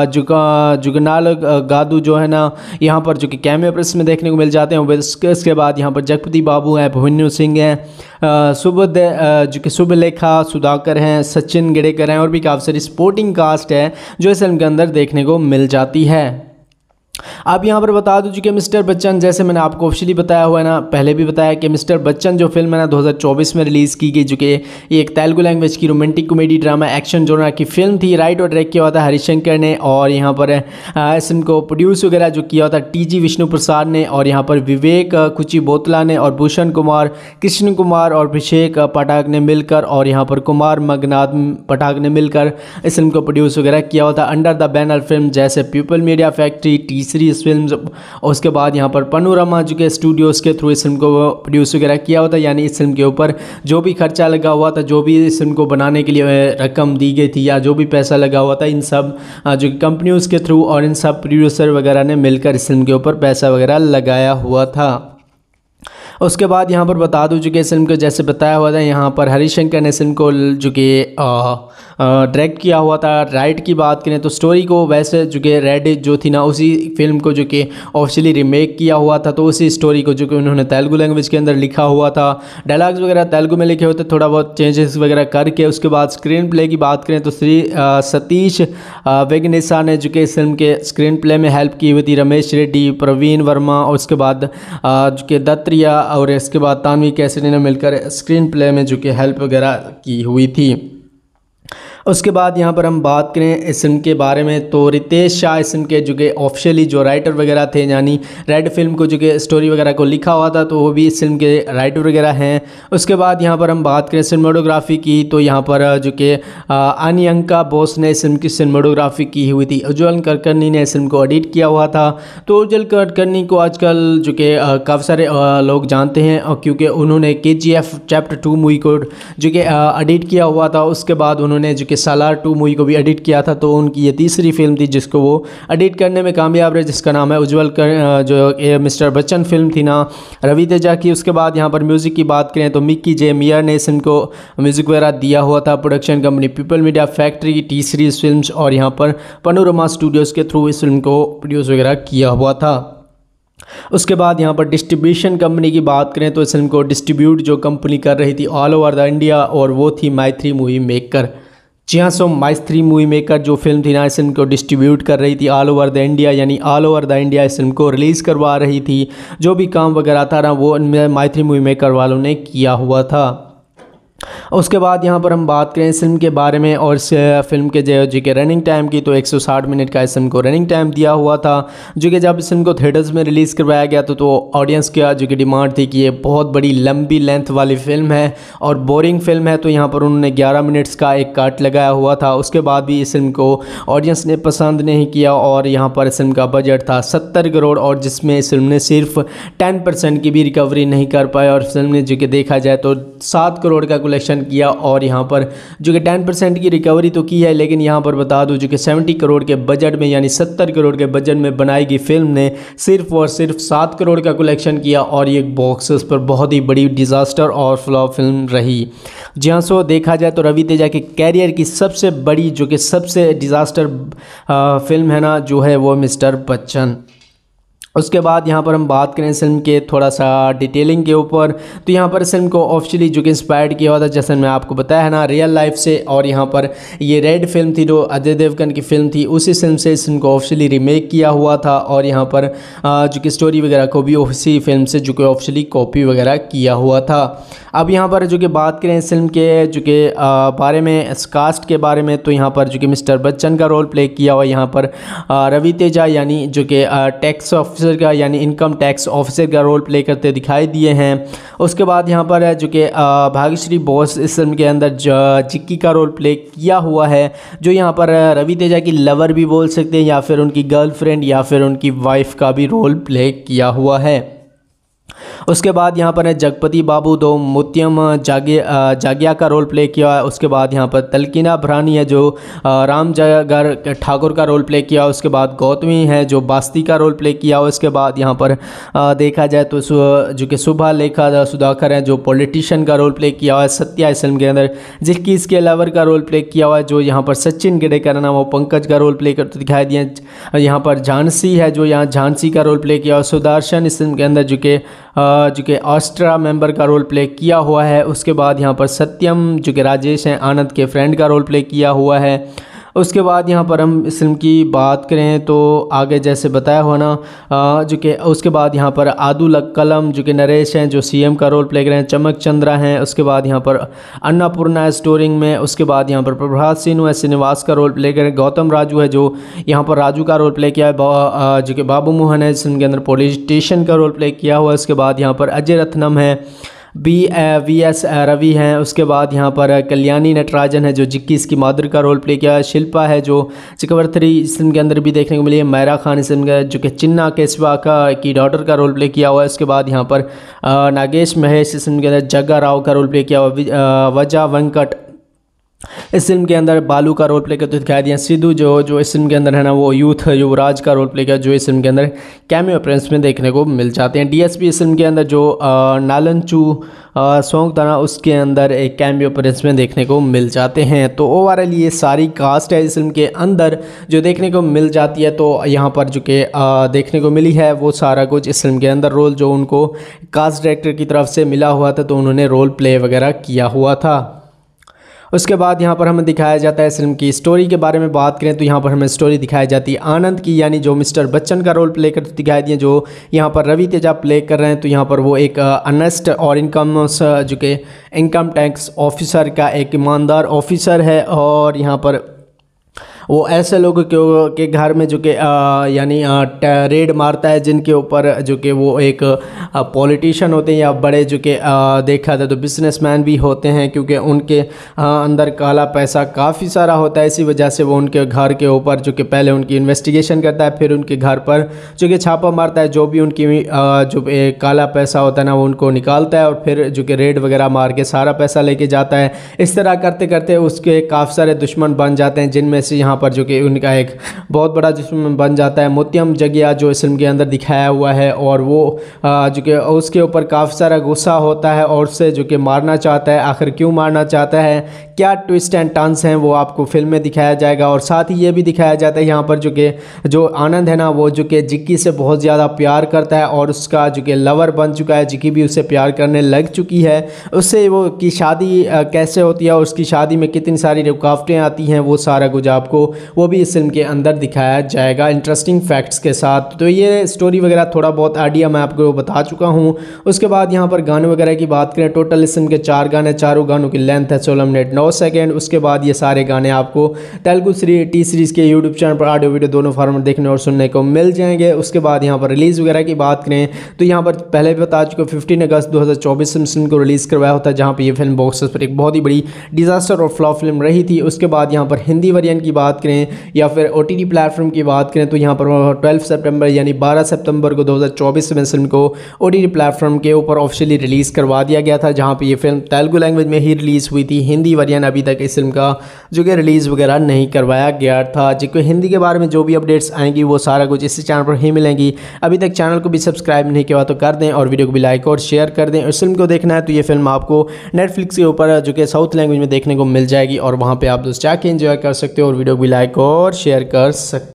जुगनाल गादू जो है ना यहाँ पर जो कि कैमियो प्रेस में देखने को मिल जाते हैं। उसके बाद यहाँ पर जगपति बाबू हैं, भुवन्यु सिंह हैं, जो कि शुभलेखा सुधाकर हैं, सचिन गिडेकर हैं और भी काफ़ी सारी सपोर्टिंग कास्ट है जो इस फिल्म के अंदर देखने को मिल जाती है। अब यहाँ पर बता दूं कि मिस्टर बच्चन, जैसे मैंने आपको ऑफिशियली बताया हुआ है ना, पहले भी बताया कि मिस्टर बच्चन जो फिल्म है ना 2024 में रिलीज़ की गई, जो कि एक तेलुगु लैंग्वेज की romantic comedy drama action genre की फिल्म थी। राइट और डायरेक्ट किया हुआ था हरीश शंकर ने और यहाँ पर इस फिल्म को प्रोड्यूस वगैरह जो किया हुआ था TG विष्णु प्रसाद ने और यहाँ पर विवेक कुची बोतला ने और भूषण कुमार, कृष्ण कुमार और अभिषेक पाठक ने मिलकर और यहाँ पर कुमार मगनाथ पाठक ने मिलकर इस फिल्म को प्रोड्यूस वगैरह किया हुआ था अंडर द बैनर फिल्म जैसे people media factory, series films. और उसके बाद यहाँ पर पनोरमा जो के स्टूडियोज़ के थ्रू इस फिल्म को प्रोड्यूस वगैरह किया हुआ था, यानी इस फिल्म के ऊपर जो भी खर्चा लगा हुआ था, जो भी इस फिल्म को बनाने के लिए रकम दी गई थी या जो भी पैसा लगा हुआ था, इन सब जो कंपनियों के थ्रू और इन सब प्रोड्यूसर वगैरह ने मिलकर इस फिल्म के ऊपर पैसा वगैरह लगाया हुआ था। उसके बाद यहाँ पर बता दूँ जो कि इस फिल्म को जैसे बताया हुआ था, यहाँ पर हरिशंकर ने इस फिल्म को जो कि डायरेक्ट किया हुआ था। राइट की बात करें तो स्टोरी को वैसे जो कि रेड जो थी ना, उसी फिल्म को जो कि ऑफिशियली रीमेक किया हुआ था, तो उसी स्टोरी को जो कि उन्होंने तेलुगु लैंग्वेज के अंदर लिखा हुआ था। डायलॉग्स वगैरह तेलुगु में लिखे होते, थोड़ा बहुत चेंजेस वगैरह करके। उसके बाद स्क्रीन प्ले की बात करें तो सतीश वेंकटेशा ने जो कि इस फिल्म के स्क्रीन प्ले में हेल्प की हुई थी। रमेश रेड्डी, प्रवीण वर्मा और उसके बाद जो कि दत्तरिया और इसके बाद तानवी कैसरी ने मिलकर स्क्रीन प्ले में जो कि हेल्प वगैरह की हुई थी। उसके बाद यहाँ पर हम बात करें इस फिल्म के बारे में तो रितेश शाह इस फिल्म के जो कि ऑफिशियली जो राइटर वगैरह थे, यानी रेड फिल्म को जो कि स्टोरी वगैरह को लिखा हुआ था, तो वो भी इस फिल्म के राइटर वगैरह हैं। उसके बाद यहाँ पर हम बात करें सिनेमेटोग्राफी की तो यहाँ पर जो कि अनियंका बोस ने इस फिल्म की सिनेमेटोग्राफी की हुई थी। उज्ज्वल कुलकर्णी ने इस फिल्म को एडिट किया हुआ था। तो उज्ज्वल कुलकर्णी को आजकल जो कि काफ़ी सारे लोग जानते हैं और क्योंकि उन्होंने KGF चैप्टर 2 मूवी को जो कि एडिट किया हुआ था। उसके बाद उन्होंने जो कि सालार 2 मूवी को भी एडिट किया था, तो उनकी ये तीसरी फिल्म थी जिसको वो एडिट करने में कामयाब रहे, जिसका नाम है उज्ज्वल जो ये मिस्टर बच्चन फिल्म थी ना, रवि तेजा की। उसके बाद यहाँ पर म्यूज़िक की बात करें तो मिक्की जे मियर ने इनको म्यूज़िक वगैरह दिया हुआ था। Production company people media factory, T series films और यहाँ पर पनोरमा स्टूडियोज़ के थ्रू इस फिल्म को प्रोड्यूस वगैरह किया हुआ था। उसके बाद यहाँ पर डिस्ट्रीब्यूशन कंपनी की बात करें तो इस फिल्म को डिस्ट्रीब्यूट जो कंपनी कर रही थी ऑल ओवर द इंडिया, और वो थी माई3 मूवी मेकर। जी हाँ, सो माई3 मूवी मेकर जो फिल्म थी ना, इस फिल्म को डिस्ट्रीब्यूट कर रही थी ऑल ओवर द इंडिया, यानी ऑल ओवर द इंडिया इस फिल्म को रिलीज़ करवा रही थी। जो भी काम वगैरह था ना, वो माई3 मूवी मेकर वालों ने किया हुआ था। उसके बाद यहाँ पर हम बात करें इस फिल्म के बारे में और इस फिल्म के जो कि रनिंग टाइम की, तो 160 मिनट का इस फिल्म को रनिंग टाइम दिया हुआ था। जो कि जब इस फिल्म को थिएटर्स में रिलीज़ करवाया गया तो ऑडियंस का जो कि डिमांड थी कि ये बहुत बड़ी लंबी लेंथ वाली फ़िल्म है और बोरिंग फिल्म है, तो यहाँ पर उन्होंने 11 मिनट्स का एक काट लगाया हुआ था। उसके बाद भी इस फिल्म को ऑडियंस ने पसंद नहीं किया और यहाँ पर इस फिल्म का बजट था 70 करोड़, और जिसमें इस फिल्म ने सिर्फ 10% की भी रिकवरी नहीं कर पाया। और फिल्म ने जो कि देखा जाए तो 7 करोड़ का कलेक्शन किया और यहाँ पर जो कि 10% की रिकवरी तो की है, लेकिन यहाँ पर बता दूं जो कि 70 करोड़ के बजट में, यानी 70 करोड़ के बजट में बनाई गई फिल्म ने सिर्फ और सिर्फ 7 करोड़ का कलेक्शन किया और ये बॉक्स ऑफिस पर बहुत ही बड़ी डिज़ास्टर और फ्लॉप फिल्म रही। जी हाँ, सो देखा जाए तो रवि तेजा के कैरियर की सबसे बड़ी जो कि सबसे डिज़ास्टर फिल्म है ना, जो है वो मिस्टर बच्चन। उसके बाद यहाँ पर हम बात करें इस फिल्म के थोड़ा सा डिटेलिंग के ऊपर, तो यहाँ पर इस फिल्म को ऑफिशियली जो कि इंस्पायर्ड किया हुआ था, जैसे मैं आपको बताया है ना, रियल लाइफ से। और यहाँ पर ये रेड फिल्म थी जो अजय देवगन की फिल्म थी, उसी फिल्म से इस फिल्म को ऑफिशियली रीमेक किया हुआ था। और यहाँ पर जो कि स्टोरी वगैरह को भी उसी फिल्म से जो कि ऑफिशियली कॉपी वगैरह किया हुआ था। अब यहाँ पर जो कि बात करें इस फिल्म के जो कि बारे में, कास्ट के बारे में, तो यहाँ पर जो कि मिस्टर बच्चन का रोल प्ले किया हुआ यहाँ पर रवि तेजा, यानी जो कि टैक्स ऑफिसर का, यानी इनकम टैक्स ऑफिसर का रोल प्ले करते दिखाई दिए हैं। उसके बाद यहाँ पर जो कि भाग्यश्री बोस इस फिल्म के अंदर जिक्की का रोल प्ले किया हुआ है, जो यहाँ पर रवि तेजा की लवर भी बोल सकते हैं, या फिर उनकी गर्लफ्रेंड या फिर उनकी वाइफ का भी रोल प्ले किया हुआ है। उसके बाद यहाँ पर है जगपति बाबू दो मुत्यम जागिया का रोल प्ले किया है। उसके बाद यहाँ पर तलकीना भरानी है जो राम जगर ठाकुर का रोल प्ले किया। उसके बाद गौतमी है जो बास्ती का रोल प्ले किया। उसके बाद यहाँ पर देखा जाए तो जो कि सुभा लेखा सुधाकर है जो पॉलिटिशियन का रोल प्ले किया हुआ है सत्या इस फिल्म के अंदर, जिसकी इसके लवर का रोल प्ले किया हुआ है जो यहाँ पर सचिन गिडेकर नाम वो पंकज का रोल प्ले करते दिखाई दिए। यहाँ पर झांसी है जो यहाँ झांसी का रोल प्ले किया और सुदर्शन इस फिल्म के अंदर जो कि ऑस्ट्रा मेंबर का रोल प्ले किया हुआ है। उसके बाद यहाँ पर सत्यम जो कि राजेश हैं आनंद के फ्रेंड का रोल प्ले किया हुआ है। उसके बाद यहाँ पर हम इस फिल्म की बात करें तो आगे जैसे बताया हुआ ना जो कि उसके बाद यहाँ पर आदुल कलम जो कि नरेश हैं जो सीएम का रोल प्ले कर रहे हैं, चमक चंद्रा हैं। उसके बाद यहाँ पर अन्नपूर्णा स्टोरिंग में। उसके बाद यहाँ पर प्रभात सिन्हा है श्रीनिवास का रोल प्ले कर रहे हैं। गौतम राजू है जो यहाँ पर राजू का रोल प्ले किया है। जो कि बाबू मोहन है इस फिल्म के अंदर पॉलिटिशियन का रोल प्ले किया हुआ है। उसके बाद यहाँ पर अजय रत्नम है, VS रवि हैं। उसके बाद यहाँ पर कल्याणी नटराजन है जो जिक्की इसकी मादर का रोल प्ले किया है। शिल्पा है जो चक्रवर्ती इस फिल्म के अंदर भी देखने को मिली है। मैरा खान इस फिल्म का जो कि चिन्ना केशवा की डॉटर का रोल प्ले किया हुआ है। उसके बाद यहाँ पर नागेश महेश इस फिल्म के अंदर जग्गा राव का रोल प्ले किया हुआ। वजा वेंकट इस फिल्म के अंदर बालू का रोल प्ले करते दिखाई दिया। सिद्धू जो इस फिल्म के अंदर है ना वो यूथ युवराज का रोल प्ले किया, जो इस फिल्म के अंदर कैमियो अपीयरेंस में देखने को मिल जाते हैं। डीएसपी इस फिल्म के अंदर जो नालनचू सॉन्ग था ना उसके अंदर एक कैमियो अपीयरेंस में देखने को मिल जाते हैं। तो ओवरऑल ये सारी कास्ट है इस फिल्म के अंदर जो देखने को मिल जाती है। तो यहाँ पर जो कि देखने को मिली है वो सारा कुछ इस फिल्म के अंदर रोल जो उनको कास्ट डायरेक्टर की तरफ से मिला हुआ था, तो उन्होंने रोल प्ले वगैरह किया हुआ था। उसके बाद यहाँ पर हमें दिखाया जाता है फिल्म की स्टोरी के बारे में बात करें तो यहाँ पर हमें स्टोरी दिखाई जाती है आनंद की, यानी जो मिस्टर बच्चन का रोल प्ले करते दिखाई दिए, जो यहाँ पर रवि तेजा प्ले कर रहे हैं। तो यहाँ पर वो एक अनेस्ट और जो कि इनकम टैक्स ऑफिसर का एक ईमानदार ऑफिसर है, और यहाँ पर वो ऐसे लोगों के घर में जो कि यानी रेड मारता है जिनके ऊपर जो कि वो एक पॉलिटिशियन होते हैं या बड़े जो कि देखा जाए तो बिजनेसमैन भी होते हैं, क्योंकि उनके अंदर काला पैसा काफ़ी सारा होता है। इसी वजह से वो उनके घर के ऊपर जो कि पहले उनकी इन्वेस्टिगेशन करता है, फिर उनके घर पर जो कि छापा मारता है, जो भी उनकी जो काला पैसा होता है ना वो उनको निकालता है, और फिर जो कि रेड वगैरह मार के सारा पैसा लेके जाता है। इस तरह करते करते उसके काफ़ी सारे दुश्मन बन जाते हैं, जिनमें से यहाँ पर जो कि उनका एक बहुत बड़ा दुश्मन बन जाता है मोतियम जगिया, जो इस फिल्म के अंदर दिखाया हुआ है। और वो जो कि उसके ऊपर काफ़ी सारा गुस्सा होता है और उससे जो कि मारना चाहता है। आखिर क्यों मारना चाहता है, क्या ट्विस्ट एंड टर्न्स हैं, वो आपको फिल्म में दिखाया जाएगा। और साथ ही ये भी दिखाया जाता है यहाँ पर जो कि जो आनंद है ना वो जो कि जिक्की से बहुत ज़्यादा प्यार करता है, और उसका जो कि लवर बन चुका है, जिक्की भी उससे प्यार करने लग चुकी है। उससे वो की शादी कैसे होती है और उसकी शादी में कितनी सारी रुकावटें आती हैं, वो सारा कुछ आपको वो भी इस फिल्म के अंदर दिखाया जाएगा इंटरेस्टिंग फैक्ट्स के साथ। तो ये स्टोरी वगैरह थोड़ा बहुत आइडिया मैं आपको बता चुका हूँ। उसके बाद यहाँ पर गाने वगैरह की बात करें, टोटल इस फिल्म के 4 गाने, चारों गानों की लेंथ है 16 मिनट 9 सेकेंड। उसके बाद ये सारे गाने आपको तेलुगु टी सीरीज़ के यूट्यूब चैनल पर ऑडियो वीडियो दोनों फॉर्मेट देखने और सुनने को मिल जाएंगे। उसके बाद यहाँ पर रिलीज़ वगैरह की बात करें तो यहाँ पर पहले भी बता चुके 15 अगस्त 2024 में फिल्म को रिलीज़ करवाया होता है, जहाँ पर यह फिल्म बॉक्स पर एक बहुत ही बड़ी डिजास्टर और फ्लॉप फिल्म रही थी। उसके बाद यहाँ पर हिंदी वर्जन की बात करें या फिर OTT प्लेटफॉर्म की बात करें तो यहाँ पर 12 सितंबर यानी 12 सितंबर को 2024 में फिल्म को OTT प्लेटफॉर्म के ऊपर ऑफिशियली रिलीज़ करवा दिया गया था, जहाँ पे ये फिल्म तेलुगु लैंग्वेज में ही रिलीज़ हुई थी। हिंदी वर्जन अभी तक इस फिल्म का जो कि रिलीज़ वगैरह नहीं करवाया गया था। जिसको हिंदी के बारे में जो भी अपडेट्स आएंगी वो सारा कुछ इसी चैनल पर ही मिलेंगी। अभी तक चैनल को भी सब्सक्राइब नहीं किया तो कर दें और वीडियो को भी लाइक और शेयर कर दें। इस फिल्म को देखना है तो ये फिल्म आपको नेटफ्लिक्स के ऊपर जो कि साउथ लैंग्वेज में देखने को मिल जाएगी, और वहाँ पर आप दोस्त जाके एंजॉय कर सकते हो और वीडियो को भी लाइक और शेयर कर सकते